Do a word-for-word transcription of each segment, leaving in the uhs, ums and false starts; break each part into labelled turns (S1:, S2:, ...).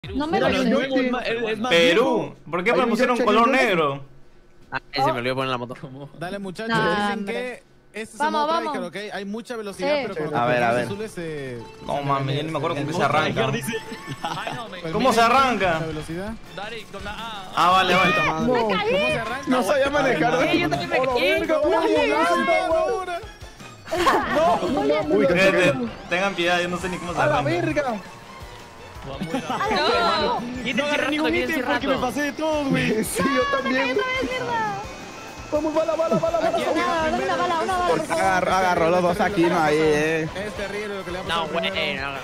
S1: No me lo sé.
S2: Perú. ¿Por qué me pusieron color negro?
S3: Ah, ese me olvidó poner la moto.
S4: Dale, muchachos.
S1: No,
S4: Dicen
S1: hombre.
S4: que este
S1: Vamos,
S4: es
S1: vamos.
S4: Striker, ¿ok? Hay mucha velocidad,
S1: Sí.
S4: pero cuando
S2: A
S4: te
S2: ver,
S4: pones
S2: a ver.
S4: azules se...
S2: No
S4: se
S2: mames,
S4: ve-
S2: yo ni me acuerdo
S4: el
S2: cómo se
S4: monstruo
S2: arranca.
S4: dice.
S2: ¿Cómo
S4: Pues miren,
S2: se arranca?
S4: la velocidad.
S2: Ah, vale, vale.
S4: ¿Cómo se arranca?
S5: No sabía manejar.
S3: Sí, yo también me caí.
S5: Uy, que se
S2: Gente,
S5: quedó.
S2: tengan piedad, yo no sé ni cómo se
S5: ¡A la
S2: arranca.
S5: verga!
S1: No.
S3: No
S5: agarré ningún ítem porque me pasé de todo, güey. Sí, yo también. Vamos, bala, bala, bala, bala.
S4: Aquí,
S1: Una,
S4: aquí,
S1: una bala, una bala, por favor.
S5: Agarró, agarró los dos aquí, no ahí, eh.
S4: Es terrible lo que le ha
S3: No,
S4: pasado.
S3: güey,
S4: primero.
S3: no.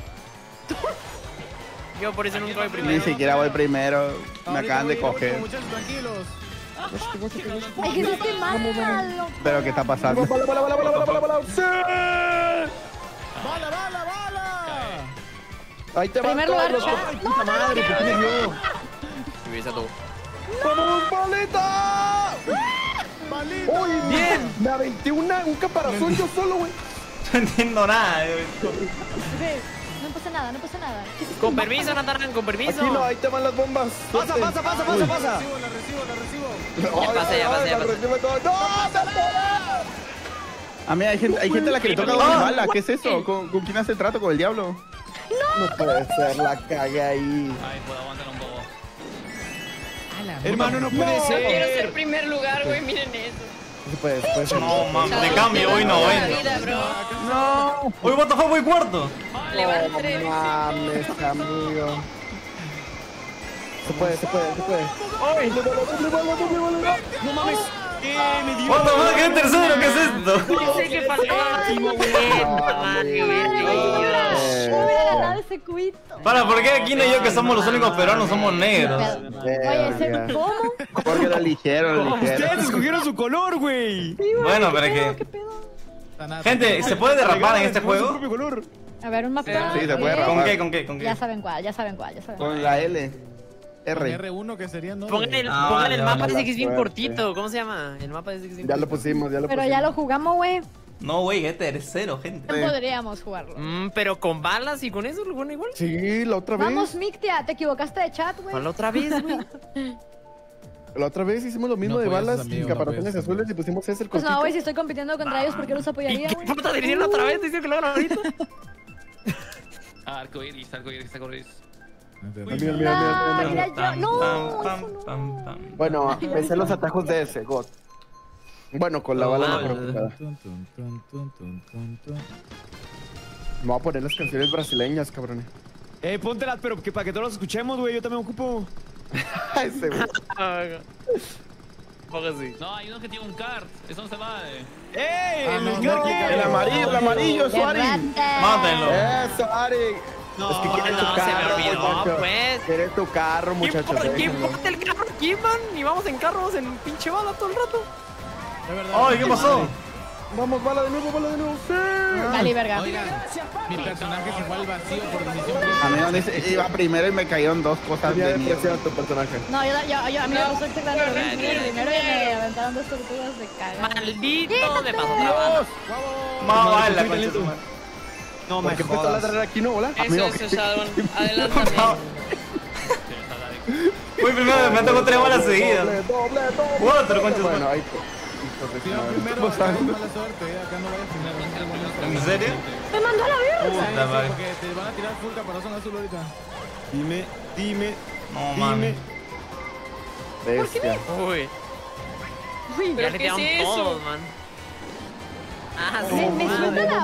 S3: Yo por eso nunca voy
S5: Ni
S3: primero.
S5: siquiera voy primero. Me
S4: Ahorita
S5: acaban de
S4: voy, ahorita,
S5: coger.
S4: muchachos, tranquilos.
S1: Ay, que no esté mal.
S5: Pero ¿qué está pasando? Bala, bala, bala, bala, bala, bala. ¡Sí!
S4: ¡Bala, bala, bala!
S5: Ahí te va.
S1: Primer lugar,
S5: Carlos.
S1: ya.
S5: Ay, puta madre, ¿por qué me dio?
S3: Y ves a tú.
S5: ¡Vamos, balita!
S4: ¡Balita!
S5: ¡Uy, bien! Me aventé una, un caparazón yo solo, güey.
S2: No entiendo nada. eh.
S1: No pasa nada, no pasa nada.
S3: Con permiso, Natarán, con permiso.
S5: Aquí no, ahí te van las bombas.
S4: Pasa,
S5: Suerte.
S4: pasa, pasa,
S5: Uy.
S4: pasa, pasa. La recibo, la recibo, la recibo.
S5: Ay,
S3: Ya pasé, ya
S5: ay,
S3: pasé, ya
S5: la
S3: pasé.
S5: recibo todo. ¡No, me atoré! A mí hay gente, hay gente a la que le toca doble bala. ¿Qué es eso? ¿Con, ¿Con quién hace trato? ¿Con el diablo? No, no puede ser, la cagué ahí.
S6: Ay, pues aguantar un poco.
S4: Hermano, no puede
S1: No,
S4: ser.
S7: Quiero ser primer lugar, güey, miren eso.
S5: No se puede, se puede ser.
S2: No, mames, de cambio, hoy no,
S7: La
S2: hoy
S7: vida, bro.
S5: No.
S2: Hoy what the fuck, voy cuarto.
S7: Le van tres.
S5: No mames, amigo. Se puede, se puede, se puede. ¡Ay! ¡Doble bala, doble bala, doble bala!
S4: No mames. ¿Qué me dio?
S2: What the fuck, ¿qué es tercero? ¿Qué es esto?
S3: Pensé que faltaba Timo, güey.
S1: Madre, me hubiera ganado ese cuito.
S2: Para, ¿por qué aquí no yo que somos los únicos peruanos somos negros?
S1: Oye, ¿ese cómo?
S5: Porque lo ligero, lo ligero.
S4: Ustedes escogieron su color, güey.
S2: Bueno, pero es
S1: ¿Qué
S2: que...
S1: pedo?
S2: Gente, ¿se puede derrapar en este
S4: Su
S2: juego?
S4: propio color.
S1: A ver, un mapa.
S5: Sí, se puede
S1: Ok.
S5: rapar.
S2: ¿Con qué, con qué, con qué?
S1: Ya saben cuál, ya saben cuál, ya saben cuál.
S5: Con la L.
S4: Con
S5: R.
S4: R uno que sería, ¿no?
S3: Pongan el,
S2: Ah,
S3: pongan
S2: vale,
S3: el mapa,
S2: vale.
S3: dice que es bien
S5: Suerte.
S3: cortito. ¿Cómo se llama? El mapa dice que es bien
S5: Ya lo
S3: cortito.
S5: pusimos, ya lo
S1: Pero
S5: pusimos.
S1: ya lo jugamos, güey.
S2: No, güey, es tercero, gente.
S1: Podríamos jugarlo.
S3: Mm, pero con balas y con eso lo bueno igual.
S5: Sí, la otra vez.
S1: Vamos, Mictia, te equivocaste de chat, güey.
S3: ¿Cuál otra vez, güey?
S5: La otra vez hicimos lo mismo
S4: No
S5: de
S4: puedes,
S5: balas
S4: amigo,
S5: y
S4: no
S5: caparazones
S4: puedes,
S5: azules y pusimos ese el
S1: Pues
S5: cortito.
S1: no, güey, si estoy compitiendo contra ellos, ¿por qué los
S3: ¿Y
S1: apoyaría,
S3: qué
S1: güey?
S3: puta te hicieron otra vez? Dice que lo hagan ahorita.
S6: Ah, arcoiris, arcoiris, arcoiris.
S5: Mira, mira, mira,
S1: Ah,
S5: mira, mira.
S1: mira, yo, no,
S2: Pam,
S1: eso no.
S2: pam, pam.
S5: Bueno, me sé los atajos de ese, God. Bueno, con la bala
S3: Ah,
S5: mejor aplicada. Me voy a poner las canciones brasileñas, cabrón.
S8: Eh, póntelas, pero que para que todos las escuchemos, güey. Yo también ocupo.
S5: Ese, güey.
S3: Poco así.
S6: No, hay uno que tiene un kart. Eso no se va. Eh.
S8: ¡Ey!
S4: Ah,
S8: el
S4: no,
S8: Luis
S4: no,
S8: García!
S5: El amarillo, el amarillo, eso, Ari.
S2: Mátenlo.
S5: Eso, Ari. Es que quiere
S3: no,
S5: tu
S3: se me
S5: carro,
S3: olvidó,
S5: muchacho.
S3: pues.
S5: Quiere tu carro,
S3: ¿Qué
S5: muchachos.
S3: importa, ¿Qué
S5: déjenlo.
S3: importa el carro aquí, man? Ni vamos en carro, vamos en pinche bala todo el rato.
S4: De verdad.
S2: Ay, ¿qué pasó?
S5: Vamos, bala de nuevo, bala de nuevo. Sí.
S1: Vale, verga.
S4: Oigan, mi personaje se fue al vacío por decisión
S5: A mí no dice, iba primero y me cayeron dos cosas de mierda. tu personaje.
S1: No, yo, yo, yo a mí me pasó exactamente lo mismo. Primero y me aventaron dos tortugas de caga.
S3: Maldito, me pasó otra bala.
S2: Más
S8: No,
S2: bala,
S8: estoy
S2: concha
S8: lento.
S2: su madre.
S8: No me
S5: ¿Por qué empezó a
S8: jodas.
S5: ladrar aquí, no? Hola.
S7: Eso es, Shadowon. Adelántame.
S2: Uy, primero me tocó tres balas seguidas.
S5: Doble, doble, doble.
S2: Cuatro, concha su
S5: Bueno,
S2: madre.
S5: ahí pues. Hijo de
S4: Si
S5: su
S4: va
S5: madre.
S4: primero,
S5: ¿Qué está
S4: acá es
S5: pasando?
S4: mala suerte. eh, Acá no vayas primero.
S2: ¿En serio?
S1: ¡Me mandó a la verga!
S4: Sí,
S2: Puta
S4: sí,
S2: madre.
S4: porque te van a tirar full caparazón azul ahorita.
S8: Dime, dime,
S2: No,
S8: dime.
S2: mames.
S5: Bestia.
S3: Uy,
S1: Uy,
S3: ya
S7: ¿Pero
S3: le
S7: qué es
S3: tiraron
S7: eso?
S3: todos, man. Ah, sí.
S1: me, me suelta la...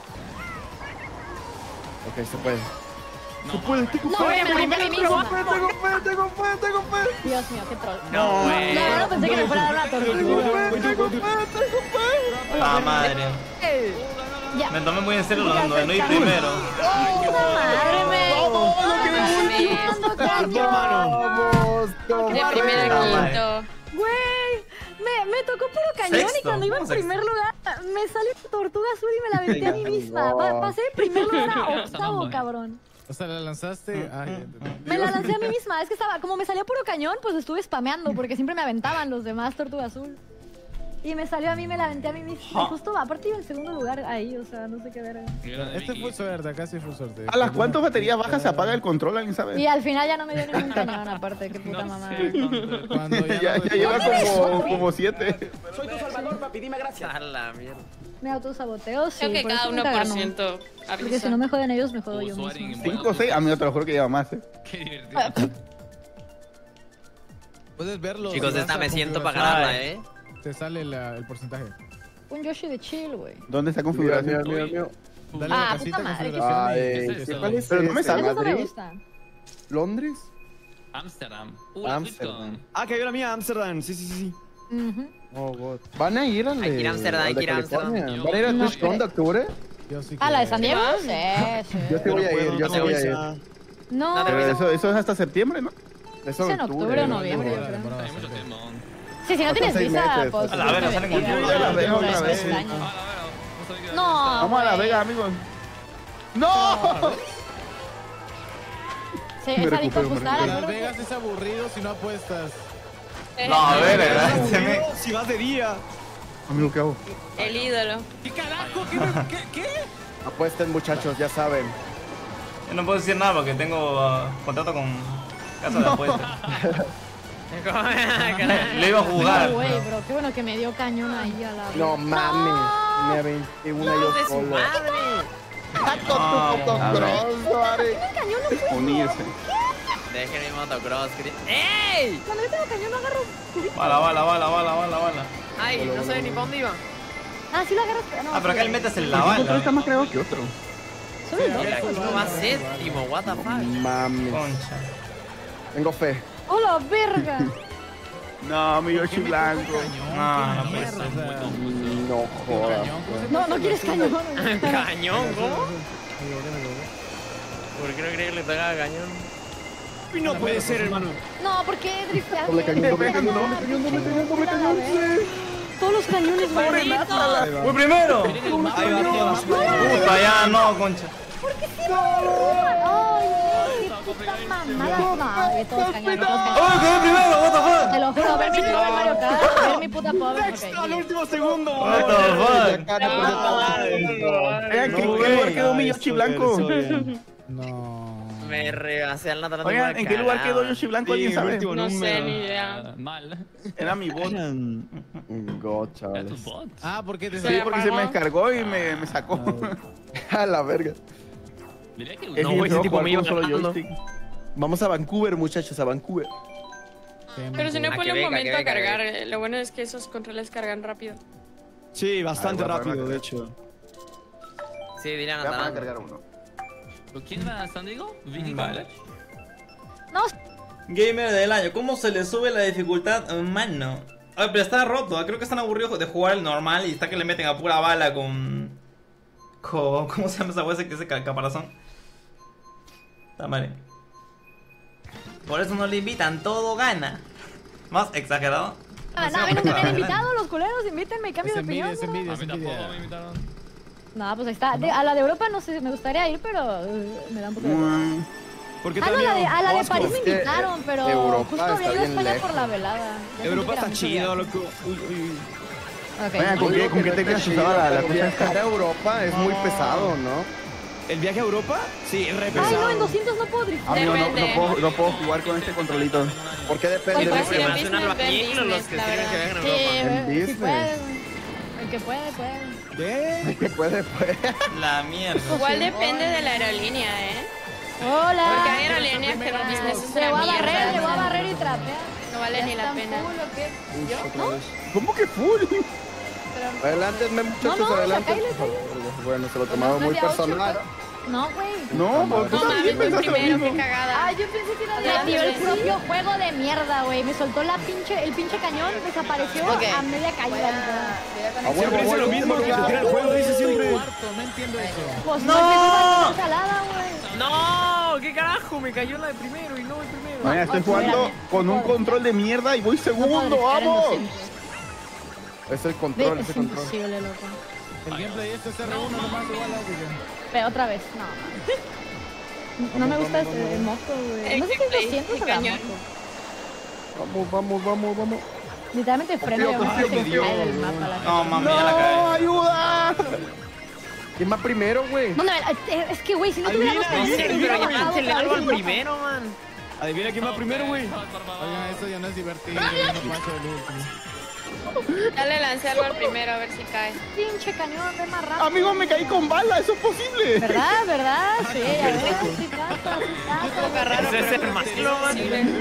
S5: Ok, se puede.
S4: No,
S1: No, güey, me la aventé a mí misma.
S5: Tengo fe, tengo fe, tengo fe.
S1: Dios mío, qué troll.
S3: No, güey.
S1: No, no pensé que me fuera a dar una tortuga.
S5: Tengo fe, tengo fe.
S2: La madre.
S1: Ya.
S2: Me tomé muy en serio lo de no ir primero.
S1: ¡Puta madre, me! ¡Ando cañón!
S5: Vamos,
S7: De
S5: toma.
S7: primero
S2: No,
S7: a
S2: madre.
S7: quinto.
S1: Güey, me, me tocó puro cañón y
S2: Sexto,
S1: cuando iba en
S2: ¿cómo sexto?
S1: primer lugar me salió tortuga azul y me la aventé a mí misma. Pa- pasé de primer lugar a octavo, cabrón.
S4: O sea, la lanzaste. Ay, ya entendí.
S1: Me la lancé a mí misma. Es que estaba, como me salía puro cañón, pues estuve spameando porque siempre me aventaban los demás tortuga azul. Y me salió a mí, me la aventé a mí misma. Y justo, aparte iba en segundo lugar ahí, o sea, no sé qué ver.
S4: Este fue suerte, acá sí fue suerte.
S5: ¿A las cuántas baterías bajas se apaga el control? ¿Alguien sabe?
S1: Y al final ya no me dio ningún cañón, aparte, qué puta mamá.
S4: Cuando ya,
S5: ya,
S4: no
S5: ya lleva como, como siete.
S3: Soy tu salvador, papi, dime gracias.
S9: A la mierda.
S1: Me autosaboteo, sí.
S7: Creo que
S1: por
S7: cada
S1: eso
S7: uno
S1: nunca
S7: por
S1: gano.
S7: ciento
S1: Porque si
S7: avisa.
S1: no me joden ellos, me jodo yo
S6: Usuario
S1: mismo.
S6: en
S5: cinco o seis, a mí te lo juro que lleva más, eh.
S6: Qué divertido.
S4: puedes verlo.
S9: Chicos,
S4: si vas
S9: esta
S4: a
S9: me siento para
S4: configuración,
S9: ganarla, eh.
S4: Te sale la- el porcentaje.
S1: Un Yoshi de chill, güey.
S5: ¿Dónde está configurado?
S10: Mira, mira, mira.
S4: Dale
S1: Ah,
S4: la
S1: puta
S4: casita de
S1: madre, ¿qué
S4: configuración.
S10: Ah,
S4: y-
S10: eh,
S6: ¿Qué es
S10: ¿qué
S6: eso?
S10: cuál es
S5: Pero no me
S10: este?
S5: sale.
S1: Eso no me
S10: ¿Madrid?
S1: gusta.
S10: ¿Londres?
S6: Amsterdam. Uh, la
S10: Amsterdam.
S6: Bitcoin.
S8: Ah, cayó la mía, Amsterdam. Sí, sí, sí, sí.
S1: Ujú.
S10: Oh, God. ¿Van a ir al de,
S9: Hay que ir a Amsterdam,
S10: al
S9: hay
S10: de
S9: que ir a
S10: California?
S9: Amsterdam.
S10: ¿Van a ir al
S1: No
S10: TwitchCon
S1: sé.
S10: de octubre?
S4: Yo sí
S1: Ah, ¿la de
S4: quiero
S1: San
S4: ir.
S1: Diego? Sí, sí.
S10: Yo sí voy a ir, yo sí voy a ir.
S1: No,
S9: No te
S5: Pero eso, eso es hasta septiembre, ¿no?
S10: Eso
S1: Es en octubre o noviembre, yo creo.
S4: Demora
S6: Hay mucho
S4: bastante.
S6: tiempo.
S1: sí, si no
S10: hasta
S1: tienes
S10: seis
S1: visa,
S10: meses.
S1: pues...
S2: A la verga, salen con
S1: sí,
S2: lluvia,
S1: sí,
S5: a la
S1: sí,
S5: verga
S1: sí,
S5: otra
S1: sí,
S5: vez.
S1: sí,
S6: Ah,
S1: años.
S6: la verdad. No sabía que era
S1: No,
S5: Vamos a Las
S1: güey.
S5: Vegas, amigos. ¡No!
S1: Sí,
S5: Me
S1: es adicto a
S5: recupero, me
S1: apostar,
S5: recupero.
S4: Las
S1: acuérdate.
S4: Vegas es aburrido si no apuestas.
S2: No, a ver, ¿verdad? Se me...
S8: Si vas de día.
S5: Amigo, ¿qué hago?
S7: El ídolo.
S8: ¿Qué carajo? ¿Qué? me- ¿Qué? ¿Qué?
S10: Apuesten, muchachos, ya saben.
S2: Yo no puedo decir nada porque tengo uh, contrato con casa de apuestas. Lo iba a jugar.
S1: No, güey,
S2: pero-
S1: bro, qué bueno que me dio cañón ahí a la...
S10: No mames, me aventé una yo
S9: de su
S10: solo.
S9: madre.
S2: Ah, a ver.
S1: cañón no puedo.
S5: Unirse.
S9: Dejen mi motocross. gri- ¡Ey!
S1: Cuando yo tengo cañón no agarro cubito.
S2: Bala, bala, bala, bala, bala, bala.
S9: Ay, no sé ni para dónde iba.
S1: Ah, sí lo agarras. No,
S2: Ah, pero acá
S1: sí.
S2: le metes en la
S5: El control
S2: bala.
S5: está más creado que otro.
S1: Sube el dos.
S9: Mira, ¿cómo va séptimo? What the fuck?
S10: Mames,
S2: Concha.
S10: tengo fe.
S1: ¡Oh, la verga!
S5: No, mi Yoshi blanco.
S2: No, no puede
S4: Mierda.
S2: ser.
S10: No jodas.
S4: Cañón, ¿cómo se
S1: No,
S4: llama?
S1: no quieres cañón. güey.
S9: ¿Cañón? ¿Cómo?
S4: Me logré, me logré.
S9: ¿Por qué no crees que le pegaba cañón?
S8: Y no puede ser, hermano.
S1: No, ¿por qué drifteaste?
S10: Doble cañón, doble cañón,
S1: Ah,
S10: doble cañón, doble cañón, doble cañón, sí.
S1: Todos los cañones, güey.
S2: ¡Voy primero!
S8: Ahí va toda la suerte.
S2: Puta, ya no, concha.
S1: Ay, qué puta mamada. No, de todos cañones, todos cañones.
S2: ¡Oh, quedé primero! ¿What the
S1: Te
S2: fuck?
S1: lo juro, ver mi Super Mario Kart, ver mi puta pobre.
S8: Next, al último segundo.
S2: What the fuck?
S5: Vean
S8: No,
S5: qué
S8: güey.
S5: lugar quedó mi Yoshi blanco.
S4: No.
S9: Me rebasé al Natal.
S5: Oigan, ¿en qué lugar quedó Yoshi blanco? ¿Alguien
S8: Sí, el
S5: sabe?
S8: último
S7: No sé,
S8: número.
S7: ni idea.
S6: Ah, Mal.
S5: Era mi bot.
S10: God,
S6: Era tu
S10: chavales.
S6: bot.
S4: Ah, porque te
S5: Sí,
S7: Se
S5: porque se me
S7: apagó.
S5: descargó y me, me sacó.
S10: A la verga.
S6: Diría que
S5: Es
S8: No,
S5: bien
S8: güey, ese
S5: feo
S8: tipo
S5: jugar
S8: me iba
S5: con un solo
S8: ganando.
S5: joystick.
S10: Vamos a Vancouver, muchachos, a Vancouver.
S7: Pero si no
S9: A que
S7: ponle un
S9: venga,
S7: momento
S9: que
S7: a
S9: venga, que
S7: cargar. eh, Lo bueno es que esos controles cargan rápido.
S8: Sí, bastante
S5: Ah, voy a
S8: rápido,
S5: pagar.
S8: de hecho.
S9: Sí, dirían
S5: Voy a
S9: andando.
S5: cargar uno.
S6: ¿Quién va a San Diego? Vicky
S2: Vale.
S1: No,
S2: Gamer del año, ¿cómo se le sube la dificultad? Mano. Ay, pero está roto, creo que están aburridos de jugar el normal y está que le meten a pura bala con... con ¿cómo se llama esa huesa que es ese ca- caparazón? Está mal. Por eso no le invitan, todo gana. Más exagerado.
S1: Ah, no, a mí nunca me han invitado los culeros, invítenme y cambio
S4: Es
S1: de opinión.
S4: envidia, es
S1: ¿no?
S4: envidia,
S6: A
S4: es
S6: mí tampoco me
S4: envidia.
S6: invitaron.
S1: No, pues ahí está. De- a la de Europa no sé, me gustaría ir, pero uh, me da un poco de...
S5: Mm,
S8: Porque
S1: Ah, no, a la de, a la de
S8: Asco.
S1: París me
S10: Es que,
S1: invitaron, pero
S10: Europa
S1: justo había
S10: está
S1: ido a
S10: bien
S1: España
S10: lejos.
S1: por la velada. Ya sentí
S8: Europa
S1: que era
S8: está
S1: mucho
S8: chido,
S1: viaje.
S8: loco. Uy, uy, uy.
S1: Ok.
S5: Venga, ¿con qué, con qué teclas usaba la, la cosa esta?
S10: Viajar a Europa es muy pesado, ¿no?
S8: ¿El viaje a Europa? Sí, re
S1: Ay,
S8: pesado.
S1: no, en doscientos no puedo driftar.
S5: Amigo, no, no,
S7: Depende.
S5: puedo, no puedo jugar con este controlito.
S10: ¿Por qué depende?
S7: Pues
S10: de
S7: ir en
S9: Más un
S7: business,
S9: albañil,
S7: ve en
S9: los
S7: business,
S9: que
S7: la
S9: tienen que
S7: verdad.
S9: viajar en
S1: Sí,
S9: Europa.
S10: En
S1: güey, si
S10: business.
S1: puede, güey. El que puede, puede.
S8: ¿Qué?
S10: que puede, puede.
S2: La mierda.
S7: Igual depende de la aerolínea, ¿eh?
S1: Hola.
S7: Porque hay aerolíneas que el business es
S1: Le voy
S7: una
S1: a barrer, le voy a
S7: mierda.
S1: barrer y trapear.
S7: No vale
S1: Ya
S7: ni la
S1: están
S7: pena.
S1: full, ¿o qué? ¿Yo?
S10: Otra
S1: ¿No?
S10: vez.
S5: ¿Cómo que full?
S1: Pero-
S10: Adelántenme, muchachos,
S1: No, no,
S10: adelante.
S1: sacáile,
S10: por favor. Bueno, se lo tomaba
S1: No,
S10: muy
S1: de a ocho,
S10: personal.
S1: No, güey.
S5: No, pues tú
S7: No
S5: también
S7: mames, el
S5: pensaste lo
S7: primero,
S5: mismo.
S7: qué cagada.
S1: Ay, yo pensé que era de
S7: Ya,
S1: Metió el
S7: sí.
S1: propio juego de mierda, güey. Me soltó la pinche, el pinche cañón, desapareció
S7: Ok.
S1: a media caída.
S10: A huevo,
S8: Siempre dice
S10: voy,
S8: lo mismo
S10: voy,
S8: que
S10: voy,
S8: se tira el
S10: voy.
S8: juego, dice siempre.
S4: Cuarto, no entiendo eso.
S1: Pues
S2: ¡No!
S1: no, es que salada, güey.
S3: No, qué carajo, me cayó la de primero y no el primero.
S5: Mañana estoy jugando con un control de mierda y voy
S1: No puedo
S5: segundo,
S1: driftear en
S5: vamos.
S1: doscientos.
S10: Es el
S1: Ve,
S10: control,
S1: es
S10: ese control.
S1: imposible, loco.
S4: El gameplay este es R uno nomás igual a Oblivion.
S1: Pero otra vez, no. No, no me gusta ese el moto, güey.
S7: El
S1: No sé si es
S7: gameplay,
S1: doscientos
S7: el
S1: o la
S7: cañón.
S1: moto.
S10: Vamos, vamos, vamos, vamos.
S1: Literalmente freno y
S5: confío,
S1: se
S5: confío.
S1: cae del mapa. La
S2: No, mami, ya la
S5: ¡No,
S2: cae.
S5: ayuda! ¿Quién va primero, güey?
S1: No, no, es que, güey, si no tuviera dos
S8: Adivina,
S1: segundos,
S8: adivina,
S1: hubiera
S8: adivina,
S1: bajado
S9: Se le
S1: otra
S9: algo
S1: vez
S9: al
S1: el mapa.
S9: primero, man.
S8: Adivina quién va primero, güey.
S4: Oigan, eso ya no es divertido. Yo no paso el último.
S7: Ya le lancé algo al primero a ver si cae.
S1: Pinche cañón, ve más rápido.
S5: Amigo, me caí con bala, eso es posible.
S1: ¿Verdad? ¿Verdad? Sí, a ver, sí pasa, sí pasa.
S9: Ese es el más lo, man.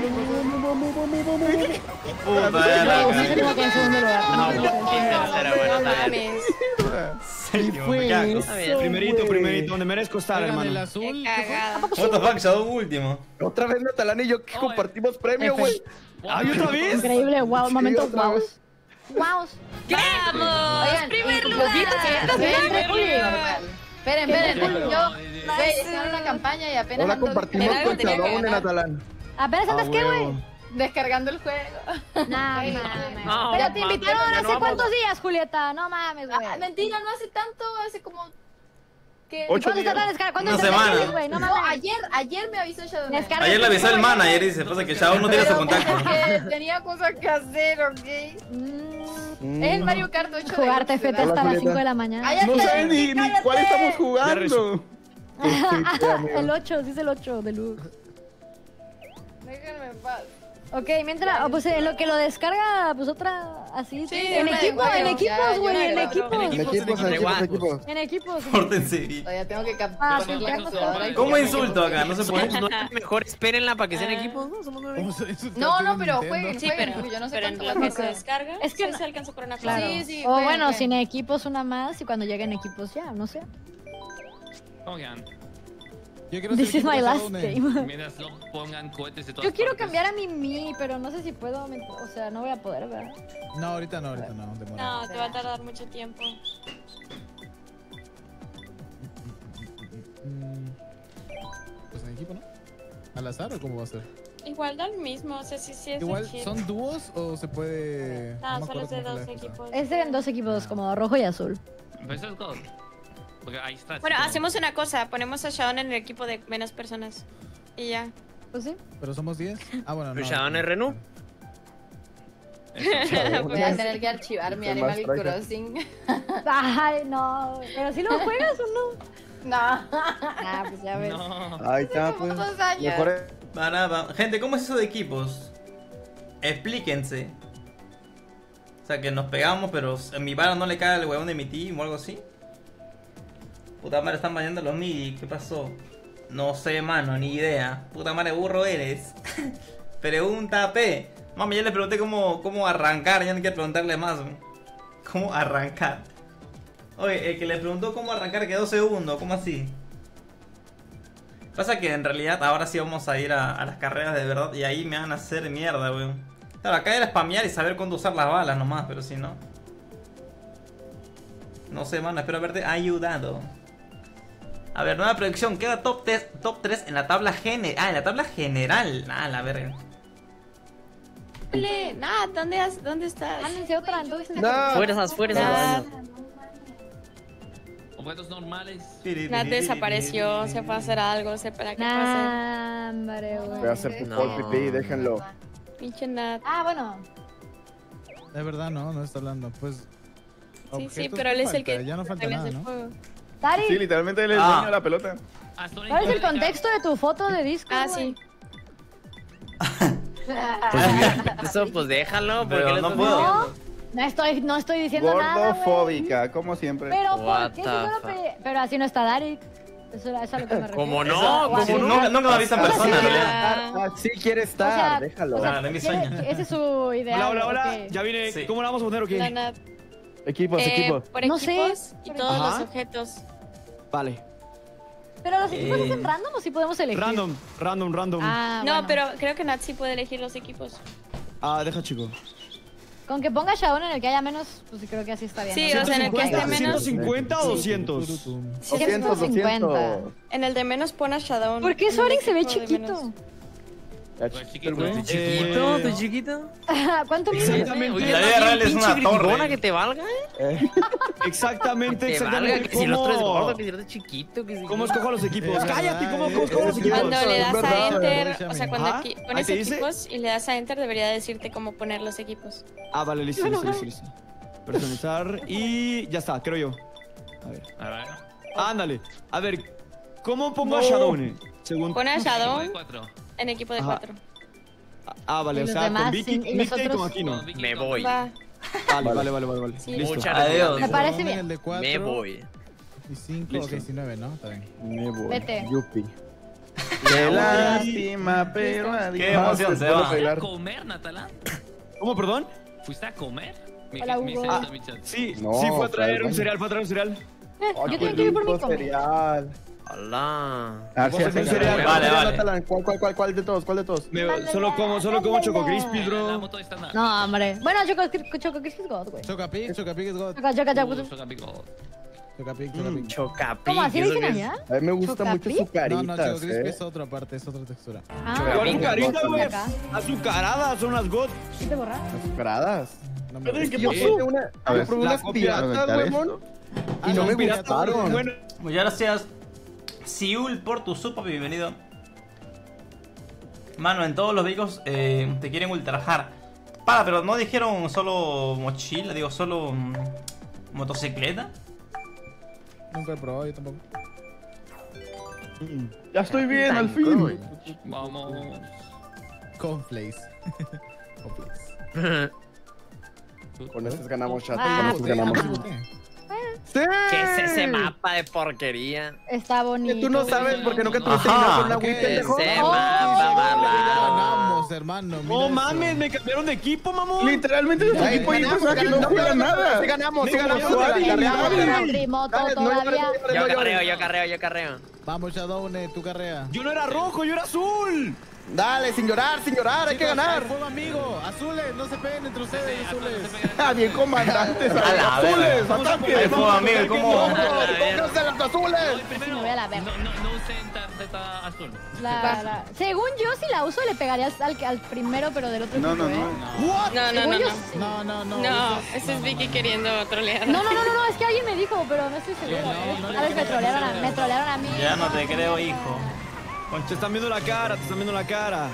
S2: Puta,
S1: Güey,
S2: ya la
S1: no sé
S2: cagué.
S1: cómo quedé en segundo lugar.
S9: No,
S1: No,
S9: no,
S1: no,
S9: tercera, bueno,
S7: No
S9: está bien.
S7: mames.
S2: Séptimo, me cago.
S9: Está bien.
S8: Primerito, primerito, donde merezco estar,
S4: Oigan, el
S8: hermano.
S4: azul.
S7: Qué
S4: ¿qué fue?
S7: cagada.
S2: What the fuck, Shadow último.
S5: Otra vez Natalán y yo que compartimos premio, güey.
S8: ¡Ay, otra vez!
S1: Increíble, wow, momento
S5: otra
S1: wow.
S5: vez.
S1: Wow.
S7: ¡Vamos!
S11: Oigan,
S7: ¡Primer
S11: y-
S7: lugar!
S1: Primer lugar.
S11: Esperen, esperen. Yo, güey, estoy en una campaña y apenas
S5: Ahora
S11: ando
S5: compartimos
S7: Era algo
S5: con
S7: que tenía que
S5: Chabón y
S7: ganar.
S5: Natalán.
S1: ¿Apenas andas qué, güey?
S11: descargando el juego.
S1: Nah,
S11: Ay,
S1: mames.
S9: no,
S1: Pero te
S9: mames,
S1: invitaron
S9: ya no
S1: hace
S9: vamos.
S1: cuántos días, Julieta. No mames, güey.
S11: Ah, mentira, no hace tanto, hace como... ¿Qué?
S5: Ocho
S1: ¿Cuándo está
S5: días.
S1: tan descarga? ¿Cuándo
S2: Una
S1: está tan
S2: semana.
S1: feliz, güey? No
S11: No,
S1: mames.
S11: ayer, ayer me avisó Shadow Knight.
S1: Descarga
S2: Ayer le avisó el
S1: juego,
S2: manager y dice, pasa que Shadow no tiene su
S11: Pero
S2: contacto.
S11: porque tenía cosas que hacer, ¿ok?
S1: Mm,
S11: Es el Mario Kart ocho.
S1: Jugar T F T hasta
S5: Hola,
S1: las
S5: Julieta.
S1: cinco de la mañana.
S11: Cállate,
S5: No saben ni, ni
S11: cállate.
S5: cuál estamos jugando.
S1: El ocho, sí es el ocho de luz.
S11: Déjenme en paz.
S1: Ok, mientras, oh, pues en lo que lo descarga, pues otra, así,
S11: Sí,
S1: en
S11: una de
S1: equipo,
S11: Wario,
S1: en
S11: ya,
S1: equipos,
S11: yo
S1: güey,
S11: la
S1: en
S11: grabo.
S1: equipos.
S5: En
S9: En
S5: equipos, en
S9: de
S5: equipos,
S9: guapos.
S5: equipos.
S1: En equipos.
S2: Pórtense bien.
S11: Todavía tengo que cap-
S1: Ah,
S11: poner
S1: sí,
S11: la
S1: ya
S11: computadora y-
S2: ¿Cómo insulto acá? No se puede.
S9: No, mejor espérenla para que sean equipos, ¿no? Somos nueve.
S4: Vamos a insultar
S11: No,
S4: a
S11: no, pero
S4: Nintendo.
S11: jueguen,
S7: Sí,
S11: jueguen,
S7: pero,
S11: porque yo no sé
S7: pero en
S11: cuánto
S7: lo
S11: va a
S7: que se
S11: costar.
S7: descarga,
S1: Es que
S7: sí
S1: no-
S7: se alcanza por una
S1: Claro.
S7: clase.
S11: Sí, sí,
S1: O
S11: jueguen,
S1: bueno,
S11: jueguen.
S1: sin equipos una más y cuando lleguen equipos ya, no sé.
S6: Oigan,
S4: Yo quiero ser
S1: This is
S4: equipo
S1: my
S4: de
S1: last
S4: Shadow
S1: game.
S6: mientras no pongan cohetes de todas
S1: Yo quiero
S6: partes.
S1: cambiar a mi Mi, pero no sé si puedo, me- o sea, no voy a poder, ¿verdad?
S4: No, ahorita no, ahorita no. demora.
S7: No, te va a tardar mucho tiempo.
S4: Mm, Pues en equipo, ¿no? ¿Al azar o cómo va a ser?
S7: Igual da lo mismo, o sea, sí, sí es de
S4: Igual,
S7: chip.
S4: ¿son dúos o se puede...?
S7: No,
S4: me
S7: solo
S4: acuerdo
S7: es de
S4: cómo fue
S7: dos
S4: la cosa.
S7: equipos.
S1: Es en dos equipos, como rojo y azul.
S6: Pero eso es God. Porque ahí está.
S7: Bueno,
S6: sí,
S7: hacemos una cosa, ponemos a Shawn en el equipo de menos personas. Y ya.
S1: Pues sí.
S4: ¿Pero somos diez? Ah, bueno, no.
S9: Pero Shadow es Renu.
S11: Voy a tener que archivar mi
S5: Soy más
S11: Animal
S5: tryhard.
S11: Crossing.
S1: Ay, no. ¿Pero si lo juegas o no?
S11: No.
S1: Ah, pues ya ves.
S6: No.
S5: Ahí está, pues.
S11: Dos años.
S5: Mejor es-
S2: Para, para- Gente, ¿cómo es eso de equipos? Explíquense. O sea, que nos pegamos, pero en mi vara no le cae el huevón de mi team o algo así. Puta madre, están bañando los midi. ¿Qué pasó? No sé, mano, ni idea. Puta madre, burro eres. Pregunta P. Mami, ya le pregunté cómo, cómo arrancar. Ya no quiero preguntarle más. ¿Cómo arrancar? Oye, el que le preguntó cómo arrancar quedó segundo. ¿Cómo así? Pasa que en realidad ahora sí vamos a ir a, a las carreras de verdad. Y ahí me van a hacer mierda, weón. Claro, acá era spamear y saber cuándo usar las balas nomás. Pero si no... No sé, mano. Espero haberte ayudado. A ver, nueva predicción. Queda top tres, top tres en la tabla general. Ah, en la tabla general. Ah, la verga.
S7: Ole, Nat, ¿dónde, has- ¿dónde estás?
S1: Mándense otra, entonces.
S5: No.
S9: Fuerzas, fuerzas.
S7: Nat,
S6: Objetos normales.
S7: Nat desapareció, se fue a hacer algo, se para qué pasa.
S1: Nah, hombre, güey.
S5: Voy a hacer
S9: No.
S5: pupol pipí, déjenlo.
S7: Pinche Nat.
S1: Ah, bueno.
S4: Es verdad, no, no está hablando. Pues...
S7: Sí, sí,
S4: objetos,
S7: pero él
S4: ¿qué
S7: es el
S4: falta?
S7: que
S4: Ya no falta
S7: reglas
S4: nada,
S7: del
S4: ¿no?
S7: juego.
S1: Tari,
S5: Sí, literalmente él es el
S2: Ah.
S5: dueño de la pelota.
S6: Ah, Sonic
S1: ¿cuál es el
S6: puede
S1: contexto de tu foto de disco?
S7: Ah,
S1: güey?
S7: sí.
S9: Eso, pues déjalo, porque
S2: Pero
S9: le
S2: no
S9: estás
S2: puedo.
S9: diciendo?
S1: No estoy, no estoy diciendo nada, güey.
S5: Gordofóbica, como siempre.
S1: Pero ¿por
S9: What
S1: qué si
S9: the
S1: solo
S9: fuck?
S1: pe- Pero así no está Darik. Eso, eso es a lo que me refiero.
S9: ¿Cómo no?
S2: Eso-
S9: ¿Cómo
S2: sí,
S9: no?
S2: nunca, nunca me ha visto en persona, en
S1: sí,
S2: realidad.
S11: Ah,
S5: Ah, sí quiere estar,
S1: O sea,
S5: déjalo.
S1: o sea,
S2: Ah, de mi
S1: quiere-
S2: sueño.
S1: Ese es su ideal.
S8: Hola, hola, hola.
S1: ok.
S8: Ya vine.
S2: Sí.
S8: ¿Cómo la vamos a poner o qué?
S7: La Nat.
S5: Equipos,
S7: Eh,
S5: equipos.
S7: por
S1: No sé,
S7: equipos y
S1: por
S7: todos
S8: Ajá.
S7: los objetos.
S8: Vale.
S1: Pero los equipos
S2: Eh.
S1: hacen random o si podemos elegir.
S8: Random, random, random. Ah,
S1: Ah,
S7: No,
S1: bueno.
S7: pero creo que Nat sí puede elegir los equipos.
S8: deja, chico.
S1: Con que ponga Shadow en el que haya menos, pues sí creo que así está bien.
S7: Sí,
S1: ¿no?
S7: o sea, en el que esté
S8: ¿ciento
S7: menos.
S8: cincuenta o doscientos?
S5: doscientos, doscientos.
S7: En el de menos pon a Shadow.
S1: ¿Por qué
S7: En el
S1: Sonic se ve
S7: equipo de
S1: chiquito?
S7: menos.
S5: Ya,
S6: Pues
S5: chiquito,
S6: chiquito.
S5: güey.
S9: ¿Tu chiquito?
S8: Eh,
S9: ¿Tu chiquito?
S1: ¿Cuánto mide?
S8: Exactamente.
S9: Oye,
S2: la vida
S9: ¿estás
S2: real
S9: bien
S2: es
S9: pinche
S2: una torre.
S9: gritona que te valga, eh?
S5: Eh,
S8: Exactamente,
S9: Que valga,
S8: exactamente.
S9: que si el otro es gordo,
S8: ¿Cómo,
S9: que si el otro es chiquito, que si...
S8: ¿Cómo escojo a los equipos?
S4: Es
S8: Cállate, ¿cómo,
S4: verdad,
S8: cómo
S4: es-
S8: escojo a los
S4: es
S8: equipos?
S7: Cuando le
S5: es
S7: das a
S5: verdad,
S7: enter, o sea, cuando
S8: Ajá,
S7: aquí
S8: ahí
S7: pones
S8: te dice.
S7: equipos y le das a enter, debería decirte cómo poner los equipos.
S8: Ah, vale, listo, listo, listo, listo. Personalizar y ya está, creo yo. A ver.
S6: A ver.
S8: Ándale. A ver, ¿cómo pongo a Shadowne? Según...
S7: Pone a
S6: Equipo
S7: Shadow
S6: de cuatro.
S7: en equipo de
S8: Ajá.
S7: cuatro.
S8: Ah, vale,
S1: Y
S8: o
S1: los
S8: sea,
S1: demás,
S8: con Vicky,
S1: sí, y
S8: con Vicky y
S1: nosotros-
S8: con Aquino.
S6: Vicky,
S9: Me
S6: con-
S9: voy.
S7: Va.
S8: Vale, vale, vale, vale, vale.
S7: Sí.
S8: Listo.
S9: Muchas
S2: Adiós.
S1: Me parece
S4: En
S1: bien.
S4: el de cuatro
S9: Me voy.
S4: y cinco,
S8: Listo.
S4: ok, diecinueve, ¿no? Está bien.
S5: Me voy.
S1: Vete.
S5: Yupi. Qué lástima, pero adiós.
S2: Qué emoción se va.
S6: ¿Fuiste a comer, Natalán?
S8: ¿Cómo, perdón?
S6: ¿Fuiste a comer? Mi,
S1: Hola,
S6: mi
S1: Hugo.
S6: celular, mi chat.
S8: Sí,
S5: No,
S8: sí fue a
S5: fue
S8: traer
S5: al
S8: un
S5: baño.
S8: cereal, fue a traer un cereal.
S1: Eh, Yo tengo que ir por mi comida.
S5: cereal.
S9: Hola.
S5: A ver si
S8: Vamos a
S5: hace
S8: hacer cereal.
S5: cereal.
S2: Vale, vale.
S5: Natalán, ¿Cuál, cuál, cuál, cuál de todos? ¿Cuál de todos?
S8: Me- solo como, solo como Choco Crispy,
S6: La
S8: bro.
S6: moto está nada.
S1: No, hombre. Bueno, Choco Choco Crispy es God, güey.
S4: Chocapic, Chocapic es God.
S1: Choca, choca,
S6: Uh,
S1: choca.
S6: Chocapico.
S4: Chocapic,
S5: Mm,
S4: Chocapic.
S9: Chocapic.
S1: ¿Cómo así
S9: ¿eso
S1: dicen
S9: qué es?
S1: allá?
S5: A mí me gusta mucho
S1: ¿Chocapic?
S5: su
S4: No, no,
S5: caritas,
S4: Choco Crispy
S5: eh.
S4: es otra parte, es otra textura.
S1: Ah,
S8: ¿Cuál
S5: Venga,
S8: carita,
S5: no,
S8: güey?
S1: acá.
S8: Azucaradas, son las God.
S1: ¿Sí te borras?
S5: Azucaradas.
S4: No me
S5: ¿Qué
S4: gusta.
S5: pasó? Una,
S8: A ver,
S5: yo probé
S8: la
S5: unas
S8: copia,
S5: piratas,
S8: ¿no?
S5: huevón.
S8: Ah,
S5: Y no me
S8: pirata,
S5: gustaron.
S8: Bueno,
S2: Muchas gracias, Siul, por tu sub, papi, bienvenido. Mano, en todos los vehículos eh, te quieren ultrajar. Para, pero no dijeron solo mochila, digo, solo mm, motocicleta.
S4: Nunca he probado, yo tampoco.
S5: Ya estoy bien, al fin.
S6: Vamos.
S4: Cornflakes. Cornflakes.
S5: Con estos ganamos chat.
S1: Ah,
S5: Con estos ganamos. ¡Sí!
S9: ¿Qué es ese mapa de porquería?
S1: Está bonito.
S5: Que tú no sabes porque nunca tuviste
S2: Ajá.
S5: dinero con una
S4: ¿Qué
S5: Wii,
S4: es
S5: pendejo.
S9: ese
S1: Oh,
S9: mapa
S4: Ya
S9: malvado?
S4: ganamos, hermano. mira
S8: no
S4: eso.
S8: mames, me cambiaron de equipo, mamón.
S5: Literalmente es un
S4: Ay,
S5: equipo de
S4: ganamos,
S5: personas que no
S4: ganamos,
S5: juegan nada.
S10: Sí ganamos, sí
S5: Como
S10: ganamos.
S5: Suárez,
S10: sí ganamos.
S5: Gabriel.
S1: Cuatrimoto
S5: Dale, no
S1: todavía.
S5: llores,
S9: Yo
S5: no
S9: carreo,
S5: llores.
S9: yo carreo, yo carreo.
S4: Vamos, Shadowne, tu carrera.
S8: Yo no era rojo, yo era azul.
S5: Dale, sin llorar, sin llorar, hay que
S4: Chicos,
S5: ganar.
S4: al fuego amigo, azules, no se peguen entre ustedes, azules.
S5: Ah, bien comandantes,
S2: A la
S5: azules,
S2: verga.
S5: ataque.
S2: Ahí fue, amigo, ¿y cómo?
S5: ¡Pónganse los azules!
S6: Primero,
S1: me voy a la verga.
S6: no, no, no usen tarjeta azul.
S1: La, la- Según yo, si la uso, le pegarías al, al primero, pero del otro
S5: No,
S1: equipo,
S5: no,
S1: ¿eh?
S5: no.
S7: No, no,
S1: Según
S7: no,
S1: yo,
S7: no.
S1: sí.
S4: No, no, no.
S7: No,
S4: eso
S7: ese es
S4: no,
S7: Vicky
S4: no.
S7: queriendo trolear.
S1: No, no, no, no, no, es que alguien me dijo, pero no estoy segura.
S4: No,
S1: ¿eh?
S4: no le
S1: A ver, me
S4: creas,
S1: trolearon
S4: no
S1: a,
S4: le
S1: me
S4: creas.
S1: trolearon a mí.
S2: Ya no te creo, hijo.
S8: Te están viendo la cara, te están viendo la cara.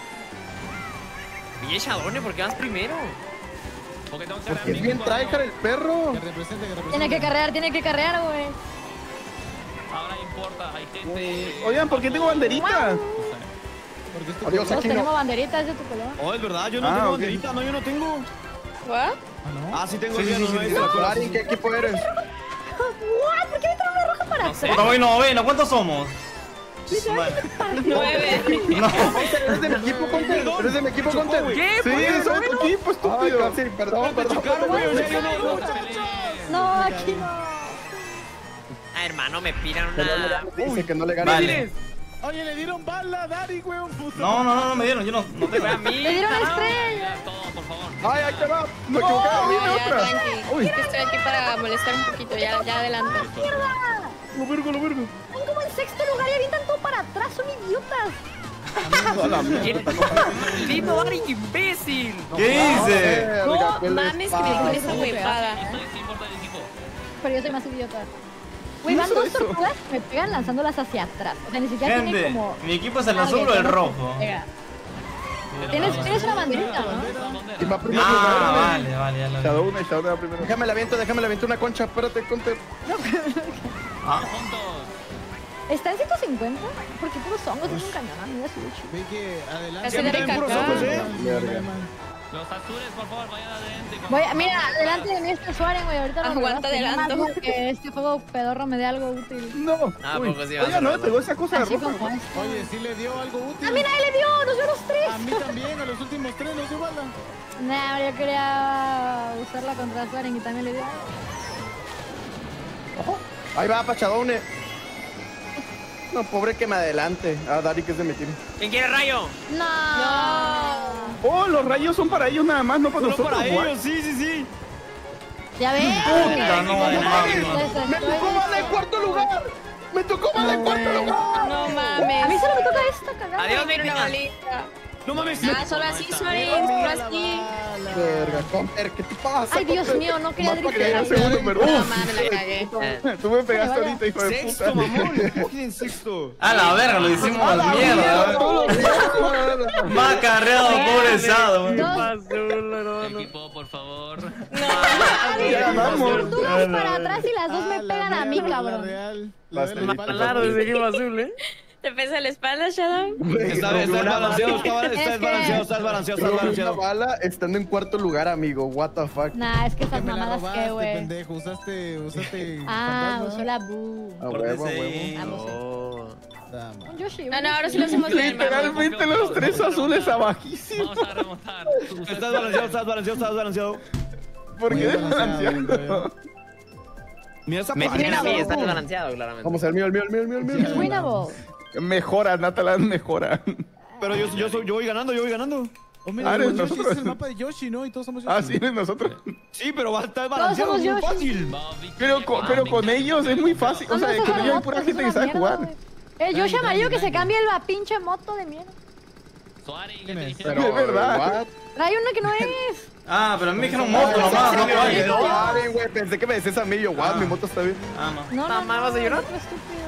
S9: Oye, Shadowne, ¿por qué vas primero?
S6: Porque tengo que
S5: Porque es
S6: cargar
S5: bien
S6: mi
S5: tryhard
S6: cuadro.
S5: el perro.
S4: Que represente, que represente.
S1: Tiene que carrear, tiene que carrear, güey.
S6: Ahora importa, hay gente.
S5: Oigan, ¿por qué tengo banderita?
S4: Porque esto
S5: Adiós,
S1: Todos
S5: aquí
S1: tenemos
S5: no.
S1: banderitas de tu color.
S8: Oh, es verdad, yo no
S5: Ah,
S8: tengo
S5: ok.
S8: banderita, no, yo no tengo.
S7: ¿What?
S4: Ah, ¿no?
S8: Ah, sí tengo,
S2: Sí,
S8: sí,
S2: sí,
S8: no,
S2: sí,
S8: no,
S2: sí,
S8: es
S2: sí.
S8: la cola.
S5: Ari, ¿qué equipo eres?
S1: ¿What? ¿Por qué me traen una roja para
S9: No sé.
S1: atrás?
S2: Voy noveno, ¿cuántos somos?
S7: Nueve.
S2: No.
S5: ¿Eres de mi equipo, Conter? ¿Eres de mi equipo,
S8: Chocó,
S5: Conter?
S8: güey.
S5: Sí,
S8: ¿Qué? ¿Por qué
S5: soy tu equipo, estúpido.
S10: Ay, sí, perdón, perdón.
S8: Chocaron, güey, o sea, yo no, no.
S1: No, aquí no.
S9: Ah, hermano, me piran
S5: Que no le
S9: una...
S5: ganes, dice que no le ganes.
S2: Vale.
S4: Oye, le dieron bala a Dari, güey, un puto.
S2: No, no, no, no me dieron, yo no, no tengo.
S9: A mí.
S1: Le dieron estrella.
S6: Ya, todo, por favor.
S5: Ay, ahí te va. Me equivoqué, dime
S7: No, ya,
S5: otra.
S7: tranqui.
S5: Uy.
S7: Estoy aquí para molestar un poquito, ya, ya adelante.
S5: Lo vergo, lo vergo.
S1: Están como en sexto lugar y avientan todo para atrás, son idiotas.
S5: A la mierda.
S9: ¡Lindo, Ari, imbécil!
S2: ¿Qué hice?
S7: No mames que me pones esa huevada.
S6: Esto sí importa el equipo.
S1: Pero yo soy más idiota. Güey, van
S5: hizo
S1: dos
S5: eso?
S1: tortugas que me pegan lanzándolas hacia atrás. O sea, ni siquiera tiene
S2: Gente,
S1: como...
S2: mi equipo es el azul o el rojo.
S1: Pega. Tienes, tienes una banderita, ¿no?
S5: Y va primero
S2: Ah,
S5: lugar.
S2: vale, vale, ya lo vi.
S5: Shadow, Shadow va primero. Déjame la aviento, déjame la aviento una concha. Espérate, Conter.
S2: Ah,
S6: Juntos.
S1: ¿Está en ciento cincuenta? Porque puros hongos, es un cañón. Mira su bicho.
S4: Vicky, adelante.
S7: Así de
S8: También puros
S7: caca.
S8: ojos, ¿eh?
S5: Verga.
S6: Los azules, por favor, vayan adelante.
S1: Voy a- mira, delante de mí está Suárez, güey. Ahorita lo
S7: Aguanta,
S1: rebaso. Nada más
S7: adelanto.
S1: Que este juego pedorro me dé algo útil.
S5: No.
S9: Ah,
S5: Uy.
S9: poco sí va a
S5: Oiga, no me
S9: ser
S5: pegó esa cosa de
S1: Así
S5: rojo.
S1: como este.
S4: Oye, sí le dio algo útil.
S1: ¡Ah, mira, él le dio! ¡Nos dio los tres!
S4: A mí también, a los últimos tres nos dio bala.
S1: Nah, yo quería usarla contra Suárez y también le dio.
S5: Ahí va, Pachadone. No, pobre que me adelante. Ah, Dari, que es de mi team.
S9: ¿Quién quiere rayo?
S1: No.
S5: Oh, los rayos son para ellos nada más, no para
S8: Solo
S5: nosotros.
S8: para
S5: what?
S8: ellos, sí, sí, sí.
S1: Ya ves.
S2: Puta, no,
S1: Les
S2: no mames.
S1: estoy-
S5: ¡Me tocó bala en cuarto lugar! ¡Me tocó bala en cuarto lugar!
S7: No
S1: A mí
S7: mames.
S1: solo me toca esta cagada.
S9: Adiós,
S7: Mira una
S9: Vicky.
S7: balita.
S8: ¡No mames!
S7: Ah, solo así, Suárez, solo así.
S10: Verga, Counter, ¿qué te pasa?
S1: Ay, Dios mío, no quería
S5: Más para que haya
S1: gritar.
S5: segundo, pero
S7: No
S5: uf,
S7: mames, la cagué.
S5: tú me pegaste
S1: Vaya.
S5: ahorita, hijo de
S8: ¡Sexto,
S5: puta.
S8: mamón! ¿Cómo que en sexto?
S2: A la verga, lo hicimos al mierda. Más carreado, pobre Sado.
S6: Equipo, por favor.
S5: Ya ganamos.
S1: Tortugas para atrás y las dos me pegan a mí,
S4: La
S1: cabrón.
S4: real.
S10: Las
S4: Le duele la
S10: telitas.
S4: espalda.
S3: Claro, ese equipo azul, ¿eh?
S7: ¿Te pesa la espalda, Shadow?
S8: Está está desbalanceado, está
S1: Es que-
S8: desbalanceado, está desbalanceado, está
S10: Una
S8: desbalanceado.
S10: bala estando en cuarto lugar, amigo. What the fuck.
S1: Nah, es que
S4: Que
S1: esas
S4: me la
S1: mamadas
S4: robaste,
S1: que, güey.
S4: pendejo. Usaste, usaste.
S1: Ah,
S4: fantasma.
S1: usó la bu.
S10: A huevo, a huevo.
S1: Vamos.
S9: Oh.
S4: Dama.
S1: Un Yoshi.
S7: Ah, no, ahora sí lo hacemos bien, mamá.
S5: Literalmente los tres azules abajísimos.
S6: Vamos a remontar.
S8: Está desbalanceado, está desbalanceado, está desbalanceado.
S5: ¿Por qué
S4: Muy balanceado,
S5: desbalanceado?
S8: Mira esa
S9: Me
S8: pared.
S9: tiene a mí, está desbalanceado, claramente.
S10: Vamos, el mío, el mío, el mío, el mío, el mío.
S1: Es winnable.
S5: Mejora, Natalan mejora.
S8: Pero yo, yo, soy, yo voy ganando, yo voy ganando.
S4: Oh, mira,
S5: Ah, eres
S4: Yoshi
S5: nosotros.
S4: es el mapa de Yoshi, ¿no? Y todos somos Yoshi.
S5: Ah, sí, eres nosotros.
S8: Sí, pero va a estar desbalanceado,
S1: somos
S8: muy
S1: Yoshi.
S8: fácil.
S6: Vamos, Vicky,
S5: Pero con,
S6: vamos,
S5: pero
S6: Vicky.
S5: con ellos es muy fácil. O sea,
S1: No, no,
S5: con
S1: son
S5: ellos hay
S1: motos,
S5: pura
S1: es
S5: gente que
S1: una
S5: sabe
S1: mierda,
S5: jugar.
S1: güey. Eh, Yoshi amarillo que se cambie la pinche moto de mierda.
S6: Suárez, ¿qué
S4: ¿Quién
S6: te
S4: es?
S6: dijeron?
S10: Pero,
S5: Es verdad.
S10: what?
S1: Trae una que no es.
S2: Ah, pero a mí me dijeron moto nomás, no cuál.
S10: Sorry, güey, pensé que me decías a mí. Yo, what,
S2: Ah.
S10: mi moto está bien.
S2: Ah, no.
S1: No, no,
S3: Mamá,
S1: no,
S3: ¿vas a llorar?
S1: otro estúpido.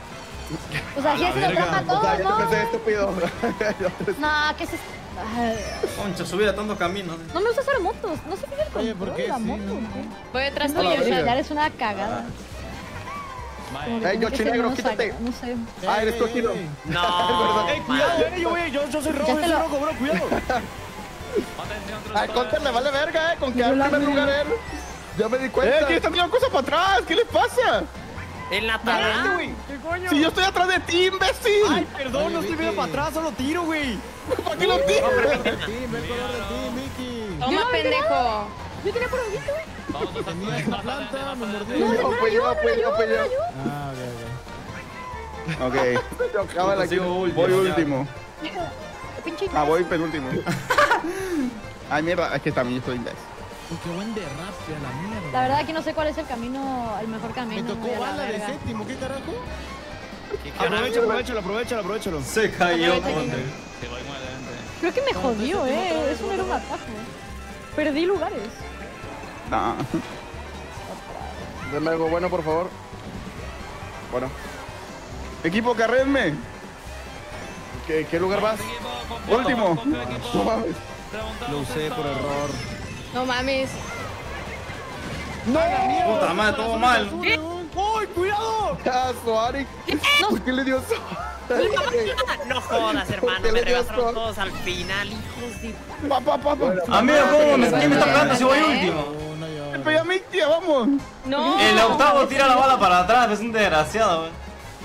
S1: O sea, sí es lo trampa
S10: O sea,
S1: todo,
S10: ya te pensé
S1: ¿no?
S10: estúpido.
S1: No, ¿qué es esto? Ay,
S2: Concha, subir a tantos caminos.
S1: no me gusta hacer motos. No sé qué es el
S4: Oye,
S1: control
S4: ¿por qué?
S1: de la
S4: Sí,
S1: moto.
S4: no.
S1: ¿qué?
S7: Voy detrás
S1: No,
S7: tuyo,
S10: verga.
S7: Shadow.
S1: ya es una cagada.
S6: Vaya.
S1: Como que
S10: Ey,
S1: tengo
S10: Yoshi
S1: que ser
S10: negro,
S1: menos
S10: quítate.
S1: saca- No sé.
S10: Ah, eres tú,
S4: Ey, ey,
S10: Giro.
S4: ey.
S9: No,
S8: Ey, cuidado, eh, yo, voy, yo, yo soy rojo,
S1: Ya
S8: yo
S1: te
S8: soy
S1: lo-
S8: rojo, bro, cuidado.
S6: Atención,
S10: Al Counter le vale verga, eh. Con que
S1: Yo
S10: al
S1: la
S10: primer
S1: vi.
S10: lugar él. Ya me di
S5: Eh,
S10: cuenta.
S5: ¿quién está tirando cosas para atrás? ¿Qué les pasa?
S9: el Natalán.
S3: ¿Qué coño?
S5: Si yo estoy atrás de ti, imbécil.
S8: Ay, perdón, no estoy viendo para atrás, solo tiro, güey.
S5: ¿Para qué lo tiras?
S4: Team, ve el color de team, Vicky.
S7: Toma, pendejo.
S1: Yo tenía por un guito, güey.
S6: Vamos, dos
S4: Tenía
S6: azules,
S4: esta
S6: más
S4: planta,
S6: adelante,
S4: me
S6: más
S4: mordió.
S6: adelante.
S10: No, fue yo, fue yo, fue yo.
S4: Ah, ok, ok.
S5: Ok,
S10: Yo acabo la
S2: Sigo último.
S5: voy último.
S1: Pinche
S5: Ah, voy penúltimo. Ay, mierda, es que también estoy imbécil.
S4: Uy, qué buen derrape a la mierda.
S1: La verdad aquí no sé cuál es el camino, el mejor
S4: Me
S1: camino.
S4: tocó
S1: güey, a la
S4: bala de
S1: verga.
S4: séptimo, ¿qué carajo?
S8: Aprovechalo, aprovechalo, aprovechalo, aprovechalo.
S2: Se cayó.
S1: Aprovecha,
S2: Conte.
S6: Que voy muy adelante.
S1: Creo que me jodió, eh. Eso no era un atajo. Perdí lugares.
S5: No.
S10: Dame algo bueno, por favor. Bueno,
S5: Equipo, carrenme.
S10: ¿qué, qué lugar vas?
S6: Equipo, confío,
S5: Último.
S6: confío, equipo.
S10: No mames.
S6: Remontamos
S8: Lo usé
S6: esto.
S8: por error.
S7: No mames.
S2: Puta madre, todo mal.
S8: ¡Ay, cuidado!
S10: Ah, Suárez. ¿Por qué le dio eso?
S9: No jodas, hermano.
S10: ¿Qué
S9: Me
S10: le dio
S9: rebasaron
S10: eso?
S9: todos al final, hijos de.
S5: Pa, pa, pa, pa.
S2: Amigo, ¿cómo me, ¿quién me está pegando si voy último?
S4: Uno y
S5: Me
S4: otro.
S5: pegué a mi tía, vamos.
S7: No.
S2: El octavo tira la bala para atrás, es un desgraciado, wey.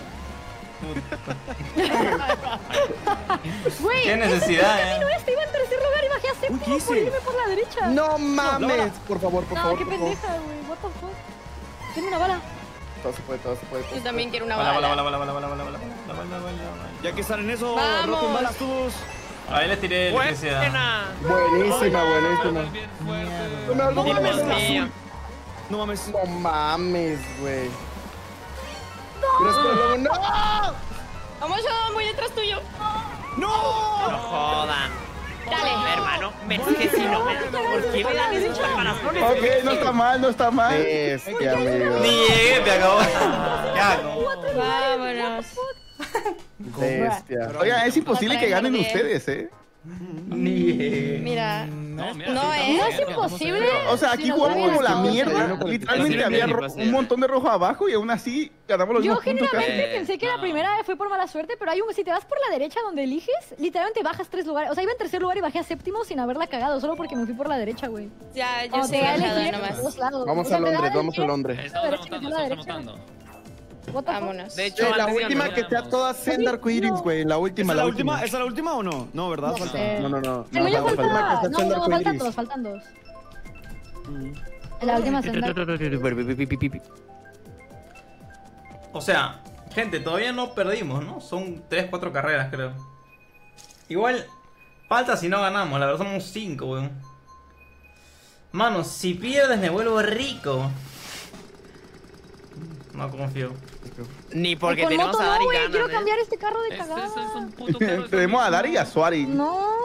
S1: Güey,
S2: Qué
S1: ese
S2: necesidad,
S1: es el camino
S2: eh.
S1: este. Iba en tercer lugar y bajé a séptimo
S8: ¿qué hice?
S1: por irme por la derecha.
S10: No mames. Por favor, por
S1: No,
S10: favor.
S1: qué
S10: por favor.
S1: pendeja, güey. What the fuck. Tiene una bala.
S10: Todo se puede, todo se puede. todo
S7: Yo
S10: se
S7: también quiero una
S2: Bala, bala,
S7: bala.
S2: bala, bala, bala, bala, bala, bala, bala, bala, bala.
S8: Ya que están en eso,
S7: Vamos.
S8: rojo en balas todos.
S2: Ahí les tiré electricidad.
S9: Buena.
S10: puede. Buenísima, buenísima.
S6: Bien fuerte.
S10: No me hables, no me
S9: Dios
S10: hables.
S9: mío.
S8: No mames.
S10: No mames, güey. Pero es que luego, ¡no!
S7: Vamos, Shadow, voy detrás tuyo.
S8: ¡No!
S9: No jodan.
S7: Dale.
S9: Hermano, me es que si no me ¿por qué me dan esos caparazones?
S5: Ok, no está mal, no está mal.
S10: Bestia, amigo.
S2: Ni llegué, te acabó. Ya, no.
S7: Vámonos.
S10: Bestia.
S5: Oigan, es imposible que ganen
S7: Bien.
S5: ustedes, ¿eh?
S2: Ni llegué.
S7: Mira.
S6: No, mira,
S7: No,
S6: sí,
S7: ¿eh?
S1: No
S6: estamos
S1: es
S6: bien.
S1: imposible.
S5: O sea, aquí
S1: si nos
S5: jugamos
S1: hubiera
S5: como la
S1: estado
S5: mierda.
S1: cerca.
S5: Literalmente
S9: Sí,
S5: había
S9: sí,
S5: ro-
S9: sí.
S5: un montón de rojo abajo y aún así ganamos los
S1: Yo
S5: mismos puntos casi.
S1: generalmente
S9: Eh,
S1: pensé que la
S6: no.
S1: primera fue por mala suerte, pero hay un, si te vas por la derecha donde eliges, literalmente bajas tres lugares. O sea, iba en tercer lugar y bajé a séptimo sin haberla cagado, solo porque me fui por la derecha, güey.
S7: Ya, yo
S1: Cuando
S7: sé
S1: te da a
S7: Shadow
S1: elegir
S7: nomás.
S1: por dos lados.
S10: Vamos
S1: O sea,
S10: a
S1: te da
S10: Londres,
S1: a
S10: vamos a
S1: elegir
S10: Londres.
S1: la
S6: Estamos
S1: derecha y
S6: remontando,
S1: la
S6: estamos
S1: derecha.
S6: remontando.
S1: What the fuck?
S7: Vámonos.
S9: De hecho,
S10: Eh, la
S9: maldición,
S10: última
S9: ¿no?
S10: que sea toda senda arcoiris, güey. La
S8: ¿Esa
S10: última,
S8: es
S10: la
S8: la última?
S10: última.
S8: ¿Esa es la última o no? No, ¿verdad?
S1: No
S8: Falta.
S1: sé.
S10: No, no, no.
S1: En medio
S10: No,
S1: falta.
S10: falta que sea
S1: No,
S10: senda
S1: no, faltan
S10: arcoiris.
S1: dos, faltan dos. En la última senda.
S2: O sea, gente, todavía no perdimos, ¿no? Son tres, cuatro carreras, creo. Igual, falta si no ganamos, la verdad somos cinco, weón. Mano, si pierdes me vuelvo rico. No confío.
S9: Ni porque
S1: Con
S9: tenemos
S1: moto
S9: a
S1: no,
S9: Dari
S1: güey,
S9: ganan,
S1: quiero
S9: ¿eh?
S1: cambiar este carro de
S6: Este
S1: cagada.
S6: es un puto carro de
S5: Tenemos a Dari y a Suari.
S1: No,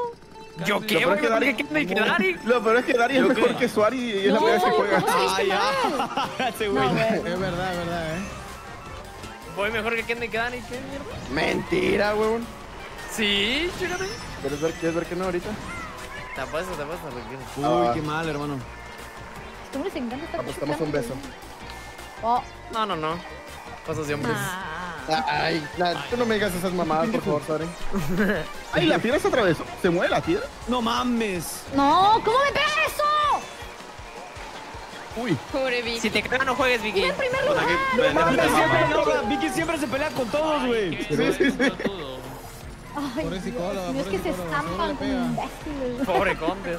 S3: ¿Yo qué?
S5: Lo peor es que
S3: güey?
S5: Dari,
S3: ¿Qué Kenny que Dari?
S5: lo peor es que Dari es mejor que Suari y es la
S1: No,
S5: primera vez que juega.
S1: ¿cómo
S8: Ay,
S1: dijiste
S8: ya.
S1: mal?
S8: Ese
S1: No,
S8: güey.
S1: güey.
S4: Es verdad, es verdad, eh.
S3: Voy mejor que Kenny que Dani, ¿qué mierda?
S10: Mentira, weón.
S3: Sí, chécate.
S10: ¿Quieres ver, ¿Quieres ver que no ahorita?
S9: Te apuesto, te apuesto. porque-
S8: Uy,
S10: Ah.
S8: qué mal, hermano.
S1: Es que no les encanta estar
S10: Apostamos
S1: chocando,
S10: un beso.
S1: güey. Oh.
S3: No, no, no. Cosas de hombres.
S1: Ah.
S10: Ay, nah, tú no me digas esas mamadas, por favor, Sari.
S5: Ay, la piedra se atravesó. ¿Se mueve la piedra?
S8: No mames.
S1: No, ¿cómo me pega eso?
S5: Uy.
S7: Pobre Vicky.
S3: Si te cagan, no juegues, Vicky.
S1: Iba en primer lugar.
S8: Vicky siempre, no, Vicky siempre se pelea con todos, güey.
S5: Sí, sí, sí.
S1: Ay,
S4: Pobre
S1: Dios,
S4: psicóloga,
S1: no es
S4: pobre
S1: que se
S4: psicóloga,
S1: estampan
S4: seguro le
S1: como
S4: pega.
S1: imbéciles.
S3: Pobre Conde.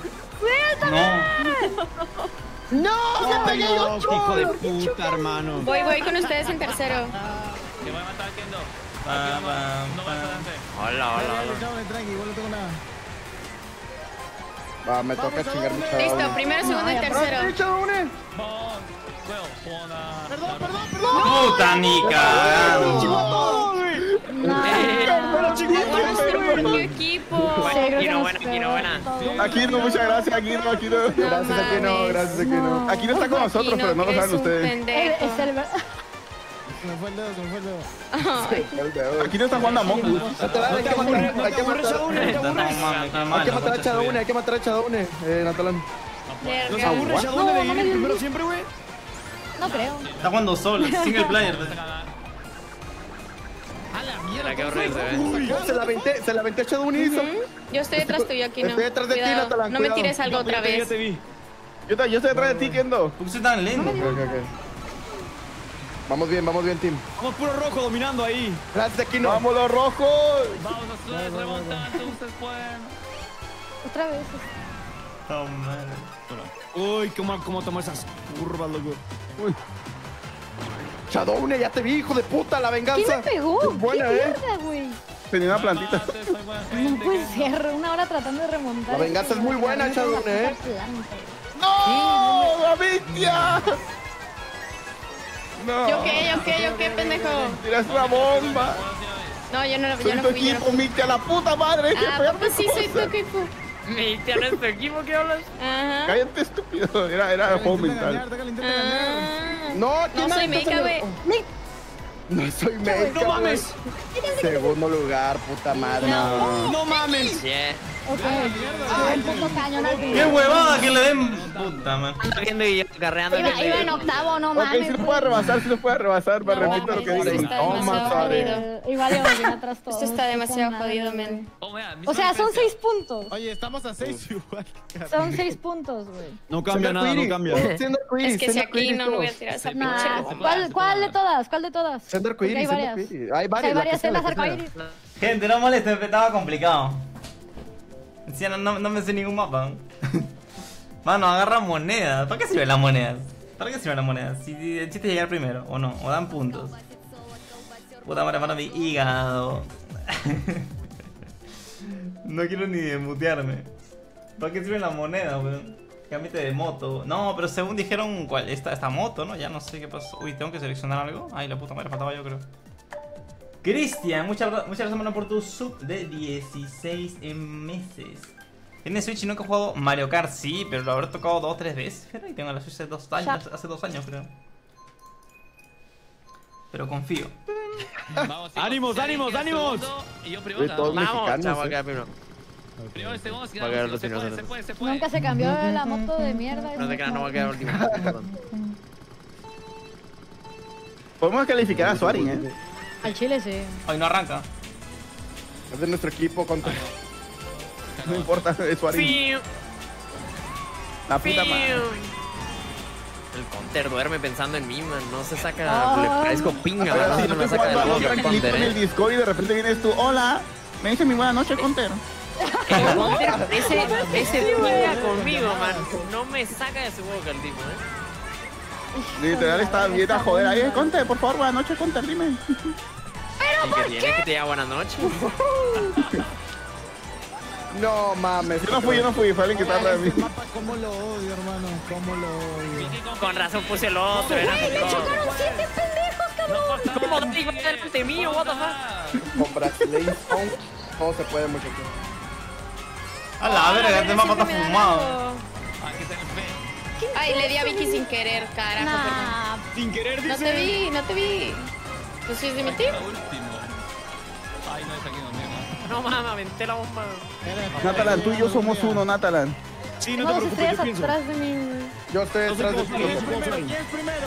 S2: No.
S10: ¡No! ¡Se pegué
S8: No,
S10: ocho!
S8: qué hijo de puta, hermano.
S7: Voy, voy con ustedes en tercero.
S6: Te voy a matar, Kendo.
S2: Pa, pa,
S6: No
S2: pa.
S6: vas adelante.
S3: Hola,
S4: Dale,
S3: hola,
S4: dale,
S3: hola.
S4: chavales, tranqui, igual no tengo nada.
S10: Va, me toca
S4: Vamos,
S10: chingar mi
S4: vamos.
S10: chavo.
S7: Listo, primero, segundo y tercero.
S6: Bon, well, buena-
S4: Perdón, perdón, perdón.
S2: Puta ni cagando.
S1: Nah.
S7: Bueno, ser por qué equipo.
S1: Sí, creo
S3: Aquí
S1: que
S3: no,
S1: nos
S3: buena, aquí no, buena.
S1: pegó
S5: Aquí no, muchas gracias. Aquí no, aquí no.
S10: Gracias, aquí no,
S7: mames.
S10: gracias, aquí no.
S1: No.
S5: Aquí no está con nosotros, pero no lo
S7: eres
S5: saben
S7: un
S5: ustedes.
S1: Es,
S7: pendejo.
S1: es el ver-
S4: Se me fue el dedo, se me fue el dedo.
S5: Aquí no está jugando Among Us.
S10: Hay que matar, hay que matar, hay que matar.
S2: No mames, qué
S10: Hay
S2: mal,
S10: que matar a
S2: muchacho,
S10: Chadone,
S2: bien.
S10: hay que matar a Chadone, eh, Natalán.
S8: ¿Nos
S7: Verga.
S8: aburre Shadowne
S1: No,
S8: de
S1: no
S8: ir
S1: me dio
S8: primero
S1: luz.
S8: siempre, güey?
S1: No creo.
S2: Está jugando solo, single player.
S4: A la mierda.
S3: Mira qué horrible se ve.
S10: Se la aventé, se la aventé a Chadone y hizo.
S7: Yo estoy detrás tuyo, aquí no.
S10: Estoy detrás de ti,
S7: Cuidado,
S10: Natalan,
S7: no me
S10: cuidado.
S7: tires algo
S8: No,
S7: otra
S8: ya te vi,
S7: vez.
S8: Ya te vi.
S5: Yo, ta- yo estoy detrás de ti, Kendo.
S2: ¿Por qué soy tan lento?
S10: Ok, ok, ok. Vamos bien, vamos bien, team.
S8: Vamos puro rojo dominando ahí.
S10: Gracias, aquí no.
S5: ¡Vamos los rojos!
S6: Vamos a ustedes remontando, ustedes pueden.
S1: Otra vez.
S2: No, man.
S8: Uy, cómo, cómo tomó esas curvas, loco.
S5: Uy.
S10: Chadone, ya te vi, hijo de puta, la
S1: ¿Quién
S10: venganza.
S1: me pegó?
S10: Es buena,
S1: ¿Qué
S10: eh.
S1: mierda, güey?
S5: Tenía una plantita.
S6: Mates, soy buena
S1: No
S6: gente,
S1: puede
S6: Kendo.
S1: ser. Una hora tratando de remontar.
S10: La venganza es muy buena,
S1: Me con la
S10: Chadone, eh.
S1: puta planta.
S5: ¡No! ¡La bestia! No.
S7: ¿Yo qué? ¿Yo qué? ¿Yo qué, pendejo?
S5: Tiras una bomba.
S7: No, yo no, yo
S5: Soy
S7: no
S5: tu
S7: fui, yo no
S5: equipo,
S7: fui.
S5: Mitia, la puta madre. qué
S7: Ah,
S5: fea
S7: poco sí soy tu
S5: cosa.
S7: equipo.
S3: Mi tía no es tu equipo, ¿qué hablas?
S7: Ajá.
S5: Cállate, estúpido. Era, era juego
S4: Intenta ganar,
S5: mental.
S4: déjale, intenta ganar.
S7: Ah.
S10: No, ¿quién
S7: No soy
S10: aventó,
S7: meca,
S10: señor?
S7: güey.
S10: Oh, no soy meca,
S8: ¡No mames!
S10: güey. Segundo lugar, puta madre.
S1: No.
S8: ¡No mames!
S3: Yeah.
S1: Ok. Fue un poco cañón al
S2: ¡Qué
S1: final.
S2: huevada que le den! Puta, man.
S3: Ando viendo y yo carreando.
S1: Iba, iba en octavo, no
S5: Ok,
S1: mames.
S5: sí lo puede rebasar, sí lo puede rebasar. Para
S7: No,
S5: repito lo que
S7: mames,
S5: dicen.
S7: está
S5: Toma,
S7: demasiado
S5: Sare.
S7: jodido.
S1: Eh, Igual íbamos bien atrás todos.
S7: Esto está demasiado
S1: Puta
S7: jodido,
S1: madre.
S7: men.
S6: Oh, mira,
S1: O sea, son
S6: misma
S1: seis puntos.
S4: Oye, estamos a seis igual.
S1: Son seis puntos, güey.
S8: No cambia nada, no cambia.
S7: Es que si aquí no, no voy a tirar esa pinche
S1: Nah,
S7: bomba.
S1: ¿cuál, ¿Cuál de todas? ¿Cuál de todas?
S10: Sender
S1: Porque hay
S10: Arcoiris, Sender
S1: varias.
S10: Arcoiris. Hay
S1: O sea,
S10: varias.
S1: hay
S10: la
S1: varias
S10: que sea,
S1: celdas
S10: la que sea.
S1: arcoíris.
S2: Gente, no molesten, estaba complicado. Encima no, no, no me sé ningún mapa. Mano, agarra monedas. ¿Para qué sirven las monedas? ¿Para qué sirven las monedas? Si si el chiste es llegar primero, o no, o dan puntos. Puta madre, mano, mi hígado. No quiero ni mutearme. ¿Para qué sirven las monedas, weón? Cámbiate de moto. No, pero según dijeron, ¿cuál? Esta, esta moto, ¿no? Ya no sé qué pasó. Uy, tengo que seleccionar algo. Ay, la puta madre, faltaba yo, creo. Cristian, muchas, gra- muchas gracias, mano, por tu sub de dieciséis meses. ¿Tienes Switch y nunca he jugado Mario Kart? Sí, pero lo habré tocado dos o tres veces. Pero y tengo la Switch hace dos años, hace dos años, creo. Pero confío.
S6: Vamos, chicos,
S8: ¡Ánimos,
S6: si alguien
S8: ánimos,
S6: queda
S8: ánimos!
S6: segundo, Y yo
S10: Oye,
S6: primero.
S10: todos
S6: nada más.
S3: Vamos,
S10: mexicanos,
S3: chaval,
S10: eh.
S3: queda primero.
S6: Primero y segundo, si
S3: Va a
S6: queda
S3: quedar
S6: último. Se
S3: los
S6: puede,
S3: primeros.
S6: se puede, se puede.
S1: Nunca se cambió la moto de mierda.
S3: No te creas, no va a quedar último.
S5: Podemos calificar a Suari, ¿eh?
S1: Al chile sí.
S2: Hoy no arranca.
S10: Es de nuestro equipo contra.
S5: No importa, es Suari.
S3: Fiu,
S5: La puta
S3: fiu.
S5: madre.
S3: El counter duerme pensando en mí, man. No se saca.
S1: Ah.
S3: Le parezco pinga,
S5: Ahora,
S3: man.
S5: si
S3: No
S5: yo
S3: me
S5: estoy
S3: saca de
S5: jugando algo
S3: juego el
S5: tranquilito
S3: counter,
S5: en el
S3: eh.
S5: Discord y de repente vienes tú, hola, me dice mi buena noche, Counter.
S3: El counter, ese, ese pinga conmigo, man. No me saca de su boca el tipo, eh.
S5: Literal está bien a joder ahí, Counter, por favor, buena noche, Counter, dime.
S3: ¿Y que tiene que te diga buenas noches?
S10: No mames.
S5: Yo no fui, yo no fui, fue alguien que está atrás de
S4: Este
S5: mí.
S4: mapa, cómo lo odio, hermano. Cómo lo odio.
S3: Con razón puse el otro, era
S1: ¡Me
S3: con
S1: chocaron siete pendejos, cabrón!
S3: ¿Cómo te digo delante mío? What the fuck?
S10: Con Brasileño. ¿Cómo se puede, muchachos?
S2: A la verga, este mapa está fumado.
S6: Aquí está el fe.
S7: Ay, le di a Vicky sin querer, carajo,
S1: Nah.
S8: Sin querer,
S7: perdón. No
S8: dice.
S7: te vi, no te vi. ¿Tú sí es de mi team?
S6: Lo último. Ay, no, es aquí no, mira.
S3: No mames, aventé la bomba.
S5: Natalan, tú y yo somos uno, Natalan.
S8: Sí, no
S1: No,
S8: te
S1: dos
S8: preocupes, yo
S1: estrellas
S8: pienso.
S1: atrás de mí.
S10: Yo estoy
S8: No sé
S10: detrás de
S8: cómo
S10: ti.
S8: sale, no sé cómo
S4: Primero,
S8: sale.
S4: ¿quién es primero?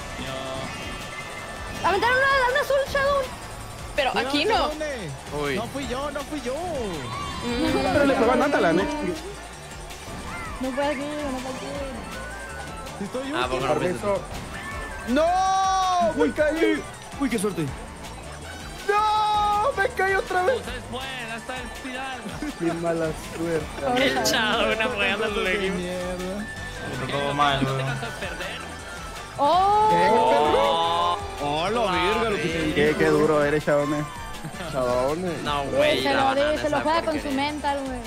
S6: Yo.
S1: Aventaron una, una azul, Shadow.
S7: Pero
S4: Cuidado,
S7: aquí no.
S4: ¿dónde?
S3: Uy.
S4: No fui yo, no fui yo.
S5: Pero le pegó a Natalan, eh.
S1: No puede aquí, no puede aquí.
S4: Si estoy
S3: Ah,
S4: último.
S3: porque no me
S10: Permiso. ¡No! ¡Me caí!
S8: Uy, qué suerte.
S10: ¡No! ¡Me caí otra vez!
S6: Ustedes pueden, hasta el final.
S10: ¡Qué mala suerte!
S3: El chado, una apoyando al
S4: Qué
S3: equipo.
S4: mierda.
S2: Todo mal,
S6: ¿No te
S2: weón.
S6: cansas de perder?
S1: ¡Oh!
S8: Oh, la verga, lo que te
S5: Qué, qué duro eres, Shadow.
S10: Chabones.
S3: No, güey.
S1: Se
S3: la
S1: lo
S3: banana
S1: di, se lo
S3: esa
S1: juega con
S3: porquería.
S1: su mental, güey.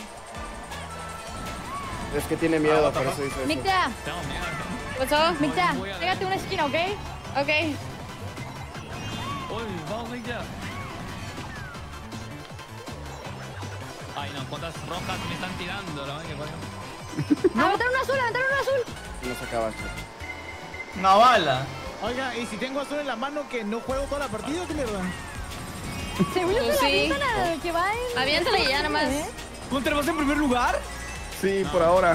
S10: Es que tiene miedo, por eso dice eso.
S1: Micta,
S6: Tengo miedo.
S7: ¿Qué pasó?
S1: Micta,
S6: voy a-
S1: pégate una esquina, ¿ok?
S7: Ok.
S6: Uy, vamos, Ninja. Ay, no, cuántas rojas me están tirando, la madre que parió.
S1: Aventaron una azul, aventaron una azul.
S10: No se acaba.
S2: Una bala.
S4: Oiga, y si tengo azul en la mano, que no juego toda la partida, ¿qué mierda?
S1: Según yo
S7: Pues
S1: se la
S7: sí.
S1: avientan al que va en...
S7: Aviéntale ya nomás.
S1: ¿Eh?
S8: ¿Contra vas en primer lugar?
S5: Sí, por ahora.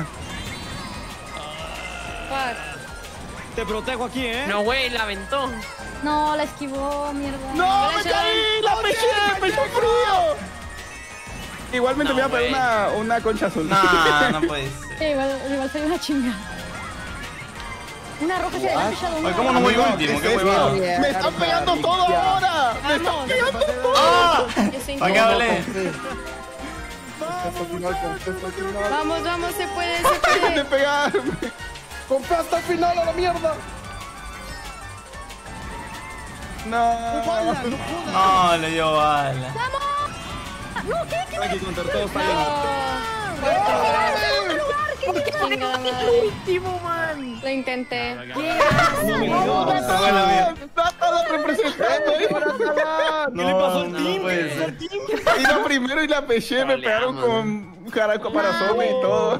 S7: Fuck.
S8: Te protejo aquí, ¿eh?
S3: No, güey, la aventó.
S1: No, la esquivó, mierda.
S5: ¡No,
S7: Hola,
S5: me caí! ¡La peché! ¡Me hizo frío! Igualmente
S3: No,
S5: me voy a pegar
S3: güey.
S5: una, una concha azul.
S2: Nah, no puede ser.
S1: Sí, igual, igual soy una chinga. Una roja hacia adelante, Shadow.
S2: Ay, ¿cómo no voy
S5: Amigo,
S2: último?
S5: ¿qué
S2: ¿Qué
S5: es
S2: huevado?
S5: eso? ¡Me están pegando todo ahora! ¡Me están pegando todo!
S2: ¡Ah!
S7: Yo soy
S2: ¿Para qué hablé?
S7: Vamos, vamos, se puede, se
S5: ¡Dejen de
S7: puede.
S5: pegarme!
S10: ¡Compré hasta el final a la mierda!
S5: No.
S2: No, le dio bala.
S1: No, ¿qué? ¿Qué?
S8: Hay que contar todo, está bien.
S7: Chingada madre.
S1: Último, man.
S7: Lo intenté.
S5: Natalan representando.
S8: ¿Qué le pasó al
S2: no,
S8: team?
S2: no puede
S8: ¿Qué le pasó al
S2: ser.
S8: team?
S5: Iba primero y la peché, me pegaron con caraco para zombie y todo.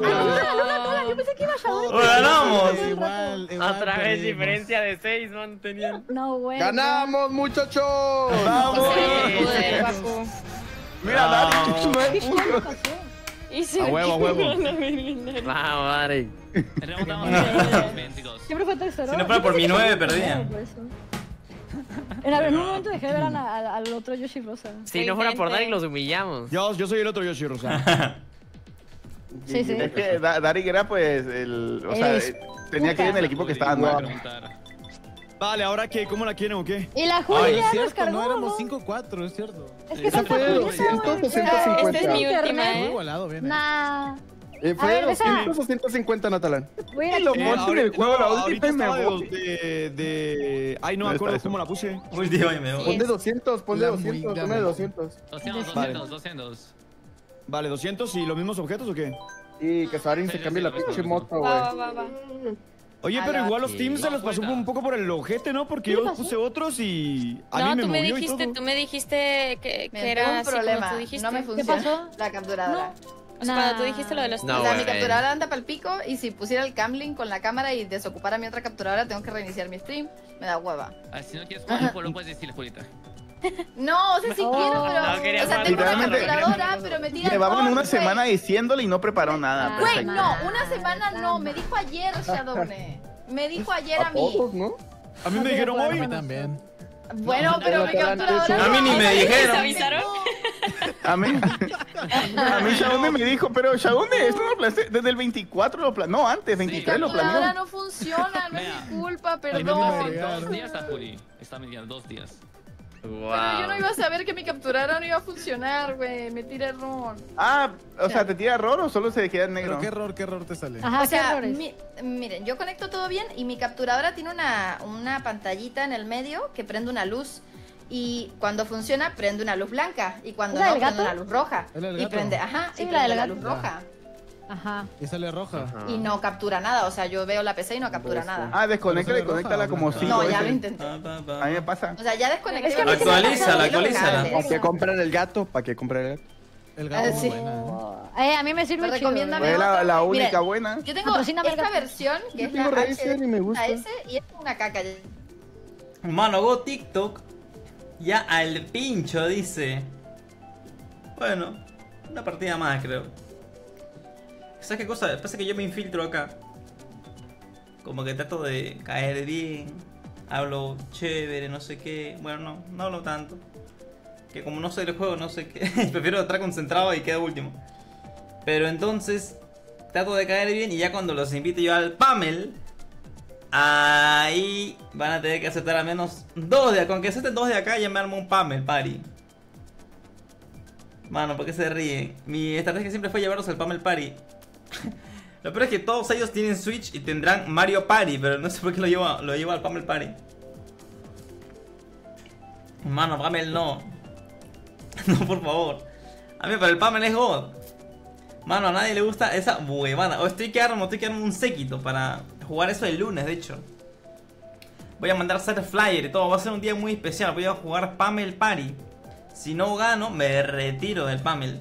S1: Yo pensé que iba a Shadow.
S2: ¡Lo ganamos!
S4: Igual, igual.
S3: Otra vez
S4: perdimos.
S3: diferencia de seis, man, tenían.
S1: No, güey.
S10: ¡Ganamos, muchachos!
S5: ¡Vamos!
S7: Joder, Paco.
S5: Mira, Dari, nueve
S1: ¿Qué
S5: puntos.
S1: pasó?
S7: Y se
S8: A huevo, a huevo.
S3: Vamos, madre.
S6: Remontamos a bien, chicos.
S1: Siempre fue tercero.
S2: Si no fuera por mi nueve, perdía.
S1: Por eso. En, en un momento dejé de ver a la- al, al otro Yoshi Rosa.
S3: Si no fuera por Dari, los humillamos.
S8: Yo, yo soy el otro Yoshi Rosa.
S1: Sí, sí.
S5: Es que Da- Dari era pues el. O sea,
S1: Eres
S5: eh, tenía que ir en el equipo que estaba
S6: Voy a
S5: nuevo.
S6: preguntar.
S8: Vale, ¿ahora qué? ¿Cómo la quieren o qué?
S1: Y la
S2: Ay,
S1: Julia
S4: Es
S1: nos
S4: cierto,
S1: cargó.
S4: no éramos
S1: ¿no?
S4: cinco cuatro, es cierto.
S1: Es que
S10: Esa
S1: falta
S10: fue de
S1: Julia,
S10: doscientos,
S1: güey.
S10: doscientos cincuenta.
S7: Este es mi última,
S4: Muy
S7: ¿eh?
S4: igualado, viene.
S1: Nah.
S10: Eh,
S1: A
S10: fue
S1: ver,
S10: de
S1: deja.
S10: doscientos, doscientos cincuenta, Natalan.
S1: Voy a ir
S5: Lo
S1: aquí.
S8: Eh,
S5: monto en el
S8: ahorita-
S5: juego, la
S8: no,
S5: última
S8: ahorita
S5: y me
S8: estaba de,
S5: voy.
S8: de, de... Ay, no me
S5: ¿Dónde
S8: acuerdo
S5: está
S8: cómo
S5: eso?
S8: la puse.
S2: Último y me voy.
S10: Pon de doscientos, pon de
S4: La
S10: doscientos,
S4: muy
S10: pon de
S4: dama.
S10: doscientos.
S6: doscientos,
S8: Vale.
S6: doscientos, doscientos.
S8: Vale, doscientos y los mismos objetos o qué?
S10: Y que Sarin se cambie la pinche moto,
S7: Va,
S10: güey.
S7: va, va, va.
S8: Oye,
S11: A
S8: pero
S11: la
S8: igual los
S11: que-
S8: teams se los pasó un poco por el ojete, ¿no? Porque
S1: ¿Qué
S8: yo
S1: pasó?
S8: puse otros y a
S7: No,
S8: mí me
S7: tú me
S8: movió y
S7: dijiste,
S8: todo.
S7: tú me dijiste que,
S11: Me
S7: que
S11: tengo
S7: era
S11: un
S7: así como
S11: problema.
S7: tú dijiste.
S11: No me
S1: ¿Qué
S11: funciona
S1: pasó?
S11: la capturadora.
S7: O sea, cuando tú dijiste lo de los
S3: No,
S11: o sea,
S3: güey.
S11: mi capturadora anda para el pico y si pusiera el camlink con la cámara y desocupara mi otra capturadora, tengo que reiniciar mi stream. Me da hueva.
S6: Ah, si no quieres jugar, pues lo puedes decir, Julita.
S11: No, o sea, sí
S1: Oh.
S11: quiero, pero.
S3: No, quería
S11: o sea,
S3: jugar
S11: tengo una
S5: literalmente.
S11: capturadora, pero me tira el
S5: Llevaban
S11: rol,
S5: una
S11: güey.
S5: semana diciéndole y no preparó nada.
S1: Ah.
S11: Güey,
S5: Perfecto.
S11: no, una semana no. Me dijo ayer Shadowne. Me dijo ayer a
S10: A
S11: mí.
S10: todos, ¿no?
S8: A mí me dijeron
S4: A
S8: hoy.
S4: mí también.
S11: Bueno, pero mi capturadora.
S2: A mí ni
S11: no.
S2: me dijeron.
S7: ¿Te avisaron?
S5: A mí, a mí Shaone me dijo, pero Shaone, esto lo planeé desde el veinticuatro, lo planeó, no antes,
S11: Mi
S5: veintitrés lo
S11: capturadora
S5: planeó.
S11: no funciona, no es
S6: Vea.
S11: mi culpa,
S6: Primero
S11: perdón.
S6: hace dos días a Juli. Está midiendo dos días.
S11: Pero yo no iba a saber que mi capturadora no iba a funcionar, güey. Me tira error.
S5: Ah, o sea, ¿te tira error o solo se queda en negro?
S4: Pero qué error, qué error te sale.
S1: Ajá,
S11: O
S1: ¿qué
S11: sea,
S1: errores?
S11: mi- miren, yo conecto todo bien y mi capturadora tiene una, una pantallita en el medio que prende una luz. Y cuando funciona, prende una luz blanca. Y cuando
S1: ¿La
S11: no,
S1: del
S11: prende
S1: gato?
S11: una luz roja.
S4: ¿Es la del
S11: Y
S4: gato?
S11: prende, ajá,
S1: Sí,
S11: y
S1: la
S11: prende
S1: del
S11: la
S1: gato.
S11: luz roja.
S1: Ajá.
S4: Y sale roja.
S11: Y no captura nada, o sea, yo veo la P C y no captura nada.
S5: Ah, desconecta,
S4: Pero se ve
S5: desconéctala
S4: roja,
S5: como
S4: blanca.
S5: cinco
S11: No, ya
S5: veces.
S11: lo intenté.
S5: A mí me pasa.
S11: O sea, ya desconecté.
S1: Es que a mí
S11: los
S1: se me ha
S11: cables,
S2: Actualízala,
S11: los
S2: actualízala.
S11: cables.
S10: ¿Para qué comprar el gato? ¿Para qué comprar el gato?
S4: El gato
S11: Ah,
S4: es
S11: sí.
S4: muy buena.
S1: Oh, Eh, a mí me sirve
S11: Te
S1: chido.
S11: recomiéndame
S5: Fue la,
S11: otro.
S5: la única
S11: Miren,
S5: buena.
S11: Yo tengo
S1: Patrocíname,
S11: esta
S1: gato.
S11: versión, que
S10: Yo
S11: es la
S10: tengo Razer y me gusta.
S11: H S, y es una caca.
S2: Mano, Go TikTok ya al pincho, dice. Bueno, una partida más, creo. ¿Sabes qué cosa? Pasa que yo me infiltro acá. Como que trato de caer bien. Hablo chévere, no sé qué. Bueno, no, no hablo tanto. Que como no sé del juego, no sé qué. Prefiero estar concentrado y quedar último. Pero entonces trato de caer bien y ya cuando los invito yo al Pamel, ahí van a tener que aceptar al menos dos de acá. Aunque acepten dos de acá, ya me armo un Pamel Party. Mano, ¿por qué se ríen? Mi estrategia siempre fue llevarlos al Pamel Party. Lo peor es que todos ellos tienen Switch y tendrán Mario Party, pero no sé por qué lo llevo, lo llevo al Pamel Party. Mano, Pamel no. No, por favor. A mí, pero el Pamel es God. Mano, a nadie le gusta esa huevada. O estoy que armo, estoy que armo un séquito para jugar eso el lunes, de hecho. Voy a mandar hacer flyer y todo. Va a ser un día muy especial. Voy a jugar Pamel Party. Si no gano, me retiro del Pamel.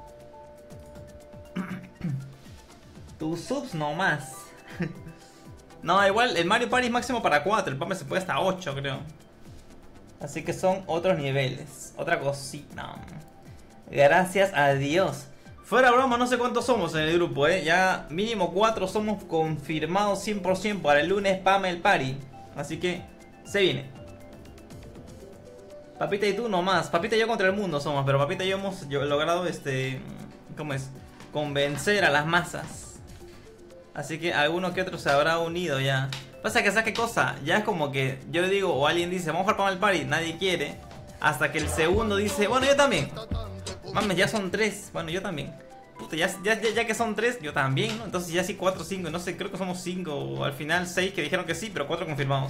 S2: Tus subs nomás. No, igual el Mario Party es máximo para cuatro. El Pamel se puede hasta ocho, creo. Así que son otros niveles. Otra cosita. Gracias a Dios. Fuera broma, no sé cuántos somos en el grupo, eh. Ya mínimo cuatro somos confirmados cien por ciento para el lunes Pamel Party. Así que se viene. Papita y tú nomás. Papita y yo contra el mundo somos. Pero Papita y yo hemos yo- logrado este... ¿Cómo es? Convencer a las masas. Así que alguno que otro se habrá unido ya. Pasa que, ¿sabes qué cosa? Ya es como que yo digo o alguien dice, vamos a jugar Pamel Party, nadie quiere. Hasta que el segundo dice, bueno, yo también. Mames, ya son tres. Bueno, yo también. Puta, ya, ya, ya, ya que son tres, yo también, ¿no? Entonces ya sí cuatro, cinco, no sé, creo que somos cinco. O al final seis que dijeron que sí, pero cuatro confirmamos.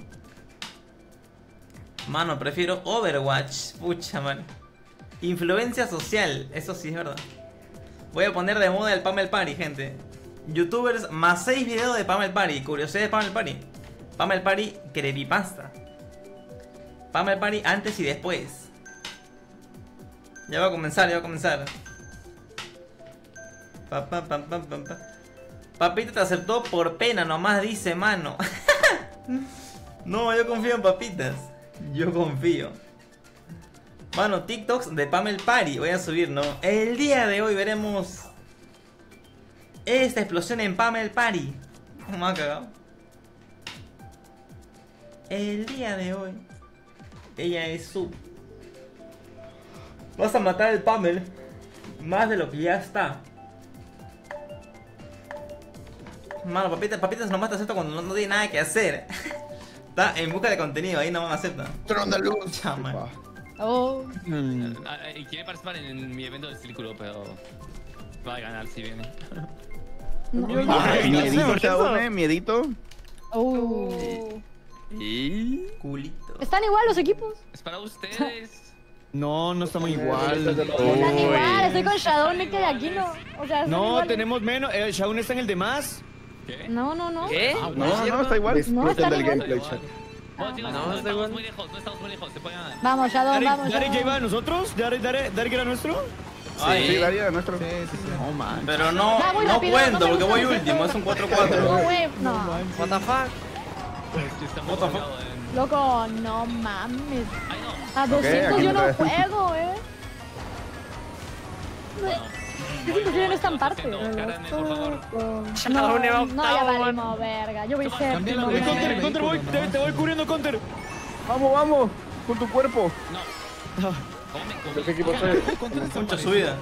S2: Mano, prefiero Overwatch. Pucha, man. Influencia social, eso sí es verdad. Voy a poner de moda el Pamel Party, gente. Youtubers más seis videos de Pamel Party. Curiosidades de Pamel Party. Pamel Party creepypasta. Pamel Party antes y después. Ya va a comenzar, ya va a comenzar. Pa, pa, pa, pa, pa, pa. Papita te aceptó por pena nomás, dice mano. No, yo confío en papitas. Yo confío. Mano, TikToks de Pamel Party. Voy a subir, ¿no? El día de hoy veremos esta explosión en Pamel Party. ¿Cómo me ha cagado? El día de hoy ella es su... Vas a matar al Pamel más de lo que ya está. Mano, papitas, papitas nomás te acepta cuando no, no tiene nada que hacer. Está en busca de contenido, ahí no me acepta.
S10: Tron de luz.
S2: Chama.
S1: Oh.
S6: Mm. Y quiere participar en mi evento del círculo, pero va a ganar si viene.
S5: Ay, miedito, Shaune, miedito.
S1: Oh.
S9: Y...
S2: Culito.
S1: ¿Están igual los equipos?
S6: Es para ustedes.
S8: No, no estamos igual.
S1: Están igual, estoy con Shadow, que de aquí no. O sea, están
S8: No,
S1: iguales.
S8: tenemos menos. Eh, Shaun está en el de más.
S6: ¿Qué?
S1: No, no, no.
S9: ¿Qué?
S8: Ah,
S5: No, no, está igual.
S1: No,
S10: Disfruten
S1: están
S10: del
S1: igual.
S10: gameplay, chat.
S6: Bueno, chicos,
S9: No,
S6: no,
S9: está
S6: estamos
S9: igual.
S6: muy lejos, no estamos muy lejos, se pueden ganar.
S1: Vamos, Shadow,
S8: Darek,
S1: vamos.
S8: Darek ya
S1: Shadow.
S8: iba a nosotros. Darek, Darek, Darek era nuestro.
S2: Ay,
S5: Sí, Daría de nuestro.
S4: Sí, sí, sí.
S8: No, man.
S2: pero no,
S1: Va muy
S2: no
S1: rápido,
S2: cuento
S1: no me
S2: porque
S1: gusta
S2: voy
S1: el
S2: último,
S1: tiempo.
S2: es un cuatro
S1: No,
S2: cuatro.
S1: güey, no.
S9: What the fuck?
S6: Estamos
S2: What the fuck?
S6: colgados en-
S1: Loco, no mames.
S6: Ay, no.
S1: A doscientos
S5: aquí
S1: yo no
S5: me trae.
S1: juego, eh. Yo siento que yo no está en parte.
S6: Cárgame, por favor.
S1: No,
S9: le va
S1: no,
S9: octavo,
S1: ya
S9: man.
S1: valimos verga. Yo voy
S4: Cámbialo
S1: séptimo.
S4: de
S8: Eh, Counter,
S1: man.
S8: Counter, voy. Te, te voy cubriendo, Counter.
S5: Vamos, vamos. Con tu cuerpo.
S6: No. Come,
S10: ¿De qué
S6: come.
S10: equipo soy?
S2: Mucha subida.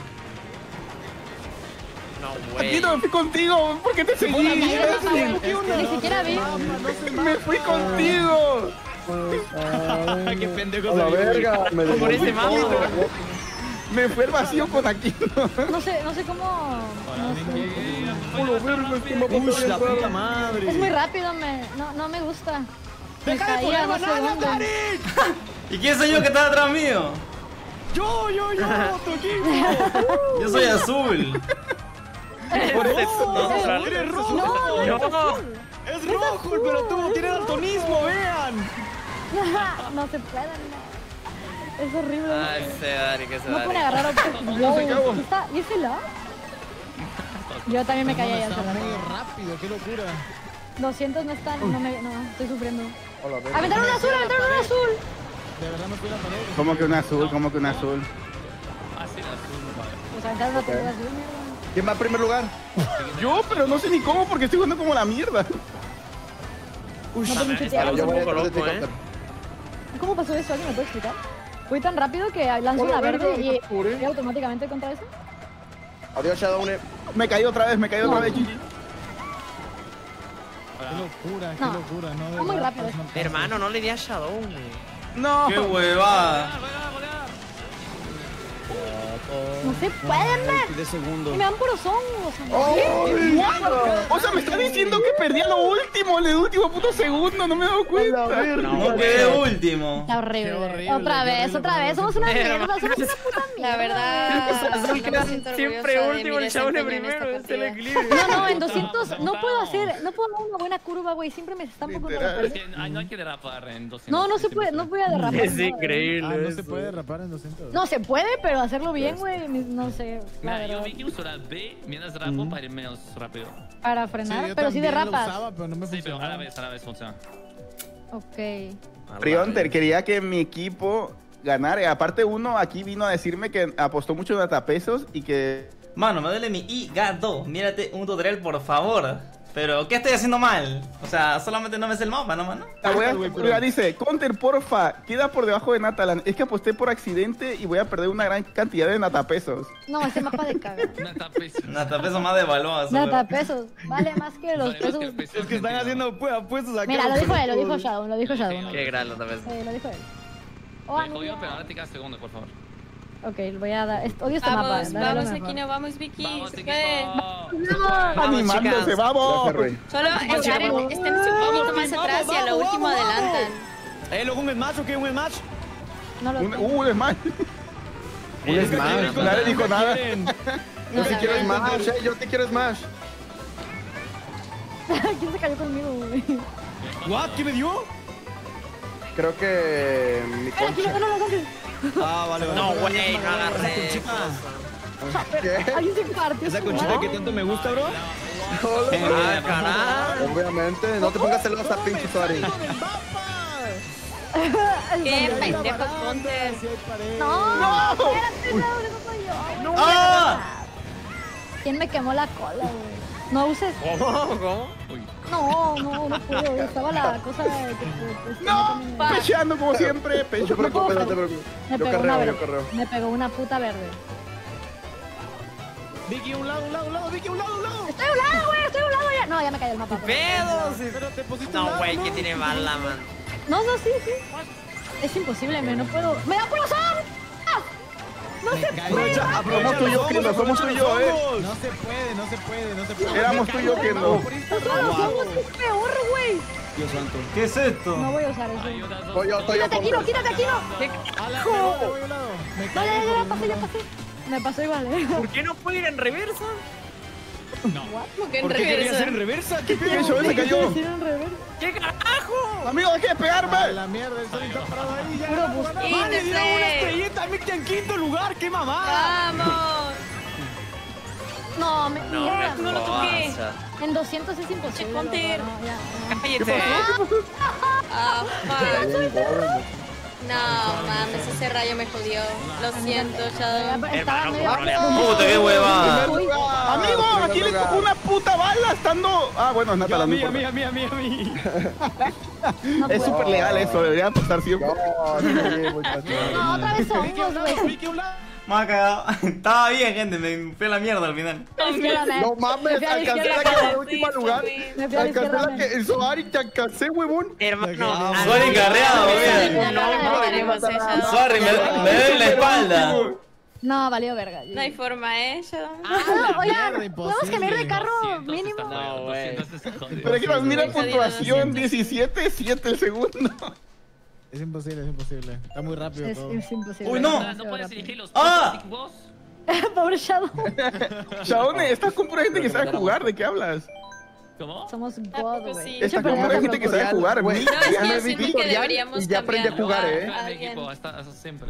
S9: No,
S5: Aquí
S9: güey.
S5: no me fui contigo. ¿Por qué te seguí?
S1: Ni siquiera vi.
S5: Me fui contigo.
S8: Qué pendejo
S10: A la
S8: soy, güey.
S10: verga, me
S9: Por ese
S10: devolví
S9: mamo.
S10: todo.
S5: Me fue el vacío con Aquino.
S1: No sé, no sé cómo. No sé.
S10: Hola, verga, este mapa
S8: Uy,
S10: está
S8: la
S10: bien
S8: puta
S10: raro.
S8: madre.
S1: Es muy rápido, me. No, no me gusta. Me
S8: ¡Deja de
S1: caía
S8: poner
S1: dos
S8: bananas,
S1: segundos.
S8: Darek!
S2: ¿Y quién soy yo que está atrás mío?
S8: Yo, yo, yo, tu equipo.
S2: Yo soy azul.
S8: Por eso,
S9: no,
S8: eres rojo.
S1: No, no,
S9: No.
S8: Es rojo, pero tú tienes daltonismo, vean.
S1: no se puede, no. Es horrible.
S9: Ay, ese Dari, que ese
S1: No puede
S9: Dari.
S1: agarrar objetos.
S5: se acabó.
S1: ¿Y está- ¿Y ese la? Yo también me caí ahí
S4: Está
S1: hace rato.
S4: muy rápido, qué locura.
S1: doscientos no están, no me, no, estoy sufriendo.
S10: Hola, ven.
S1: ¡Aventaron un azul, aventaron un azul!
S4: De verdad me fui a la pared.
S5: ¿Cómo que un azul? ¿Cómo que un azul?
S6: Ah, sí, la azul, vale.
S1: Pues aventaron una tortuga azul, mierda.
S10: ¿Quién va en primer lugar?
S5: Yo, pero no sé ni cómo porque estoy jugando como la mierda.
S1: No te
S3: Está
S1: mucho
S10: Yo voy
S3: un poco
S10: detrás de
S3: loco,
S10: ti,
S3: ¿eh?
S10: Counter.
S1: ¿Cómo pasó eso? ¿Alguien me puede explicar? Fui tan rápido que lanzo
S10: Hola,
S1: una
S10: verga,
S1: verde y,
S10: Sakura.
S1: y automáticamente contra eso.
S10: Adiós, Shadowne.
S5: Me caí otra vez, me caí otra vez, G G.
S4: Qué locura, qué
S1: No.
S4: locura. No, de
S1: Está muy
S4: verdad,
S1: rápido.
S4: pues, no pasa.
S3: Hermano, no le di a Shadow, güey.
S5: No.
S2: ¡Qué huevada!
S1: No se pueden ver.
S8: De segundo.
S1: Y me dan puros hongos.
S5: ¡Ay! O sea, me está diciendo que perdí a lo último, en el último puto segundo, no me he dado cuenta.
S2: No quedé último.
S1: Está horrible.
S4: Qué horrible,
S1: Otra
S4: qué
S1: vez,
S4: horrible,
S1: otra vez.
S4: pero
S1: Somos
S4: no
S1: una
S4: se
S1: mierda,
S3: puede.
S1: somos una puta mierda.
S7: La verdad, no me siento
S3: Siempre
S7: orgullosa de
S3: último
S7: mi
S3: el Shadow
S7: desempeño en
S3: primero,
S7: esta
S3: es el
S7: partida.
S3: equilibrio.
S1: No, no, en doscientos no puedo hacer, no puedo dar una buena curva, güey. Siempre me están poco
S5: Literal.
S6: Es que ay, no hay que derrapar en doscientos.
S1: No, no se puede, no voy a derrapar.
S3: Es
S1: nada.
S3: increíble.
S4: Ah, no se
S3: eso.
S4: puede derrapar en doscientos.
S1: No se puede, pero hacerlo bien, güey, no sé. La
S6: Mira, yo
S1: verdad.
S6: vi que usó la B mientras rapo para ir menos rápido.
S1: Para
S4: Sí,
S1: frenar,
S4: yo
S1: pero sí
S4: también lo
S1: derrapas.
S4: usaba, pero no me
S6: Sí, pero a la
S4: funcionaba.
S6: vez, a la vez funciona.
S1: Ok.
S5: Prionter, quería que mi equipo ganara. Aparte, uno aquí vino a decirme que apostó mucho en atapesos y que.
S2: Mano, me duele mi hígado. Mírate un tutorial, por favor. Pero, ¿qué estoy haciendo mal? O sea, solamente no me sé el mapa, ¿no, mano?
S5: La voy a- Oiga, dice, Counter, porfa, queda por debajo de Natalan. Es que aposté por accidente y voy a perder una gran cantidad de natapesos.
S1: No, ese mapa de caga.
S6: Nata pesos.
S2: Nata peso más devaluado. seguro.
S1: Nata pesos. Vale más que los
S6: Vale, más
S1: pesos.
S6: que el peso
S8: Es que están
S6: argentino.
S8: haciendo pues, apuestos acá.
S1: Mira, lo dijo él, lo dijo Shadow, lo dijo Shadow. ¿no?
S3: Qué gran otra vez.
S1: Sí, lo dijo él. Oh,
S6: Me jodió,
S1: amiga.
S6: pero ahora te quedas segundo, por favor.
S1: Ok, voy a dar. est- Odio este mapa.
S7: Vamos,
S1: dale lo
S7: vamos,
S1: mejor.
S7: Aquino, vamos, Vicky.
S6: Vamos,
S7: se
S6: equipo.
S7: puede.
S1: ¡Vamos!
S5: Animándose,
S3: chicas.
S5: vamos.
S10: Gracias, Rey.
S7: Solo estar en- estén un poquito más atrás y a lo último adelantan.
S8: Eh, luego un smash o qué, un smash.
S1: No lo
S5: Un,
S1: tengo.
S5: uh, un smash.
S10: Un
S8: Es que
S10: smash.
S8: quieren,
S5: Nadie dijo nada.
S8: quieren.
S10: Yo te quiero Smash, eh. Yo te quiero Smash.
S1: ¿Quién se cayó conmigo, güey?
S8: ¿What? ¿Qué me dio?
S10: Creo que mi
S1: Eh, aquí no,
S10: concha.
S1: no, no, no, no.
S8: Ah, vale, vale.
S3: No, güey,
S8: Esa
S3: no agarré.
S8: conchita.
S10: ¿Qué?
S1: Alguien se partió.
S8: Esa
S1: su
S8: conchita
S1: madre.
S8: que tanto me gusta, bro.
S3: Ah, carajo.
S10: Obviamente, no te pongas celosa, pinche Sori.
S7: Qué pendejo Counter.
S1: No, espérate, no, eso soy yo.
S2: ¡Ah!
S1: ¿Quién me quemó la cola, güey? No uses.
S3: ¿Cómo? ¿Cómo?
S6: Uy.
S1: No, no, no puedo. Estaba la cosa de que. pues,
S5: No,
S1: que me-
S5: pecheando como siempre.
S10: No te
S5: Pecho.
S10: preocupes, no te preocupes.
S1: Me
S10: Yo
S1: pegó una
S10: carreo, yo
S1: verde.
S10: carreo.
S1: Me pegó una puta verde.
S4: Vicky, un lado, un lado, un lado, Vicky, un lado, un lado.
S1: Estoy a un lado, güey, estoy a un lado ya. No, ya me cayó el mapa.
S3: Pedos.
S4: Pero te pusiste un
S3: No,
S4: lado,
S3: güey,
S4: ¿no?
S3: que tiene bala, man.
S1: No, no, sí, sí. Es imposible, me no puedo. ¡Me da por ¡Ah! ¡No se puede!
S5: Aprovecha, somos tú y yo, Kendo, somos tú y yo, eh.
S4: No se puede, no se puede, no se puede.
S5: Éramos tú y yo, Kendo.
S1: ¡Nosotros somos es peor, güey!
S8: Dios santo.
S2: ¿Qué es esto?
S1: No voy a usar eso.
S6: Ayuda, dos,
S10: Soy yo,
S6: dos.
S10: soy yo.
S1: ¡Quítate aquí, no! ¡Quítate aquí, no!
S4: A la, me voy, me voy a un lado. Me
S1: No,
S4: caí
S1: ya, ya,
S4: por
S1: ya
S4: un
S1: pasé, ya
S4: lado.
S1: pasé. Me pasó igual, eh.
S3: ¿Por qué no puede ir en reversa?
S7: Como que en
S8: ¿Por qué quería hacer en
S7: reversa.
S8: reversa? ¿Qué
S5: ¿Qué
S8: pedo?
S5: show se cayó?
S1: Hicieron revés.
S3: ¿Qué carajo?
S5: Amigo, deje de
S4: A
S5: pegarme.
S4: la mierda, el Sori está parado ahí. Ya,
S1: Puro
S4: ya,
S1: bus-
S4: ya,
S7: Y
S4: ya.
S8: ¡Vale, dieron una
S7: Quítense.
S8: estrellita! ¡Mete en quinto lugar! ¡Qué mamada!
S7: Vamos.
S1: No, me,
S3: No,
S1: mierda.
S3: me
S7: no lo toqué.
S3: jodas.
S1: En doscientos es imposible.
S7: Counter.
S1: loco, no, ya, ya.
S3: Cállate.
S7: Ah, fuck. No, mames, ese rayo me jodió. Lo siento, Shadow.
S1: Estaba
S3: Hermano,
S1: medio-
S3: ¿cómo le
S2: Puta, qué hueva.
S1: Uy,
S5: Amigo, aquí le tocó una puta bala estando. Ah, bueno, es
S8: Yo, a
S5: Natalan. no
S8: mí, a
S5: importa.
S8: mí, a mí, a mí, a mí.
S1: no
S5: Es
S1: puedo.
S5: súper legal eso, debería pasar siempre.
S10: No, sí, muchachos.
S1: No, otra vez somos,
S4: Vicky, a un lado,
S1: güey.
S4: Vicky, a un lado.
S2: Me ha cagado. Estaba bien, gente. Me fui a la mierda al final.
S1: Izquiérdame.
S10: No
S1: Me
S10: mames,
S1: fui a la
S10: alcancé la
S1: izquierda.
S10: que en
S7: Sí,
S10: último lugar.
S1: Me fui a la
S10: Alcancé
S1: izquierda.
S10: la que el Soari te alcancé, huevón.
S3: Hermano,
S2: Sorry, carreado, bien.
S7: No, no, no, ganaremos, eh, Shadow.
S2: Sorry, me, me doy la espalda.
S1: No, valió verga.
S7: No hay forma, ¿eh, Shadow?
S1: No, oigan,
S4: mierda,
S1: podemos
S4: imposible.
S1: cambiar de carro
S6: doscientos
S1: mínimo.
S6: está jodido,
S3: No, güey.
S6: doscientos está jodido.
S5: Pero aquí mira
S7: Sí,
S5: puntuación:
S7: sí,
S5: diecisiete, siete el segundo.
S4: Es imposible, es imposible. Está muy rápido
S1: Es,
S4: todo.
S1: es imposible.
S2: Uy, no.
S6: No puedes elegir los
S2: ¡Ah!
S6: Stick vos.
S1: Pobre Shadow.
S5: Shaone, estás con pura gente que sabe jugar, ¿de qué hablas?
S6: ¿Cómo?
S1: Somos
S7: Tampoco
S1: God, güey.
S7: sí.
S1: De hecho,
S5: Estás con
S1: peleamos
S5: pura
S1: a
S5: gente que sabe
S1: propósito.
S5: jugar,
S10: Güey,
S5: güey.
S7: No, es
S10: ya
S7: que
S10: me
S7: yo
S10: vi
S7: siento que
S10: tutorial
S7: deberíamos
S10: y ya aprendí a
S7: cambiarlo
S10: jugar,
S7: a-
S10: eh.
S6: Juega en mi
S7: alguien.
S6: equipo, hasta- hasta siempre.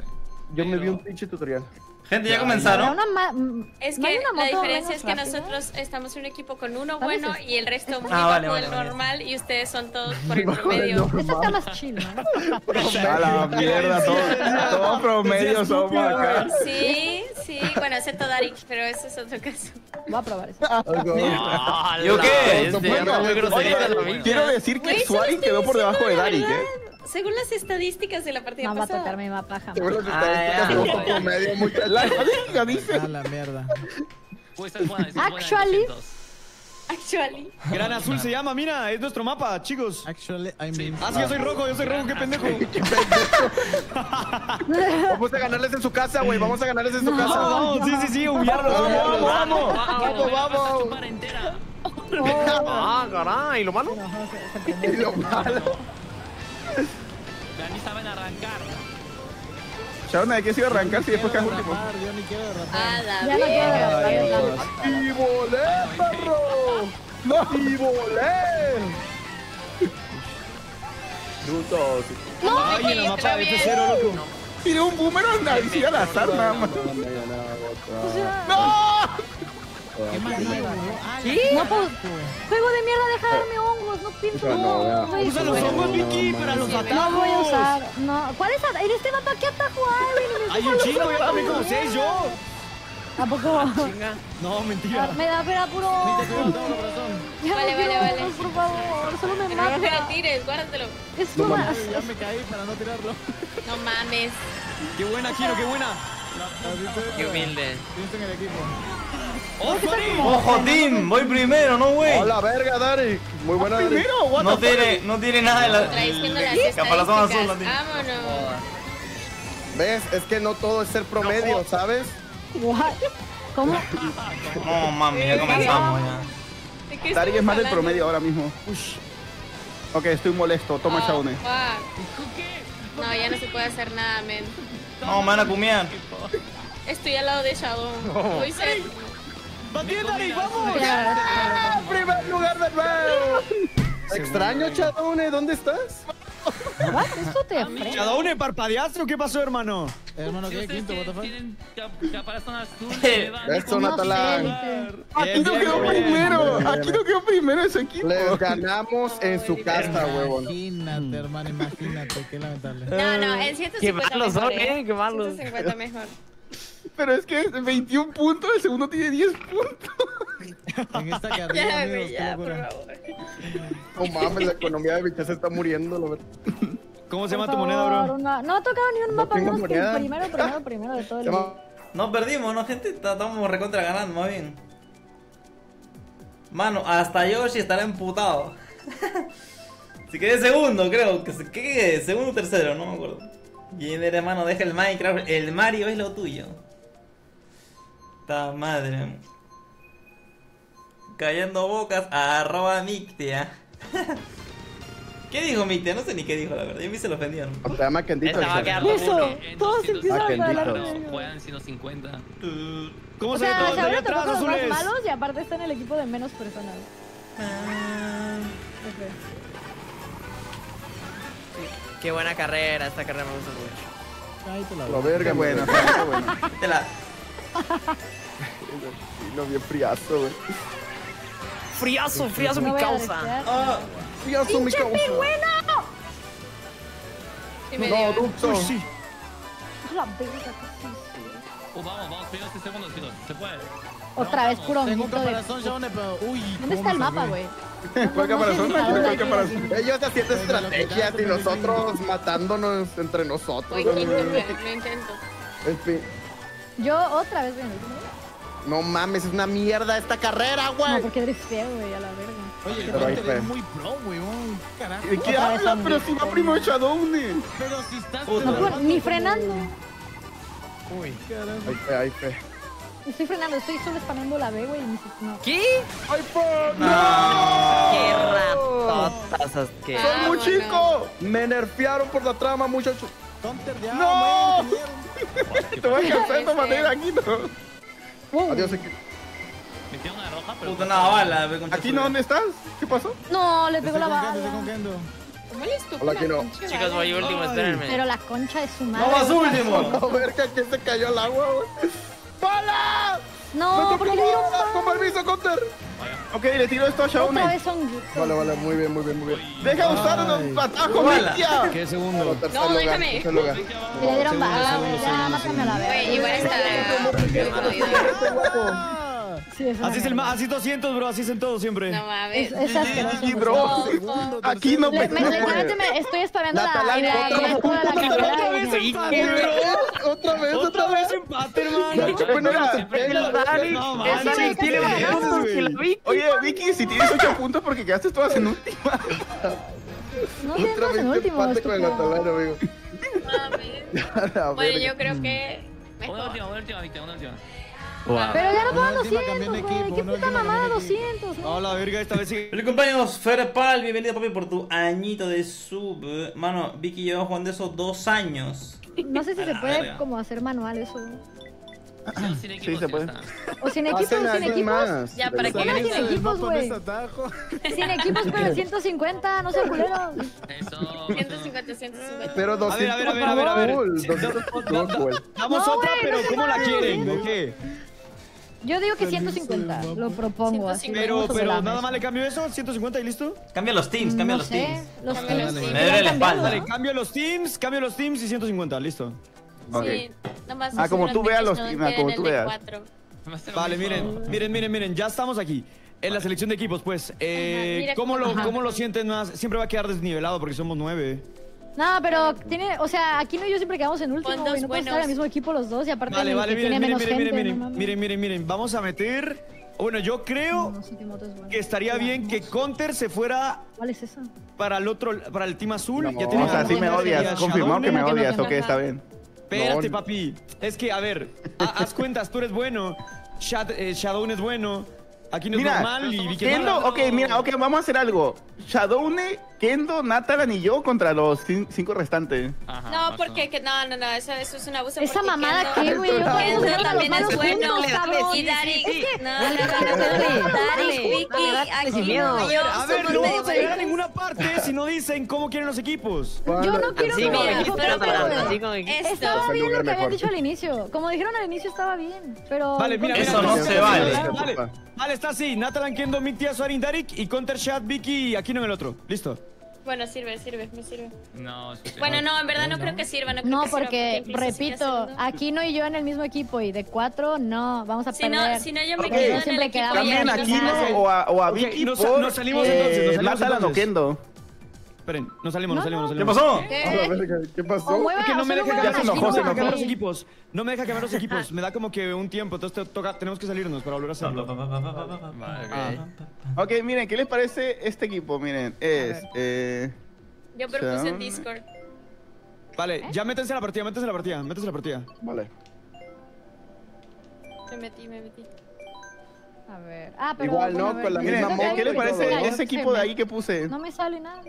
S10: yo me vi un pinche tutorial.
S2: Gente, ¿ya comenzaron?
S1: Una ma- mm,
S7: Es
S1: ¿no hay
S7: que
S1: una
S7: la
S1: moto
S7: diferencia
S1: menos
S7: es que
S1: rápida?
S7: nosotros estamos en un equipo con uno
S1: A veces.
S7: bueno y el resto muy
S2: Ah,
S7: bajo
S2: vale,
S7: del
S2: vale, vale.
S7: normal y ustedes son todos por el
S10: Bajo del
S7: promedio.
S10: normal.
S1: Esta está más chill, ¿no?
S5: A la mierda, todo, todo promedio somos acá.
S7: Sí, sí, bueno, excepto Darik, pero eso es otro caso.
S1: Voy a probar eso.
S9: Ah,
S2: ¿Yo
S9: la
S2: qué?
S9: bestia,
S5: Bueno,
S9: muy grosería
S5: oye,
S9: la vida.
S5: quiero decir que
S7: Güey, solo
S5: Suari
S7: estoy
S5: quedó por debajo de
S7: diciendo la
S5: Darik,
S7: verdad.
S5: ¿eh?
S7: Según las estadísticas de la partida
S1: No va a
S7: pasada.
S1: tocar mi mapa jamás.
S10: Según las
S2: Ah,
S10: estadísticas,
S2: ya.
S10: somos promedio, muchachos.
S5: La estadística dice.
S4: A la mierda.
S6: Uy, esta es buena, esta es buena.
S1: Actually-
S6: doscientos.
S7: Actually.
S8: Gran Azul se llama, mira, es nuestro mapa, chicos.
S4: Actually, I mean.
S8: Ah, sí, yo soy rojo, yo soy rojo, qué pendejo.
S10: Vamos a ganarles en su casa, güey. Vamos a ganarles en su
S8: Vamos,
S10: casa.
S8: vamos, sí, sí, sí, humillarlo, vamos, vamos, vamos.
S10: Vamos, vamos.
S6: Chupar entera.
S9: Ah, caray, ¿y lo malo?
S10: Y lo malo.
S6: Ni saben arrancar.
S5: Sharon, ¿de qué se iba a arrancar si después quedas último?
S4: Rapar, yo ni quiero derrapar.
S7: A la
S1: Ya no quiero
S7: verga.
S1: derrapar.
S10: ¡Y volé, perro! ¡No! ¡Y volé! Brutos.
S8: Ay, en la mapa de F cero, loco.
S5: Tiré un boomerang así al azar, nada más.
S1: O sea,
S5: ¡No!
S4: ¿Qué más nuevo, bro? Ah,
S1: ¿Qué?
S4: la
S1: No puedo.
S4: carajo.
S1: Juego de mierda, deja de darme hongos. No pienso.
S10: Eso no, vea.
S1: güey.
S8: Usa los hongos, Vicky, para los atajos.
S1: No voy a usar. No. ¿Cuál es? at- En este mapa, ¿qué atajo hay? güey?
S8: Hay un chingo, yo también como seis, yo.
S1: ¿A poco?
S8: No, mentira.
S1: Me da pena puro.
S4: Viste, cuidado, todo corazón.
S1: Ya
S7: Vale,
S1: no
S7: vale,
S1: quiero
S7: vale.
S1: hongos, por favor. Solo me
S7: No te
S1: mata.
S7: lo tires, guárdatelo.
S1: Es más.
S4: Ya me caí para no tirarlo.
S7: No mames.
S8: Qué buena, Kiro, qué buena.
S9: Qué humilde.
S4: Pienso en el equipo.
S8: ¡Oh, Suari!
S2: ¡Ojo, Team! Voy primero, no, güey.
S10: ¡A la verga, Dari! Muy buena, Dari.
S5: Primero, what
S2: No
S5: the fuck?
S2: tiene, no tiene nada de la.
S7: Traicionando las
S2: el caparazón azul no
S7: estadísticas.
S2: tiene.
S7: Vámonos.
S10: ¿Ves? Es que no todo es ser promedio, ¿sabes?
S1: What? ¿Cómo?
S2: No, mami, ya comenzamos ya.
S7: ¿De qué
S5: Darik es
S7: estamos
S5: más del
S7: hablando?
S5: promedio ahora mismo. Ok, estoy molesto. Toma,
S7: Oh,
S5: Shaune.
S7: fuck. No, ya no se puede hacer nada, men.
S2: No, me van a cumiar.
S7: Estoy al lado de Shadow. Muy cerca.
S8: ¡Batid, Darik, vamos!
S10: ¡Ah! ¡Primer lugar de nuevo! Extraño, Chadone, ¿dónde estás?
S1: What? ¿Esto te frena?
S8: ¿Shadowne, parpadeaste o qué pasó, hermano?
S4: Hermano,
S6: Si
S4: ¿qué?
S6: ustedes
S4: Quinto, what the fuck?
S6: tienen cap- caparazón azul,
S2: Eh,
S6: me van a
S10: Eso,
S1: No
S10: Natalán.
S1: sé,
S5: Aquí no
S8: Bien,
S5: quedó
S8: bien, bien.
S5: primero. Aquí no quedó primero ese equipo.
S10: Les ganamos en su casa, huevón.
S4: Imagínate, hermano, imagínate. Qué lamentable.
S7: No, no, en ciento
S9: Qué
S7: cincuenta
S9: malos
S7: mejor,
S9: son, ¿eh? Qué malos.
S7: ciento cincuenta mejor.
S5: Pero es que es veintiún puntos, el segundo tiene diez puntos.
S4: En esta carrera,
S7: Ya,
S4: amigos,
S7: güey,
S4: qué
S7: ya, por
S4: locura.
S7: favor.
S10: No mames, la economía de Bicha se está muriendo, la verdad.
S8: ¿Cómo se
S1: por
S8: llama tu moneda,
S1: favor,
S8: bro?
S1: una- No ha tocado ni un
S10: No
S1: mapa
S10: tengo
S1: menos que
S10: moneda.
S1: el primero, primero, primero de todo el
S10: Se llama-
S2: No perdimos, ¿no, gente? Está- Estamos recontra ganando, más bien. Mano, hasta Yoshi estará emputado. Si quedé segundo, creo. que se- ¿Qué quedé? Segundo o tercero, no me acuerdo. Bien, hermano, deja el Minecraft. El Mario es lo tuyo. Ta madre. Callando bocas, arroba Mictia. ¿Qué dijo Mictia? No sé ni qué dijo, la verdad. Yo me hice lo ofendieron.
S10: Se llama Kendito.
S9: Esta va a quedar
S10: Axel.
S1: Eso,
S6: En
S1: todos
S6: doscientos
S1: empiezan a
S10: cincuenta.
S1: hablar.
S6: No, juegan ciento cincuenta.
S8: ¿Cómo
S1: O
S8: se ve
S1: sea,
S8: todo
S1: se
S8: de allá
S1: habrá tocado
S8: atrás,
S1: con los más
S8: azules?
S1: malos y aparte está en el equipo de menos personas.
S9: Qué buena carrera, esta carrera me gusta mucho.
S4: Ahí te la
S10: La
S4: voy.
S10: verga,
S5: Qué bueno,
S10: güey.
S5: qué bueno.
S2: Te la.
S10: No, bien friazo, güey.
S9: Friazo, friazo
S1: No
S9: mi
S1: voy a
S9: causa.
S1: driftear.
S2: Ah,
S10: Friazo, mi causa.
S7: Sí me
S10: No,
S7: dio.
S10: Duxo.
S8: Uy, sí.
S1: A la verga, ¿qué es eso?
S6: Oh, vamos, vamos, primeros y segundos, chicos. Se puede.
S1: Otra vez puro
S4: Tengo un
S1: honguito de...
S4: caparazón, Shaone, pero. Uy.
S1: ¿Dónde
S4: cómo
S1: está el
S4: me
S1: mapa,
S4: salvé.
S1: güey?
S5: ¿Cuál caparazón? ¿Cuál caparazón?
S10: Ellos haciendo estrategias y nosotros matándonos entre nosotros.
S7: Voy
S10: güey.
S7: quinto, güey, lo intento.
S10: En fin.
S1: Yo otra vez voy en el último.
S10: No mames, es una mierda esta carrera,
S1: No,
S10: güey.
S1: porque drifteo, güey, a la verga.
S4: Oye,
S10: Pero ahí
S4: Hunter
S10: fue.
S4: es muy pro, weón. Carajo.
S5: ¿De qué
S1: Otra vez
S5: habla?
S1: son
S5: Pero si va primero Shadoune.
S4: Pero si estás.
S2: Puta.
S1: No,
S4: trabajando
S1: ni
S4: como-
S1: frenando.
S4: Uy, caramba.
S10: Ahí fue, ahí fue.
S1: Estoy frenando, estoy solo spameando la B, güey. y ni si- No.
S9: ¿Qué?
S10: ¡Ay, fuck!
S2: No.
S9: Qué ratotas que.
S10: ¡Soy muy
S7: Vámonos.
S10: chico! Me nerfearon por la trama, muchachos.
S4: Hunter, ya.
S10: ¡No!
S4: muere, mierda.
S5: Te voy a cansar de esta manera aquí, ¿no?
S1: Uh,
S10: Adiós, aquí.
S6: Metieron una roja, pero.
S2: Puta, una bala, ve con
S5: ¿Aquí no? ¿Dónde estás? ¿Qué pasó?
S1: No, le pegó
S4: Estoy
S1: la
S4: con Kendo, estoy con
S1: bala.
S4: Kendo.
S7: ¿Cómo le estuvo
S10: Hola,
S7: la
S10: que no.
S7: concha,
S9: Chicos,
S7: vale?
S9: voy último, espérenme.
S1: Pero la concha de su madre.
S2: ¡No vas último!
S10: No, verga, que se cayó al agua, güey. ¡Pala!
S1: No, porque le dieron
S10: bala! ¡Con permiso, Counter!
S5: Ok, le tiro esto a
S1: otra
S5: Shaone.
S1: vez son...
S10: Vale, vale, muy bien, muy bien, muy bien.
S5: Deja de usar unos patajos,
S2: Bala.
S5: bestia.
S8: ¿Qué segundo?
S10: Tercer
S7: No,
S10: lugar,
S7: déjame.
S10: tercer lugar.
S1: Y le dieron bala, güey. Ya, mátame a la
S7: Güey,
S1: verga.
S7: igual está.
S1: Sí, es una
S8: Así es el
S1: mierda.
S8: ma- así es doscientos, bro, así es en todo siempre.
S7: No
S1: Es,
S7: mames.
S1: es asqueroso.
S5: Sí,
S1: güey.
S5: bro. Aquí no
S1: Le-
S5: me...
S1: me- Literalmente me estoy esperando la
S10: Natalán,
S1: la-
S10: otra
S1: la-
S10: vez,
S1: toda la
S10: otra
S1: carrera
S10: vez
S1: y-
S8: empate, bro.
S10: Otra vez,
S8: Otra
S10: otra
S8: vez
S10: vez.
S8: empate, hermano.
S5: Bueno, era-
S8: No, man,
S1: Ese
S8: sí,
S1: güey,
S8: tiene
S1: ese güey.
S8: variantes, güey.
S5: Oye, Vicky, si tienes ocho puntos porque quedaste todas en última.
S1: No
S10: Otra
S1: sientas
S10: vez
S1: en último,
S10: empate con el
S1: estúpido.
S10: Natalán, amigo.
S7: Mames.
S10: A la
S7: Bueno,
S10: verga.
S7: yo creo que
S6: Una
S7: mejor.
S6: última, una última, Víctor, una última.
S1: Pero ya no
S4: Una
S1: puedo
S4: última,
S1: doscientos,
S4: cambiando
S1: güey.
S4: equipo,
S1: ¿Qué
S4: una
S1: puta
S4: última,
S1: mamada
S4: cambiando equipo.
S1: doscientos? no?
S8: No, la verga, esta vez sí.
S2: Feliz cumpleaños, Ferpal, bienvenido papi por tu añito de sub. Mano, Vicky lleva jugando eso dos años.
S1: No sé si
S2: A
S1: se
S2: la
S1: puede
S2: verga.
S1: como hacer manual eso.
S6: No, sin equipo,
S5: se
S6: sí
S5: puede.
S6: está.
S1: O sin equipos,
S10: Hacen
S1: sin
S10: alguien
S1: equipos.
S10: más.
S7: Ya, ¿para qué?
S1: Pongan sin
S4: El
S1: equipos,
S4: mapa
S1: güey.
S4: no es atajo.
S1: Sin equipos, pero ciento cincuenta, no sean culeros.
S6: Eso.
S7: ciento cincuenta, ciento cincuenta.
S10: Pero
S8: A ver, a
S10: doscientos,
S8: ver, a ver, a ver, a ver.
S10: cool,
S8: Sí,
S10: doscientos,
S8: da- da-
S10: cool.
S8: Damos
S1: No,
S8: otra,
S1: güey,
S8: pero
S1: no se
S8: ¿cómo la
S1: puede.
S8: quieren? ¿De qué?
S1: Yo digo que ciento cincuenta, lo propongo así.
S7: ciento cincuenta.
S8: Pero,
S1: vamos sobre
S8: pero
S1: la
S8: nada
S1: mesa.
S8: más le cambio eso, ciento cincuenta y listo.
S2: Cambia los teams, cambia
S1: No
S2: los
S1: sé,
S2: teams.
S1: los
S7: Cambia
S1: teams.
S7: los
S1: que
S7: teams.
S2: Me duele
S1: van
S2: la
S1: cambiando,
S2: espalda.
S8: Dale,
S1: ¿no?
S8: cambio los teams, cambio los teams y ciento cincuenta, listo.
S5: Ok.
S7: Sí, nomás
S5: Ah, como tú
S7: asegúrate
S5: veas
S7: que
S5: los-
S7: no
S5: ah,
S7: queden
S5: como
S7: el
S5: tú
S7: de
S5: veas.
S7: cuatro.
S6: Va a ser lo
S8: Vale,
S6: mismo.
S8: miren, miren, miren, miren, ya estamos aquí. En la selección de equipos, pues. Eh,
S7: Ajá, mira
S8: ¿cómo,
S7: cómo-
S8: lo,
S7: Ajá.
S8: ¿Cómo lo sienten más? Siempre va a quedar desnivelado porque somos nueve.
S1: No, pero tiene, o sea, aquí no y yo siempre quedamos en último,
S7: Pon
S1: güey.
S7: dos
S1: No puedes estar en
S7: buenos.
S1: el mismo equipo los dos y aparte
S8: Vale,
S1: el
S8: vale,
S1: que
S8: miren,
S1: tiene
S8: miren,
S1: menos
S8: miren,
S1: gente,
S8: miren,
S1: no
S8: miren,
S1: mames.
S8: miren, miren, miren. Vamos a meter. Bueno, yo creo
S1: No, Sukimoto es bueno.
S8: que estaría bien que Counter se fuera
S1: ¿Cuál es esa?
S8: para el otro, para el team azul.
S10: No,
S8: ya tiene
S5: O sea, sí me
S8: a-
S5: odias.
S8: a
S5: Confirmó que me
S8: Shadow.
S5: odias.
S1: no,
S5: Ok,
S1: no.
S5: está bien.
S8: Espérate,
S10: No.
S8: papi. Es que, a ver, ha- haz cuentas, tú eres bueno. Shad, eh, Shadown es bueno. Aquí no es
S5: Mira,
S8: normal y Vicky es
S5: Kendo,
S8: mala.
S5: ok, mira, ok, vamos a hacer algo. Shadowne, Kendo, Natalan y yo contra los cin- cinco restantes.
S6: Ajá,
S7: No,
S6: pasó.
S7: porque que, no, no, no, eso, eso es un abuso.
S1: Esa
S7: porque
S1: mamada
S7: Kendo-
S1: que, güey, yo
S10: Kendo
S1: también
S7: Kendo
S1: los
S7: también
S1: malos
S7: es bueno.
S1: juntos, cabrón.
S7: Y Dari,
S1: Es que,
S7: no, no, no, no, no, no, Dari, Vicky, aquí no, yo
S8: A ver,
S7: somos
S8: no
S7: medio
S8: vamos a llegar a
S7: maricones.
S8: ninguna parte si no dicen cómo quieren los equipos.
S1: yo no quiero
S9: Así
S1: que
S9: como
S1: me
S9: dijiste,
S1: pero,
S9: Natalán,
S1: pero,
S9: así como dijiste.
S1: estaba
S10: Tercer
S1: bien lo
S10: lugar
S1: que habían
S10: mejor.
S1: dicho al inicio. Como dijeron al inicio estaba bien, pero...
S8: Vale, mira, mira,
S2: Eso
S8: mira,
S2: no
S8: mira,
S2: se
S8: mira,
S2: vale.
S8: mira, Vale, vale, está así. Natalan, Kendo, Mictia, Suarin, Darik y Counter, Shad, Vicky y Aquino en el otro. Listo.
S7: Bueno, sirve, sirve, me sirve.
S6: No, es que-
S7: Bueno, no, en verdad no creo que sirva, no creo
S1: No,
S7: que sirva,
S1: porque,
S7: incluso sigue
S1: repito,
S7: siendo-
S1: Aquino y yo en el mismo equipo y de cuatro, no, vamos a
S7: Si
S1: perder.
S7: no, si no yo me
S5: Ok,
S7: quedo en el
S1: siempre
S7: equipo
S1: quedamos
S7: y
S5: Cambien
S7: ya
S5: a
S7: no
S5: Kino
S7: sé.
S5: o a, o a
S8: Ok,
S5: Vicky
S8: nos-
S5: por
S8: nos salimos
S5: eh,
S8: entonces, nos salimos
S5: Natalan o
S8: entonces.
S5: Kendo.
S8: Esperen, nos salimos, nos
S1: No,
S8: salimos, nos
S2: ¿Qué
S8: salimos.
S2: pasó?
S10: A la
S1: ¿Qué?
S10: verga, ¿qué
S1: O
S10: pasó?
S1: mueva,
S8: Es que no
S1: o
S8: me
S1: solo
S8: deja
S1: mueva
S5: Ya se
S8: cambiar,
S1: a
S5: enojó,
S1: Aquino,
S5: se
S8: no me deja cambiar los
S1: ok.
S8: equipos. No me deja cambiar los equipos. Me da como que un tiempo. Entonces te toca, tenemos que salirnos para volver a hacerlo.
S6: Vale, ok.
S5: Ok, miren, ¿qué les parece este equipo? Miren, es... Eh,
S7: Yo propuse en
S5: Son-
S7: Discord.
S8: Vale, ya métanse a la partida, métanse a la partida, métanse a la partida.
S10: Vale.
S7: Me metí, me metí.
S1: A ver. Ah, pero...
S10: Igual, ¿no?
S1: bueno, a ver,
S10: Con la
S5: miren,
S10: misma
S1: creo que
S5: ¿qué
S10: moto
S5: les
S10: y
S5: parece
S10: todo, ¿no?
S5: ese equipo de ahí que puse?
S1: No me sale nada.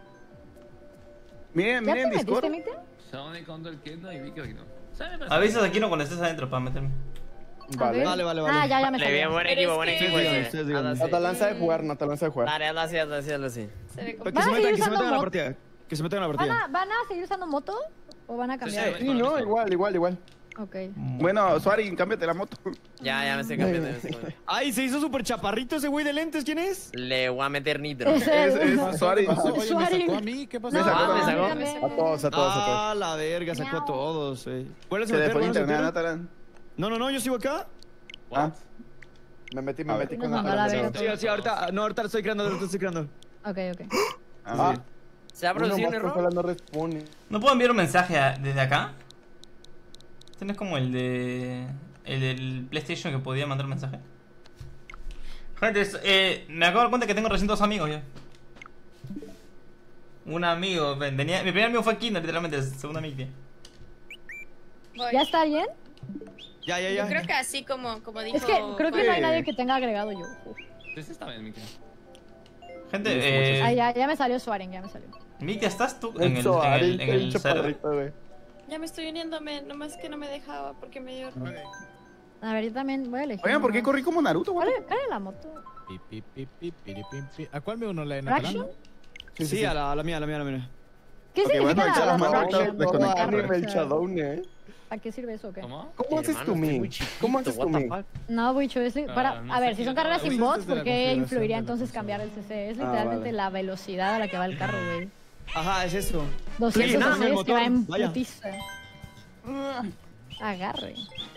S5: Miren,
S1: ¿Ya
S5: miren
S1: te
S5: Discord.
S1: metiste, Mite?
S6: Sony, Counter, Kendo y Vicky aquí no. Sí, me parece-
S2: Avisas aquí no cuando estés adentro para meterme.
S1: A
S10: Vale.
S1: ver.
S8: Vale, vale, vale.
S1: Ah, ya, ya me
S9: Le bien,
S1: salió.
S9: buen
S7: Pero
S9: equipo,
S7: es
S9: buen
S7: que-
S9: equipo
S8: Ustedes digan,
S9: ese.
S8: ustedes digan.
S9: Hazlo así.
S10: Natalan sabe jugar, Natalan sabe jugar.
S9: Dale, hazlo así, hazlo así, hazlo así.
S7: Se ve
S8: Que
S7: como...
S8: se
S1: ¿Van a
S8: metan,
S1: seguir
S8: que se metan a la
S1: usando
S8: partida. Que se metan a la
S1: ¿Van
S8: partida.
S1: a, ¿Van a seguir usando moto o van a cambiar?
S10: Sí, no, igual, igual, igual.
S1: Ok.
S5: Bueno, Suarin, cámbiate la moto.
S9: Ya, ya me estoy cambiando, ya me estoy cambiando.
S8: Ay, se hizo súper chaparrito ese güey de lentes. ¿Quién es?
S9: Le voy a meter nitro.
S1: Es
S5: Es,
S1: el...
S5: es Suarin.
S4: Oye, ¿me
S1: Suárez.
S4: sacó a mí? ¿Qué pasó?
S1: No,
S5: sacó,
S1: a
S9: me
S1: mí
S9: sacó.
S1: también.
S10: A todos, a todos, a todos.
S8: Ah, la verga, sacó a todos, eh. ¿Cuál es
S5: Se
S8: el
S5: le
S8: hotel?
S5: fue
S8: ¿Cuál es el
S5: internet a
S8: hotel?
S5: Natalan.
S8: No, no, no, yo sigo acá.
S5: Ah,
S10: Me metí, me
S5: A
S10: metí
S5: ver.
S10: con
S1: Nos mandó a la
S10: Natalan.
S1: verga.
S8: Sí, sí, ahorita, no, ahorita lo estoy creando, ahorita estoy creando.
S1: Ok, ok.
S5: ah, sí.
S9: ¿Se ha
S10: Uno
S9: producido
S10: más
S9: un error?
S10: consola no responde.
S2: ¿No puedo enviar un mensaje a- desde acá? Este no es como el de... El del PlayStation que podía mandar un mensaje. Gente, es- eh, me acabo de dar cuenta que tengo recién dos amigos ya. Un amigo, ven, venía, mi primer amigo fue Kinder, literalmente, el segundo amigo.
S7: Voy.
S1: ¿Ya está bien?
S8: Ya, ya,
S7: Yo
S8: ya.
S7: creo que así como, como dijo...
S1: Es que creo que no hay
S10: Sí.
S1: nadie que tenga agregado yo.
S6: Ese está bien, Miki.
S2: Gente,
S1: Ah,
S2: eh...
S1: ya, ya me salió Suaren, ya me salió.
S2: Mikia, ¿estás tú en el, en
S10: Suárez,
S2: el, en el
S10: pinche
S2: server?
S10: perrito, güey.
S7: Ya me estoy uniéndome, nomás que no me dejaba porque me dio...
S1: A ver, yo también voy a elegir.
S5: Oigan, ¿por qué
S1: una.
S5: corrí como Naruto,
S1: ¿Cuál
S5: güey?
S1: es, cuál es la moto?
S4: Pi, pi, pi, pi, piri, pim, pi. ¿A cuál me uno? ¿La de Natalan?
S1: ¿Fraction?
S8: Sí, sí, a, la, a la mía, a la mía, a la mía.
S1: ¿Qué
S5: Ok,
S1: significa
S5: bueno, echa
S1: la
S5: las manos,
S1: fraction?
S5: ahorita desconecta.
S10: Anime el Shadowne, ¿eh?
S1: ¿A qué sirve eso o qué?
S6: ¿Cómo?
S10: ¿Cómo haces tu min? ¿Cómo haces tu min?
S1: No, Wicho, es li- para,
S6: Ah, no
S1: a
S6: sé
S1: ver, si
S6: qué
S1: son
S6: le
S1: carreras
S6: acabo
S1: sin
S4: de-
S1: bots,
S4: Desde la
S1: ¿por qué
S4: configuración
S1: influiría
S4: de la
S1: entonces
S4: consola.
S1: cambiar el C C? Es
S10: Ah,
S1: literalmente
S10: vale.
S1: la velocidad a la que va el carro, güey.
S8: Ajá, es eso.
S1: doscientos
S8: nada, el
S1: C C que va
S8: motor,
S1: en
S8: vaya.
S1: putiza. Agarre.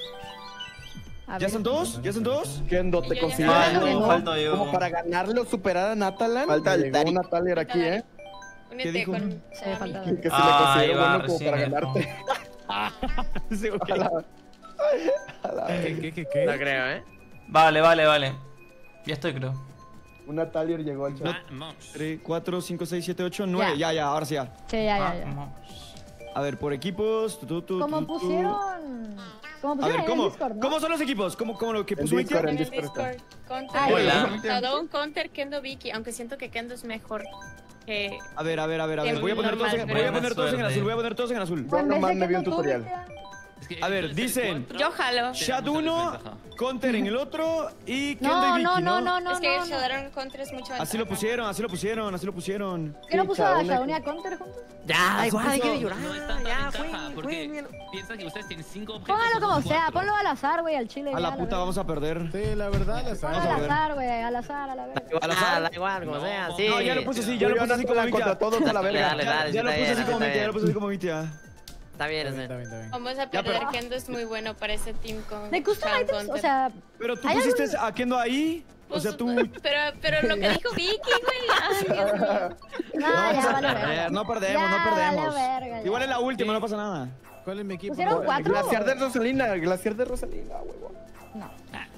S1: A
S8: ¿Ya
S1: ver.
S8: son dos? ¿Ya son dos?
S10: Kendo, ¿te
S7: Yo ya
S10: consideras
S7: no.
S10: bueno
S2: Falto yo.
S10: como para ganarle o superar a Natalan?
S5: Falta el
S10: Llegó
S5: Tarik.
S10: una Taler aquí, ¿eh?
S7: Únete
S8: dijo?
S7: con
S1: Se me falta.
S10: Que si le
S2: Ay,
S10: considero
S2: va,
S10: bueno como
S2: recién
S10: para
S2: esto.
S10: ganarte.
S8: Sí, ok.
S10: A la- a la-
S4: ¿Qué, qué, qué, qué?
S9: No creo, ¿eh?
S2: Vale, vale, vale. Ya estoy, creo.
S10: Una Taler llegó al chat.
S6: Vamos.
S8: tres, cuatro, cinco, seis, siete, ocho, nueve. Ya, ya, ahora sí ya.
S1: Sí, ya, ya,
S2: Ah,
S1: ya.
S2: vamos.
S8: A ver, por equipos. Tu, tu, tu,
S1: Como
S8: tu, tu.
S1: pusieron. Como
S8: A
S1: pusieron
S8: ver,
S1: ahí en
S8: ¿cómo,
S1: Discord, ¿no?
S8: ¿cómo son los equipos? ¿Cómo, cómo lo que
S10: En
S8: puso
S10: Discord,
S8: Inter?
S10: en
S7: en el
S10: Discord.
S7: Discord. Counter.
S1: Ah,
S2: Hola.
S7: Shadow, Counter, Kendo, Vicky. Aunque siento que Kendo es mejor que...
S8: A ver, a ver, a ver, a ver.
S7: Es
S8: Voy a poner todos en,
S7: normal,
S8: voy a
S2: pero-
S8: poner todos en
S2: Suerte.
S8: azul. Voy a poner todos en azul.
S10: Yo
S1: En vez
S10: nomás
S1: de
S10: me
S1: que
S10: vi un
S1: no tú,
S10: tutorial.
S1: Cristian.
S6: Es que
S8: A ver,
S6: el
S8: dicen-
S6: cuatro
S7: Yo jalo.
S8: Shad uno, Counter en el otro y Kendo
S1: No,
S8: y Vicky,
S1: no,
S8: ¿no?
S1: no, no, no.
S7: es que
S1: no,
S7: Shadow Counter es mucho
S8: Así lo
S7: ventaja.
S8: pusieron, así lo pusieron, así lo pusieron.
S1: ¿Qué no
S10: Sí,
S1: puso a
S10: Shadow,
S1: Shadow y a Counter juntos?
S9: Ya, da igual, hay que
S8: puso-
S9: llorar.
S6: No es tanta
S9: Ya,
S6: ventaja,
S9: jueguen,
S6: porque
S9: jueguen.
S6: piensa que ustedes tienen cinco objetos.
S1: Póngalo como
S6: nosotros
S1: sea,
S6: cuatro.
S1: ponlo al azar, güey, al chile.
S8: A
S1: ya,
S8: la
S1: la
S8: puta
S1: verdad.
S8: vamos a perder.
S4: Sí, la verdad, la
S1: Ponlo
S4: sabes.
S8: Vamos a
S1: al
S8: ver.
S1: azar, güey, al azar, a la verga.
S8: ¿Al
S9: Ah,
S8: azar?
S9: da igual, como
S6: No,
S9: sea,
S6: no,
S9: sí.
S8: No, ya lo puse así, ya
S10: Yo
S8: lo puse así como
S10: Natalan contra
S8: Mitia.
S10: todos a la
S9: Dale,
S10: verga.
S9: dale, dale.
S8: Ya lo
S9: está
S8: puse
S9: bien,
S8: así como
S9: está
S8: Mitia, ya lo
S9: bien.
S8: puse así como Mitia.
S9: Está bien,
S4: Está bien,
S9: ese.
S4: está bien, está bien.
S7: Vamos a
S8: Ya,
S7: perder.
S8: pero-
S7: Kendo es muy bueno para ese team con
S1: De custom
S7: Shadow
S1: items, o
S7: Counter.
S1: sea,
S8: Pero tú
S1: ¿hay
S8: pusiste
S1: algún-
S8: a Kendo ahí. O
S7: Pues,
S8: sea, tú.
S7: Pero, pero lo que dijo Vicky, güey. Ay, Dios mío.
S1: no,
S8: No,
S1: ya
S8: vamos a
S1: vale
S8: perder,
S1: verga.
S8: no perdemos,
S1: Ya,
S8: no perdemos.
S1: vale verga, ya.
S8: Igual es la última, no pasa nada.
S4: ¿Cuál es mi equipo?
S1: ¿Pusieron cuatro?
S10: Glaciar de Rosalina, Glaciar de Rosalina, huevón.
S1: No.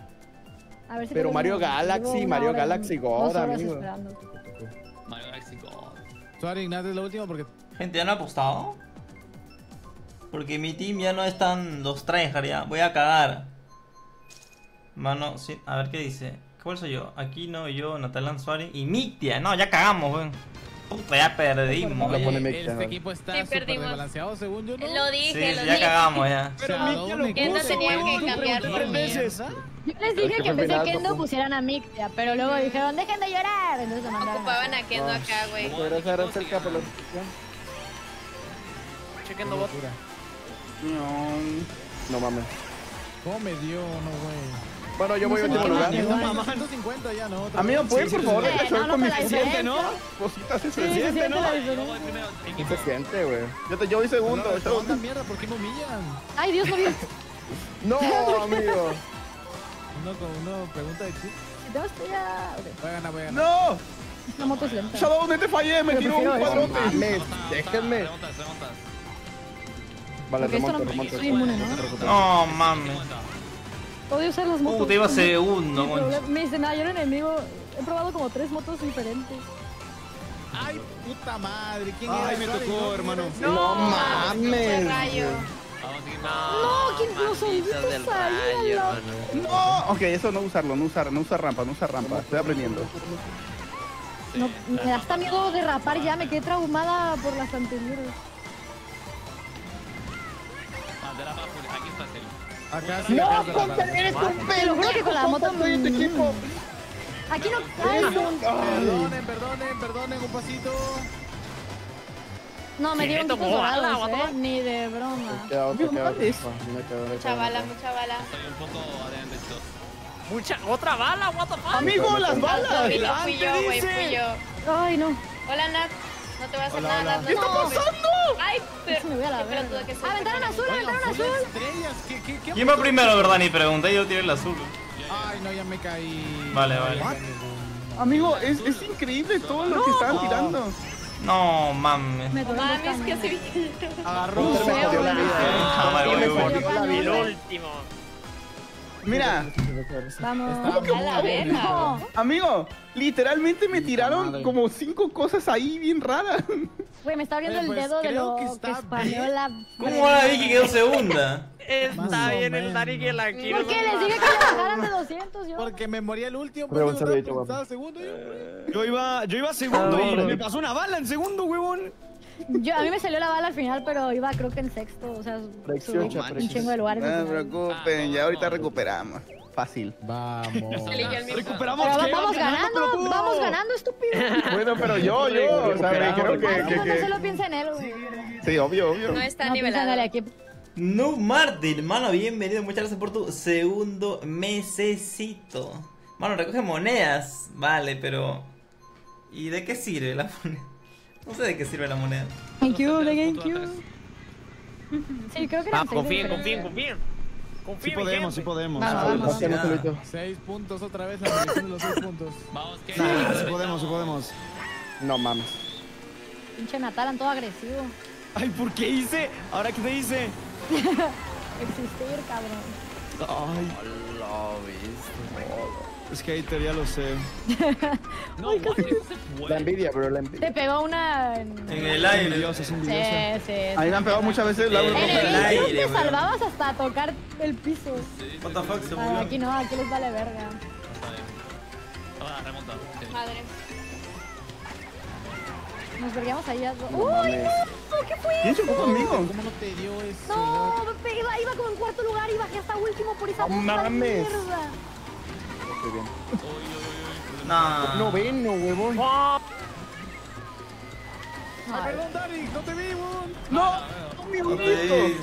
S1: A ver si
S10: Pero
S1: tengo-
S10: Mario
S1: llevo
S10: Galaxy,
S1: una
S10: Mario
S1: hora-
S10: Galaxy God,
S1: dos horas
S10: amigo.
S1: esperando.
S6: Mario Galaxy God.
S4: Sorry, Ignacio, es la última porque
S2: Gente, ¿ya no ha apostado? Porque mi team ya no están los tryhard ya. Voy a cagar. Mano, sí. A ver qué dice. ¿Cuál soy yo? Aquí no, yo, Natalan Suárez y Mictia. No, ya cagamos, weón. Puta, ya perdimos.
S10: Lo
S2: oye.
S10: pone
S4: Oye,
S10: Mectia,
S4: este
S10: ¿no?
S4: equipo está
S7: Sí,
S4: súper
S7: perdimos.
S4: desbalanceado según yo, ¿no?
S7: Lo dije,
S2: Sí,
S7: lo
S2: sí, ya
S7: dije.
S2: cagamos ya.
S8: Pero
S4: Shadow
S8: Mitia lo
S4: me
S7: Que no
S8: puso,
S7: tenía que
S8: huevón,
S7: cambiar
S8: tres
S7: por
S8: veces.
S1: Yo les dije
S10: que
S1: que en vez de
S10: fue
S1: Kendo
S10: penal,
S1: pusieran a Mictia, pero luego dijeron, dejen de llorar. Entonces lo mandaron.
S7: Ocupaban a Kendo acá, güey.
S10: Podrías agarrar cerca por la posición.
S9: Chequendo bot.
S4: Locura.
S10: No mames.
S4: ¿Cómo me dio, no, güey?
S10: Bueno, yo voy a
S1: No sé
S10: último
S1: qué
S10: lugar.
S1: más,
S4: No,
S1: igual.
S4: mamá, ciento cincuenta ya, ¿no? Otra
S10: Amigo,
S4: vez.
S10: ¿pueden
S8: Sí,
S10: por
S8: sí,
S10: favor
S1: sí.
S10: dejar
S1: Eh, no,
S10: con
S1: no
S10: mi
S1: te la
S8: Se siente, ¿no?
S10: cositas? Se
S1: Sí,
S10: siente,
S1: se siente
S8: ¿no?
S1: la
S6: Yo
S1: diferencia.
S6: voy primero.
S10: sí
S6: Equipo.
S10: se siente, güey. Yo, te- yo voy segundo.
S4: No, esta onda
S10: segundo.
S4: mierda, ¿por qué me humillan?
S1: Ay, Dios, no vi.
S10: No, amigo.
S4: Uno con uno pregunta de chip.
S1: Si te vas tú ya. Ok.
S4: Voy a ganar, voy a ganar.
S10: No.
S1: La moto es lenta.
S10: Shadow, ¿dónde te fallé? Me
S1: Pero
S10: tiró un
S1: prefiero eso.
S10: cuadrote. Mames,
S6: Remonta,
S10: déjenme.
S6: Remontas, remontas.
S10: Vale,
S1: Porque esto
S10: remonto,
S1: no-
S10: remonto.
S1: soy inmune, ¿no?
S2: No, mames.
S1: Odio usar las motos.
S2: Puta, iba
S1: Mi
S2: segundo, moncho.
S1: problema- Me dicen, ayer enemigo. He probado como tres motos diferentes.
S4: Ay, puta madre. ¿Quién
S8: Ay,
S4: era?
S8: me
S4: Sorry,
S8: tocó,
S4: ¿no?
S8: hermano.
S10: No
S7: Fue
S10: mames.
S7: rayo.
S6: Vamos a seguir.
S7: No,
S1: ¿quién puso
S9: malditos
S1: el
S9: del
S1: puto ahí,
S9: rayo,
S1: ala?
S9: hermano.
S5: No, ok, eso no usarlo, no usar, no usar rampa, no usar rampa. Estoy aprendiendo.
S1: No, me da hasta miedo derrapar ya, me quedé traumada por las anteriores.
S6: Ah, de la baja, aquí está Celi.
S4: Acá sí.
S10: No,
S4: acá sí,
S10: Conte,
S4: acá sí.
S10: eres un
S1: Te lo juro que con la moto.
S10: Estoy en tu equipo.
S1: Aquí no. Ay, no.
S4: Perdonen, perdonen, perdonen, un pasito.
S1: No, me
S9: ¿Qué?
S1: dieron
S9: ¿Tomó
S1: tipos
S9: bala,
S1: dorados,
S9: what the
S1: eh.
S9: fuck?
S1: Ni de broma.
S10: Quedado, te quedado.
S5: mames.
S10: Me quedo, me
S7: Mucha
S10: quedo,
S7: bala,
S10: me quedo.
S7: mucha bala.
S6: Estoy un poco adelante estos.
S9: Mucha, otra bala, what the fuck.
S8: Amigo, las
S7: No,
S8: balas.
S7: fui yo, fui yo, güey,
S8: dice.
S7: fui yo.
S1: Ay, no.
S7: Hola, Nat. No te voy a hacer
S8: Hola,
S7: nada,
S8: hola.
S7: Nat.
S8: ¿Qué
S7: no
S8: está
S7: te preocupes. Ay, pero...
S1: Me voy a la
S7: qué
S1: verga.
S7: pelotuda que soy.
S1: Aventaron azul,
S4: Oigan,
S1: aventaron
S4: full
S1: azul.
S4: estrellas. ¿Qué, qué, qué?
S2: ¿Quién va primero, verdad? Ni pregunté, yo tiré el azul.
S4: Ay, no, ya me caí.
S2: Vale,
S4: No,
S2: vale.
S4: ya me-
S5: Amigo, es, es increíble todo lo que estaban tirando.
S2: No, mames.
S1: Me
S7: No
S1: tocó
S7: mames,
S1: buscar,
S7: que
S1: ¿no?
S7: sí.
S8: Agarró.
S10: Conte me jodió la vida.
S2: Ah, vale,
S10: Conte me
S2: voy, voy.
S10: jodió la
S9: El
S10: vida.
S9: último.
S5: Mira,
S1: Vamos.
S7: A la verga.
S1: No.
S5: amigo, literalmente me tiraron como cinco cosas ahí bien raras.
S1: Güey, me está abriendo
S4: Oye,
S1: el
S4: pues,
S1: dedo de
S4: creo
S1: lo
S4: que
S1: que,
S4: está
S1: spameó
S4: bien.
S1: la.
S2: ¿Cómo ahora vi que quedó segunda?
S9: Está
S4: Más o
S9: bien el
S4: menos.
S9: Dani que la quiero.
S1: ¿Por qué les dije que me bajaran de doscientos? Yo.
S4: Porque me moría el último.
S10: Prueba un
S4: pues,
S10: saludito,
S4: estaba-
S10: guapo.
S4: estaba segundo yo.
S8: Yo iba, yo iba segundo
S10: Ah,
S8: y
S10: hombre.
S8: me pasó una bala en segundo, huevón.
S1: Yo, a mí me salió la bala al final, pero iba creo que en sexto. O sea,
S10: Fracción,
S1: subí
S10: chaprix.
S1: un chingo de lugares. al
S5: No se
S1: final.
S5: preocupen, ya ahorita recuperamos. Fácil.
S4: Vamos.
S7: Eligió el mismo.
S8: Recuperamos
S1: Pero
S8: que
S1: vamos
S8: iban
S1: ganando,
S8: pero pudo.
S1: vamos ganando, estúpido.
S5: Bueno, pero yo, yo, o sea, me creo que,
S1: Ah,
S5: que,
S1: no, no
S5: que-
S1: solo piensa en él, güey.
S5: Sí, obvio, obvio.
S7: No está
S1: No piensa en el
S7: nivelado.
S1: equipo.
S2: No Martin, mano, bienvenido, muchas gracias por tu segundo mesecito. Mano, recoge monedas, vale, pero... ¿Y de qué sirve la moneda? No sé de qué sirve la moneda.
S1: Thank you, the GameCube. Sí, creo que eran
S3: Vamos,
S1: seis
S3: confíen,
S1: de
S3: confíen,
S1: diferencia.
S3: confíen.
S8: Sí
S3: Confíen,
S8: podemos, sí
S3: gente.
S8: podemos.
S1: Vamos,
S8: Sí
S1: vamos.
S10: Hacemos solito.
S4: Seis puntos otra vez, la maldición de los seis puntos.
S6: Vamos, que.
S8: podemos. Nah, sí podemos, sí podemos.
S10: No mames.
S1: Pinche Natalan, todo agresivo.
S8: Ay, ¿por qué hice? ¿Ahora qué te hice?
S1: Existir, cabrón.
S8: Ay,
S9: Hola, ¿viste?
S8: es hater, ya lo sé.
S6: No, what, eso se
S10: La
S6: puede.
S10: envidia, bro, la envidia.
S1: Te pegó una en...
S2: En el
S8: Es
S2: aire.
S8: envidiosa, es
S1: Sí,
S8: envidiosa.
S1: sí.
S5: A mí me han pegado muchas veces la
S2: Eh,
S1: En el
S2: el
S1: GameCube
S2: aire,
S1: te
S2: weón.
S1: salvabas hasta tocar el piso.
S2: What the fuck, se
S1: Ah,
S2: murió.
S1: aquí no, aquí les vale verga.
S6: Está bien. Ahora, remonta. Sí.
S7: Madre.
S1: Nos verguíamos ahí a...
S10: No
S1: ¡Uy,
S10: mames.
S1: no! ¿Qué fue
S5: ¿Quién
S1: eso?
S5: chocó conmigo?
S4: ¿Cómo no te dio eso?
S1: No, Pepe, iba, iba como en cuarto lugar y bajé hasta último por esa
S10: No
S1: bomba de
S10: mames.
S1: mierda.
S10: Estoy bien.
S2: No.
S10: Noveno, huevón.
S4: Ah,
S1: Ay,
S4: perdón, Dani, no te vi, weón.
S5: ¡No! ¡Mi
S2: Ok.
S5: bonito!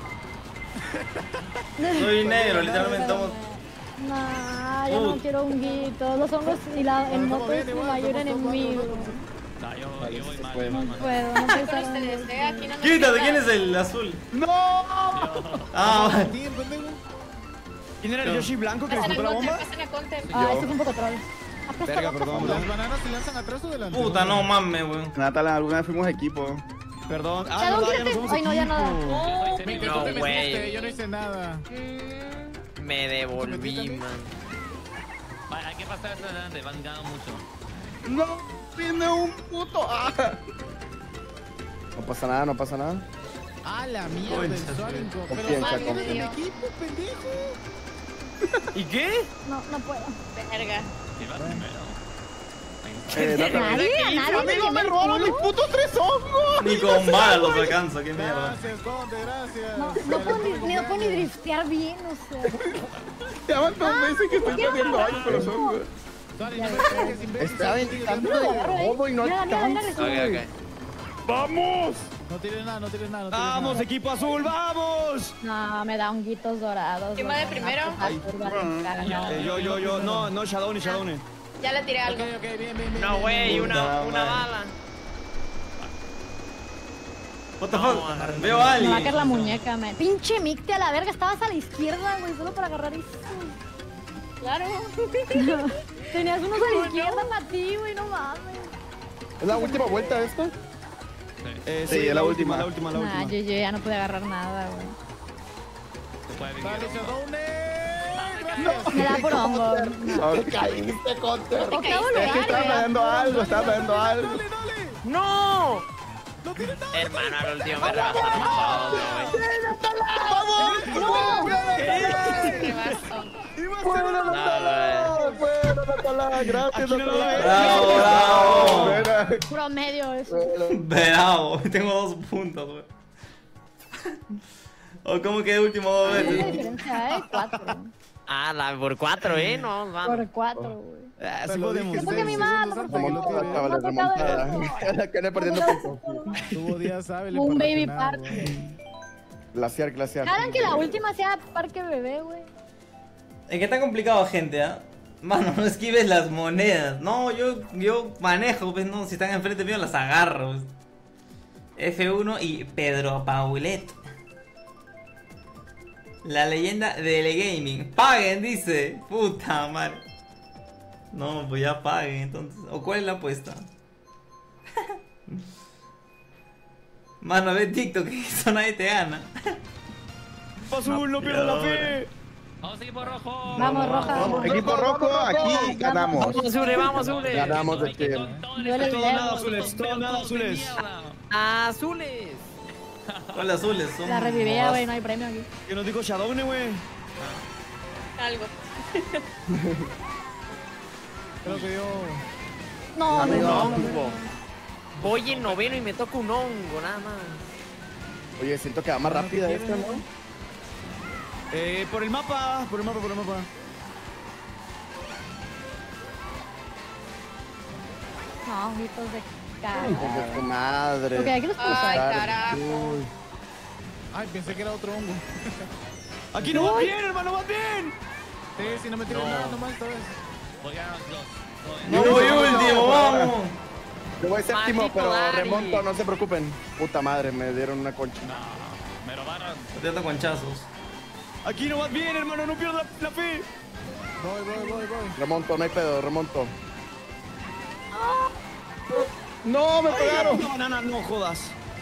S2: Soy negro, literalmente estamos...
S1: No, yo no
S2: Uh.
S1: quiero honguitos. Los hongos y la, el
S4: Bueno,
S1: moto
S4: bien,
S1: es mi
S4: igual,
S1: mayor
S4: somos todos
S1: enemigo.
S6: Nah, yo,
S10: Vale,
S6: yo voy
S10: se
S6: mal.
S10: puede.
S6: yo voy
S1: No
S6: mal.
S1: puedo, no puedo
S7: Con
S1: estar
S7: ustedes,
S1: honguito.
S7: eh, aquí no nos
S2: Quítate,
S7: quita.
S2: ¿quién es el azul?
S5: ¡No!
S2: Ah, vale.
S4: Sí, pendejo.
S8: ¿Quién era el Yoshi blanco que
S7: Pasan
S8: le
S7: a
S8: soltó la
S7: Counter,
S8: bomba?
S7: pasan a Counter.
S1: Ah, esto fue un poco troll. Apesta,
S8: Verga,
S1: apesta,
S8: perdón,
S1: apesta.
S4: ¿Las bananas se lanzan atrás o delante?
S2: Puta, no mames, weón.
S5: Natalia, alguna vez fuimos equipo.
S8: Perdón. Ah,
S1: Shadow,
S8: no, ya no
S1: quítate.
S8: somos
S1: Ay, no, ya
S8: equipo.
S1: nada.
S6: Yo soy
S4: Mike,
S6: semi-
S4: tú te
S9: No,
S4: metiste,
S9: güey.
S4: yo no hice nada.
S7: Mm,
S9: Me devolví,
S4: ¿Te metiste
S9: man.
S6: Vale, hay que pasar hacia adelante, van ganando mucho.
S5: ¡No! ¡Tiene un puto! ¡Ah!
S10: No pasa nada, no pasa nada.
S4: Ah, la mierda, el Suarinco. Pero
S10: Confianza,
S4: Suarinco es
S7: confianza.
S4: del equipo, pendejo.
S8: ¿Y qué?
S1: No, no puedo.
S7: verga.
S6: Si vas primero.
S5: Eh, Natalia.
S1: Nadie, a nadie
S5: ¡Amigo, me
S1: el
S5: robaron mis
S1: culo.
S5: putos tres hongos!
S2: Ni con balas los alcanza, qué mierda.
S4: Gracias, Conte, gracias.
S1: No, no puedo ni, ni- no puedo ni driftear bien, o sea.
S5: Ya van dos veces que estoy
S1: ¿por qué no
S5: perdiendo
S1: me
S5: algo con los hongos.
S4: Suari, no me pegues, imbécil.
S10: Está aventando
S1: No,
S10: de
S1: agarro, eh.
S10: robo y no
S1: Mira, mira, mira,
S10: alcanza.
S1: mira,
S9: Ok, ok.
S5: ¡Vamos!
S4: No tires nada, no tires nada, no tires
S8: ¡Vamos,
S4: nada.
S8: equipo azul, vamos!
S1: No, me da honguitos dorados.
S7: ¿Quién va de primero?
S1: Ay, turba de cara, no.
S8: Eh, yo, yo, yo, no, no, Shadowne, Shadowne.
S7: Ya le tiré
S4: Ok,
S7: algo.
S4: ok, bien, bien, bien.
S9: No,
S4: bien,
S9: güey,
S4: bien.
S9: una,
S5: Puta
S9: una
S5: madre.
S9: bala.
S2: What the
S9: No,
S2: fuck?
S9: agarra-
S2: Veo a
S1: Me va a caer la
S2: alguien.
S1: muñeca, me. Pinche Micte a la verga, estabas a la izquierda, güey, solo para agarrar eso.
S7: Claro.
S1: Tenías unos a la izquierda para ti, güey, no mames.
S10: ¿Es la última vuelta esta?
S8: Eh,
S5: Sí, es la última.
S8: La última, la
S1: Nah,
S8: última.
S1: yo, yo ya no pude agarrar nada, güey.
S6: Se puede vivir.
S4: Dale, Shadowne. Gracias.
S1: Me da por hongo. No.
S5: Ok.
S10: Caíste, Conte.
S1: Octavo
S5: Es que
S1: lugar,
S5: estaba
S1: güey.
S5: pegando algo, estaba pegando algo.
S4: Dale, dale.
S9: ¡No!
S4: No tires nada.
S9: Hermano, al último me rebasaron todos, güey.
S7: Rebaso.
S10: ¡Fuera,
S9: No,
S10: Natalia! ¡Fuera, Natalia! ¡Gracias,
S8: Aquí no lo
S10: Natalia!
S8: veo.
S2: Bravo, bravo.
S10: Fuera.
S1: Promedio eso.
S2: Bravo, tengo dos puntos, güey. O como que último dos
S1: Hay una
S2: veces.
S1: diferencia, ¿eh? Cuatro.
S9: Ah, la por cuatro, ¿eh? No, vamos.
S1: Por cuatro, güey.
S8: Ah,
S4: Te
S8: sí
S4: lo
S8: podemos.
S4: dije,
S1: No toque mi
S4: seis
S1: mano,
S4: segundos
S1: por
S4: antes que lo
S1: favor.
S4: tire.
S10: Remontada,
S1: No ha tocado
S10: remontada. Quedé perdiendo puntos.
S4: Tuvo días hábiles
S1: Un
S4: para
S1: baby
S4: reaccionar,
S1: park.
S4: güey.
S10: Glaciar, glaciar.
S1: Hagan que la última sea parque bebé, güey.
S2: Es que está complicado, gente, ¿ah? Mano, no esquives las monedas. No, yo, yo manejo, pues no, si están enfrente mío las agarro. pues. F uno y Pedro Paulet. La leyenda del gaming. Paguen, dice. Puta madre. No, pues ya paguen entonces. ¿O cuál es la apuesta? Mano, ve TikTok, que eso nadie te gana.
S8: Equipo azul, no pierdas la fe.
S6: Vamos, equipo rojo.
S1: Vamos, roja.
S5: Vamos, equipo rojo, aquí ganamos.
S9: Vamos, Azule, vamos, Azule.
S10: Ganamos de
S6: Hay que
S10: que.
S6: con todo el
S1: Yo les
S6: esfuerzo,
S1: leo.
S6: todos
S8: azules,
S6: los
S8: todo nada
S6: pelotones de
S8: azules.
S6: mierda.
S9: Azules.
S2: ¿Cuál azules? Son
S1: La revivía,
S2: más-
S1: güey, no hay premio aquí.
S8: Que nos dijo Shadowne, güey.
S7: Algo.
S4: Creo que yo.
S1: No, no,
S10: Amigo.
S1: no.
S9: Hongo. Voy en noveno y me toca un hongo, nada más.
S10: Oye, siento que va más rápida esta, ¿no?
S8: Eh, por el mapa, por el mapa, por el mapa.
S1: No, gritos de cara.
S10: Hijo de madre.
S1: Ok, aquí los puedo
S7: Ay,
S1: usar.
S7: carajo.
S10: Uy.
S4: Ay, pensé que era otro hongo.
S8: Aquí no vas bien, hermano, vas bien.
S4: Sí, si no me tiran nada nomás esta vez.
S6: Voy a ganar los dos. Todo bien.
S2: Yo voy último, vamos.
S10: Yo voy séptimo,
S3: Maldito
S10: pero
S3: Dari.
S10: remonto, no se preocupen. Puta madre, me dieron una concha.
S6: No, me robaron.
S2: Estoy dando conchazos.
S8: Aquí no vas bien, hermano, no pierdas la, la fe.
S4: Voy, voy, voy, voy.
S10: Remonto, no hay pedo, remonto. No, me pegaron.
S8: No, no, no, no jodas.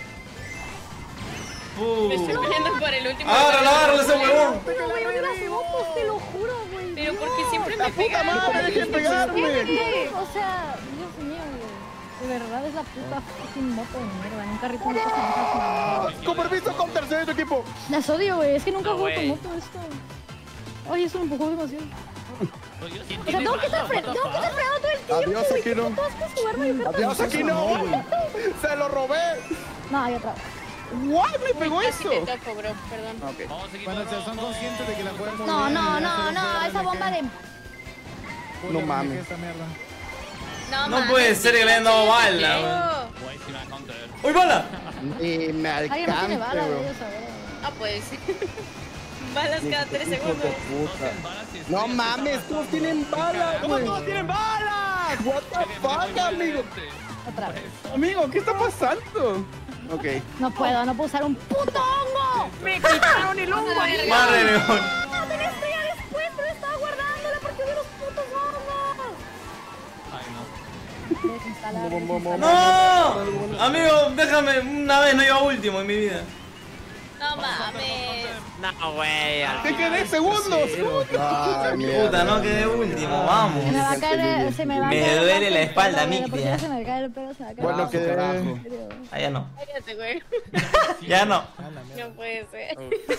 S7: Me estoy peleando por el último.
S2: Agárralo, agárralo ese huevón.
S1: Pero, güey, odio las motos, te lo juro, güey.
S7: Pero
S1: Dios.
S7: porque siempre
S10: La
S7: me
S10: puta
S7: pegan.
S10: madre, dejen pegarme.
S1: O sea, Dios mío, güey. De verdad es la puta fucking moto de mierda. En un carrito no se maneja.
S10: Con permiso, con tercer equipo.
S1: Las odio, güey. Es que nunca
S3: No,
S1: juego con
S3: güey.
S1: moto esto. Ay, eso me empujó demasiado.
S6: Oye, ¿quién
S1: O sea,
S6: tiene
S1: tengo que estar
S6: bala?
S1: fre-
S6: What the
S1: tengo que estar
S6: fuck?
S1: frenando todo el tiempo.
S10: Adiós,
S1: güey.
S10: Akiro.
S1: ¿Cómo vas a jugar Mario Kart?
S10: Adiós, aquí no. Se lo robé.
S1: No, hay otra.
S10: What? Me pegó
S7: Casi
S10: eso.
S7: te toco, bro. Perdón.
S10: Ok.
S6: Vamos, equipo,
S4: Bueno, o sea, son
S6: rojo.
S4: conscientes de que la juegan muy
S1: No,
S4: bien.
S1: no,
S4: y ya
S1: no,
S4: se les
S1: no.
S4: fue
S1: Esa
S4: la
S1: bomba de.
S4: Julio,
S10: No
S4: me
S10: mames.
S4: dejé esta mierda.
S7: No,
S2: No
S7: mames,
S2: puede ser que le hayan dado bala,
S7: no.
S2: güey.
S6: Güey, si me va a counter.
S2: ¡Uy, bala!
S10: Ni me
S1: Alguien no tiene
S10: alcance,
S1: bala de
S10: bro.
S1: ellos, a ver.
S7: Ah, pues. Balas cada tres
S10: Hijo de
S7: segundos.
S10: puta.
S6: Balas y
S10: No
S6: estoy-
S10: mames, todos tienen balas,
S8: ¿Cómo
S10: güey.
S8: todos tienen balas?
S10: What the fuck, amigo.
S1: Otra vez.
S5: Amigo, ¿qué está pasando?
S10: Ok.
S1: No puedo, no puedo usar un puto hongo.
S3: Me quitaron el hongo.
S2: Madre mía.
S1: No, tenía estrella después, pero estaba guardándola porque vi los putos hongos.
S6: Ay, no.
S1: Desinstalar,
S10: Mo, mo, mo,
S1: desinstalar.
S2: ¡No! Amigo, déjame. Una vez no iba último en mi vida.
S7: No mames.
S3: No, güey. al
S5: ¡Te
S3: final.
S5: quedé segundos!
S10: Ay, mierda.
S2: Puta, no quedé último, vamos.
S1: Se me va a caer, se me va a
S2: Me
S1: caer el
S2: duele
S1: pelo,
S2: la espalda,
S1: güey,
S2: Mick,
S1: porque
S2: ya.
S1: Se me cae el pelo, se me va a caer.
S10: Bueno,
S5: Carajo,
S10: que
S5: carajo.
S2: Ah, ya no.
S7: Cállate, güey.
S2: Ya no.
S7: No puede ser.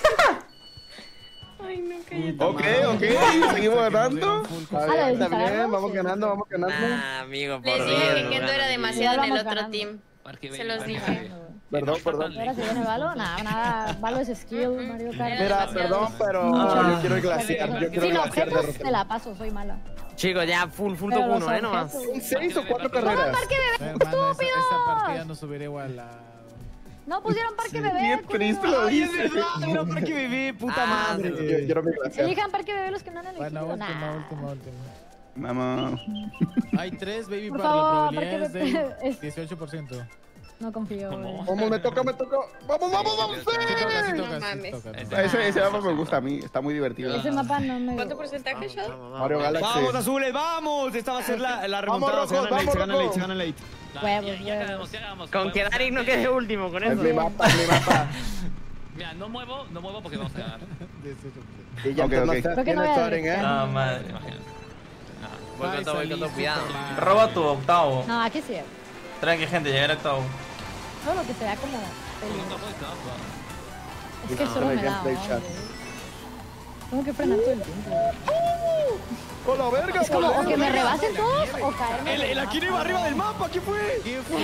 S7: Ay, no, cállate.
S5: Ok, ok, seguimos ganando.
S10: Está bien, está bien, vamos ganando, vamos ganando.
S3: Nah, amigo, por
S7: Les dije que
S3: Dios,
S7: Kendo
S3: no,
S7: era
S3: no,
S7: demasiado en el
S1: Vamos
S7: otro
S1: ganando.
S7: team.
S6: Parque
S7: Se
S6: Baby,
S7: los
S6: Parque
S7: dije.
S6: Baby.
S10: Perdón, perdón.
S1: Ahora se viene Valo, nada, nada, Valo es skill, Mario Kart.
S10: Mira, perdón, pero
S2: Ah.
S10: yo quiero el glaciar. Yo quiero
S1: Sí,
S10: el
S1: no,
S10: glaciar de
S1: objetos te
S10: Rotterdam.
S1: la paso, soy mala.
S3: Chicos, ya full, full
S1: Pero
S3: top
S1: los
S3: uno, eh, nomás.
S1: objetos-
S10: ¿Son seis o cuatro
S1: ¡Pongan
S10: carreras?
S1: parque bebé,
S4: Hermano, esta, esta partida
S1: estúpidos!
S4: no subiré igual a...
S1: No pusieron parque bebé.
S5: Bien triste lo
S8: Ay, es
S5: dice.
S8: verdad, era parque bebé, puta
S3: Ah,
S8: madre.
S10: Yo quiero mi glaciar.
S1: Elijan parque bebé los que no han elegido.
S4: Bueno, última,
S1: Nah.
S4: última, última.
S5: Mamá.
S4: Hay tres, baby,
S1: Por
S4: para
S1: favor,
S4: la probabilidad es
S1: porque me-
S4: de
S1: es-
S4: dieciocho por ciento.
S1: No confío, güey.
S10: Vamos, me toca, me toca. Vamos, vamos, vamos.
S4: Sí toca, sí
S7: No
S4: toca, sí
S7: mames.
S4: toca.
S6: Ese-
S5: Ese, ese mapa me gusta a mí, está muy divertido.
S1: Ese mapa no me...
S7: ¿Cuánto porcentaje, Shadow?
S10: Mario Galaxy.
S8: Vamos, azules, vamos. Esta va a ser la, la
S10: Vamos,
S8: remontada. Se
S10: rojos,
S8: gana late, se
S10: vamos,
S8: gana late,
S10: rojos.
S8: se gana late.
S6: Ya,
S1: Huevos,
S6: ya, ya
S1: huevos.
S6: ganamos, ya ganamos.
S3: Con que Darik no quede último, con
S10: Es
S3: eso.
S10: mi mapa, es mi mapa.
S6: Mira, no muevo, no muevo porque vamos a ganar.
S4: dieciocho por ciento.
S10: Y ya
S5: Ok,
S10: no
S5: ok.
S10: está-
S1: Creo que no
S10: tiene
S1: voy a
S10: Thorin, ¿eh?
S2: Ah, madre.
S6: Imagínate.
S3: Voy con todo, voy con todo, cuidado.
S2: Roba tu octavo.
S1: No, aquí sí.
S2: Tranqui, gente, llegar a octavo.
S1: Todo lo que se vea como
S6: No
S1: peligro.
S6: puedes quedar, va.
S1: Es que
S10: No,
S1: solo
S10: no
S1: me
S10: hay
S1: da
S10: gameplay
S1: hambre.
S10: chat.
S1: Tengo que frenar todo el tiempo.
S10: ¡Con la verga!
S1: Es como o que me
S10: verga!
S1: rebasen todos o caerme.
S8: El, el Akira iba arriba del mapa, ¿qué fue?
S4: ¿Qué fue?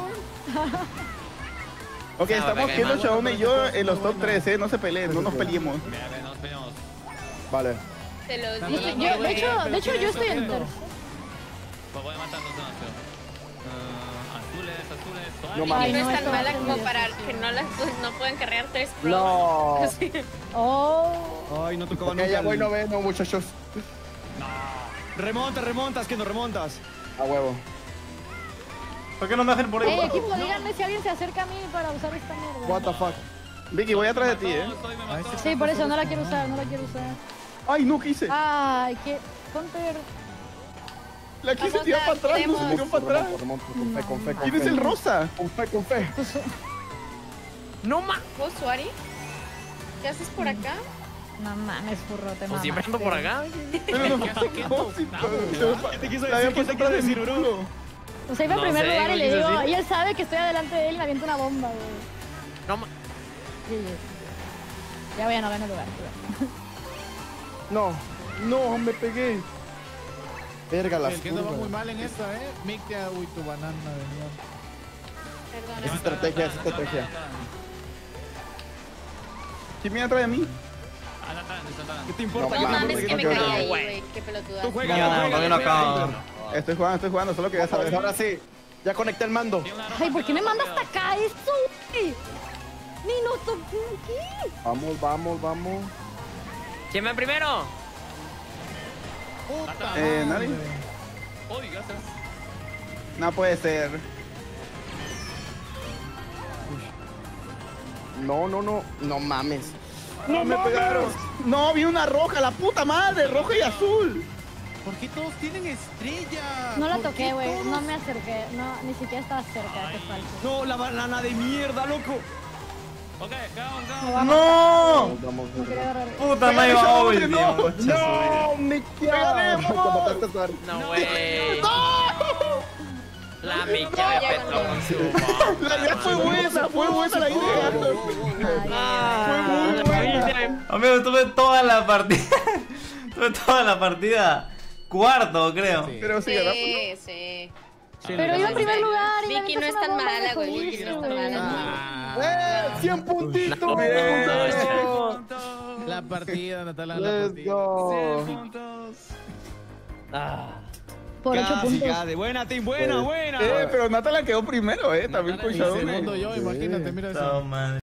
S5: Ok, estamos Kendo, Xiaomi y yo en los top tres, eh. No se peleen, no nos peleemos.
S6: Mira, a ver, nos peleamos.
S10: Vale.
S7: Te los
S1: Yo-
S7: dije.
S1: yo- de hecho, de hecho yo estoy en tercero.
S6: Pues voy a matar dos demasiado. Ah, azules, azules,
S10: No
S6: Suárez.
S10: mames.
S7: Y no es
S1: no,
S7: tan
S1: esto
S7: mala
S1: va a ser
S7: como
S1: medio
S7: para
S1: difícil.
S7: que no las no puedan cargar tres pro.
S10: No.
S7: Sí.
S1: Oh.
S8: Ay, no tocaba
S10: Ok,
S8: nunca.
S10: ya
S8: el-
S10: voy noveno, muchachos.
S8: Remontas, remontas, que no remontas.
S10: A huevo.
S2: ¿Por qué no me hacen por ahí?
S1: Hey, equipo, díganme si alguien se acerca a mí para usar esta mierda.
S10: What the fuck.
S5: Vicky, voy atrás de ti, eh.
S6: Estoy, me mató.
S1: Sí, por eso no la quiero usar, no la quiero usar.
S5: Ay, no quise.
S1: Ay, qué. Counter.
S5: La quise
S7: Vamos,
S5: tirar para atrás, no se
S7: queremos.
S5: tiró para atrás.
S10: Remonto, con fe, con fe, con
S5: ¿Quién es
S10: fe.
S5: el rosa?
S10: Con fe, con fe.
S3: No ma.
S7: ¿Vos, Suari? ¿Qué haces por acá?
S1: No mames, furro, te
S3: Pues siempre
S1: mamaste.
S3: ando por acá.
S5: Pero no
S6: ¿Qué hace
S5: fue
S6: Kendo?
S5: propósito.
S8: ¿Qué te quiso
S5: La había
S8: decir? ¿Qué
S5: puesto
S8: te quiso
S5: atrás de mi
S8: decir, bro?
S5: culo.
S1: O sea, iba en
S3: No
S1: primer
S3: sé,
S1: lugar y
S3: ¿qué
S1: le
S3: quiso
S1: digo,
S3: decir?
S1: y él sabe que estoy adelante de él y me avienta una bomba, güey.
S3: No ma.
S1: Sí, sí. Ya voy a noveno lugar. tío.
S10: No, no, me pegué. Verga, las
S4: El que no va muy
S10: curvas.
S4: mal en esta, eh. Mictia, uy, tu banana de mierda.
S10: Es
S7: Perdona.
S10: estrategia, es estrategia.
S5: ¿Quién viene atrás de mí?
S6: Ah, no, está, está, está.
S8: ¿Qué te importa?
S10: No
S7: No
S10: mames,
S7: mames que me
S10: no,
S7: caí
S10: no,
S7: ahí,
S3: güey.
S7: güey. Qué pelotuda.
S8: Tú juegas,
S2: No,
S8: juegas,
S2: todavía no
S8: juegas.
S2: acabo.
S5: Estoy jugando, estoy jugando, solo quería saber.
S10: Ahora sí, ya conecté el mando.
S1: Ay, ¿por qué me manda hasta acá esto, güey? Ni no toqué aquí.
S10: Vamos, vamos, vamos.
S9: ¿Quién va primero?
S5: Eh, nadie.
S6: Uy, gracias.
S5: No puede ser.
S10: No, no, no, no mames.
S5: No me pegaron. No, vi una roja, la puta madre, roja y azul.
S4: ¿Por qué todos tienen estrella?
S1: No la
S4: ¿Por
S1: toqué,
S4: qué
S1: güey.
S4: todos?
S1: No me acerqué. No, ni siquiera estaba cerca. Qué falso.
S8: No, la banana de mierda, loco.
S6: Ok, down,
S1: No,
S6: down.
S1: vamos.
S2: ¡No!
S10: Vamos, vamos,
S1: No quería agarrar.
S2: Puta, me iba a ulti.
S5: No,
S10: No, Mikia.
S9: No, güey. La Mikia
S7: No,
S9: me
S7: ya
S9: petó
S7: ganó.
S9: con su bomba.
S5: La idea fue buena, fue buena la idea. Fue muy buena.
S2: Amigo, tuve toda la partida. Tuve toda la partida. Cuarto, creo.
S4: Sí.
S5: Pero sí, ganamos.
S7: Sí, sí.
S1: Pero iba en primer lugar. y me
S7: Vicky no es
S1: aventas
S7: tan
S1: una bomba y me
S7: mala, güey. Vicky
S1: jodiste,
S7: no es tan
S1: güey.
S7: mala.
S10: ¡Eh! ¡cien puntitos!
S9: No,
S10: Bien.
S9: no,
S4: La partida, Natalia, la
S10: Let's
S4: partida.
S10: go.
S9: Ah.
S1: Por ocho
S8: Casi,
S1: puntos.
S8: casi. Buena, team, buena, buena.
S5: Eh, pero Natalia quedó primero, eh, también con
S4: Y
S5: Shadow.
S4: segundo yo, imagínate, mira eso.
S2: Puta madre.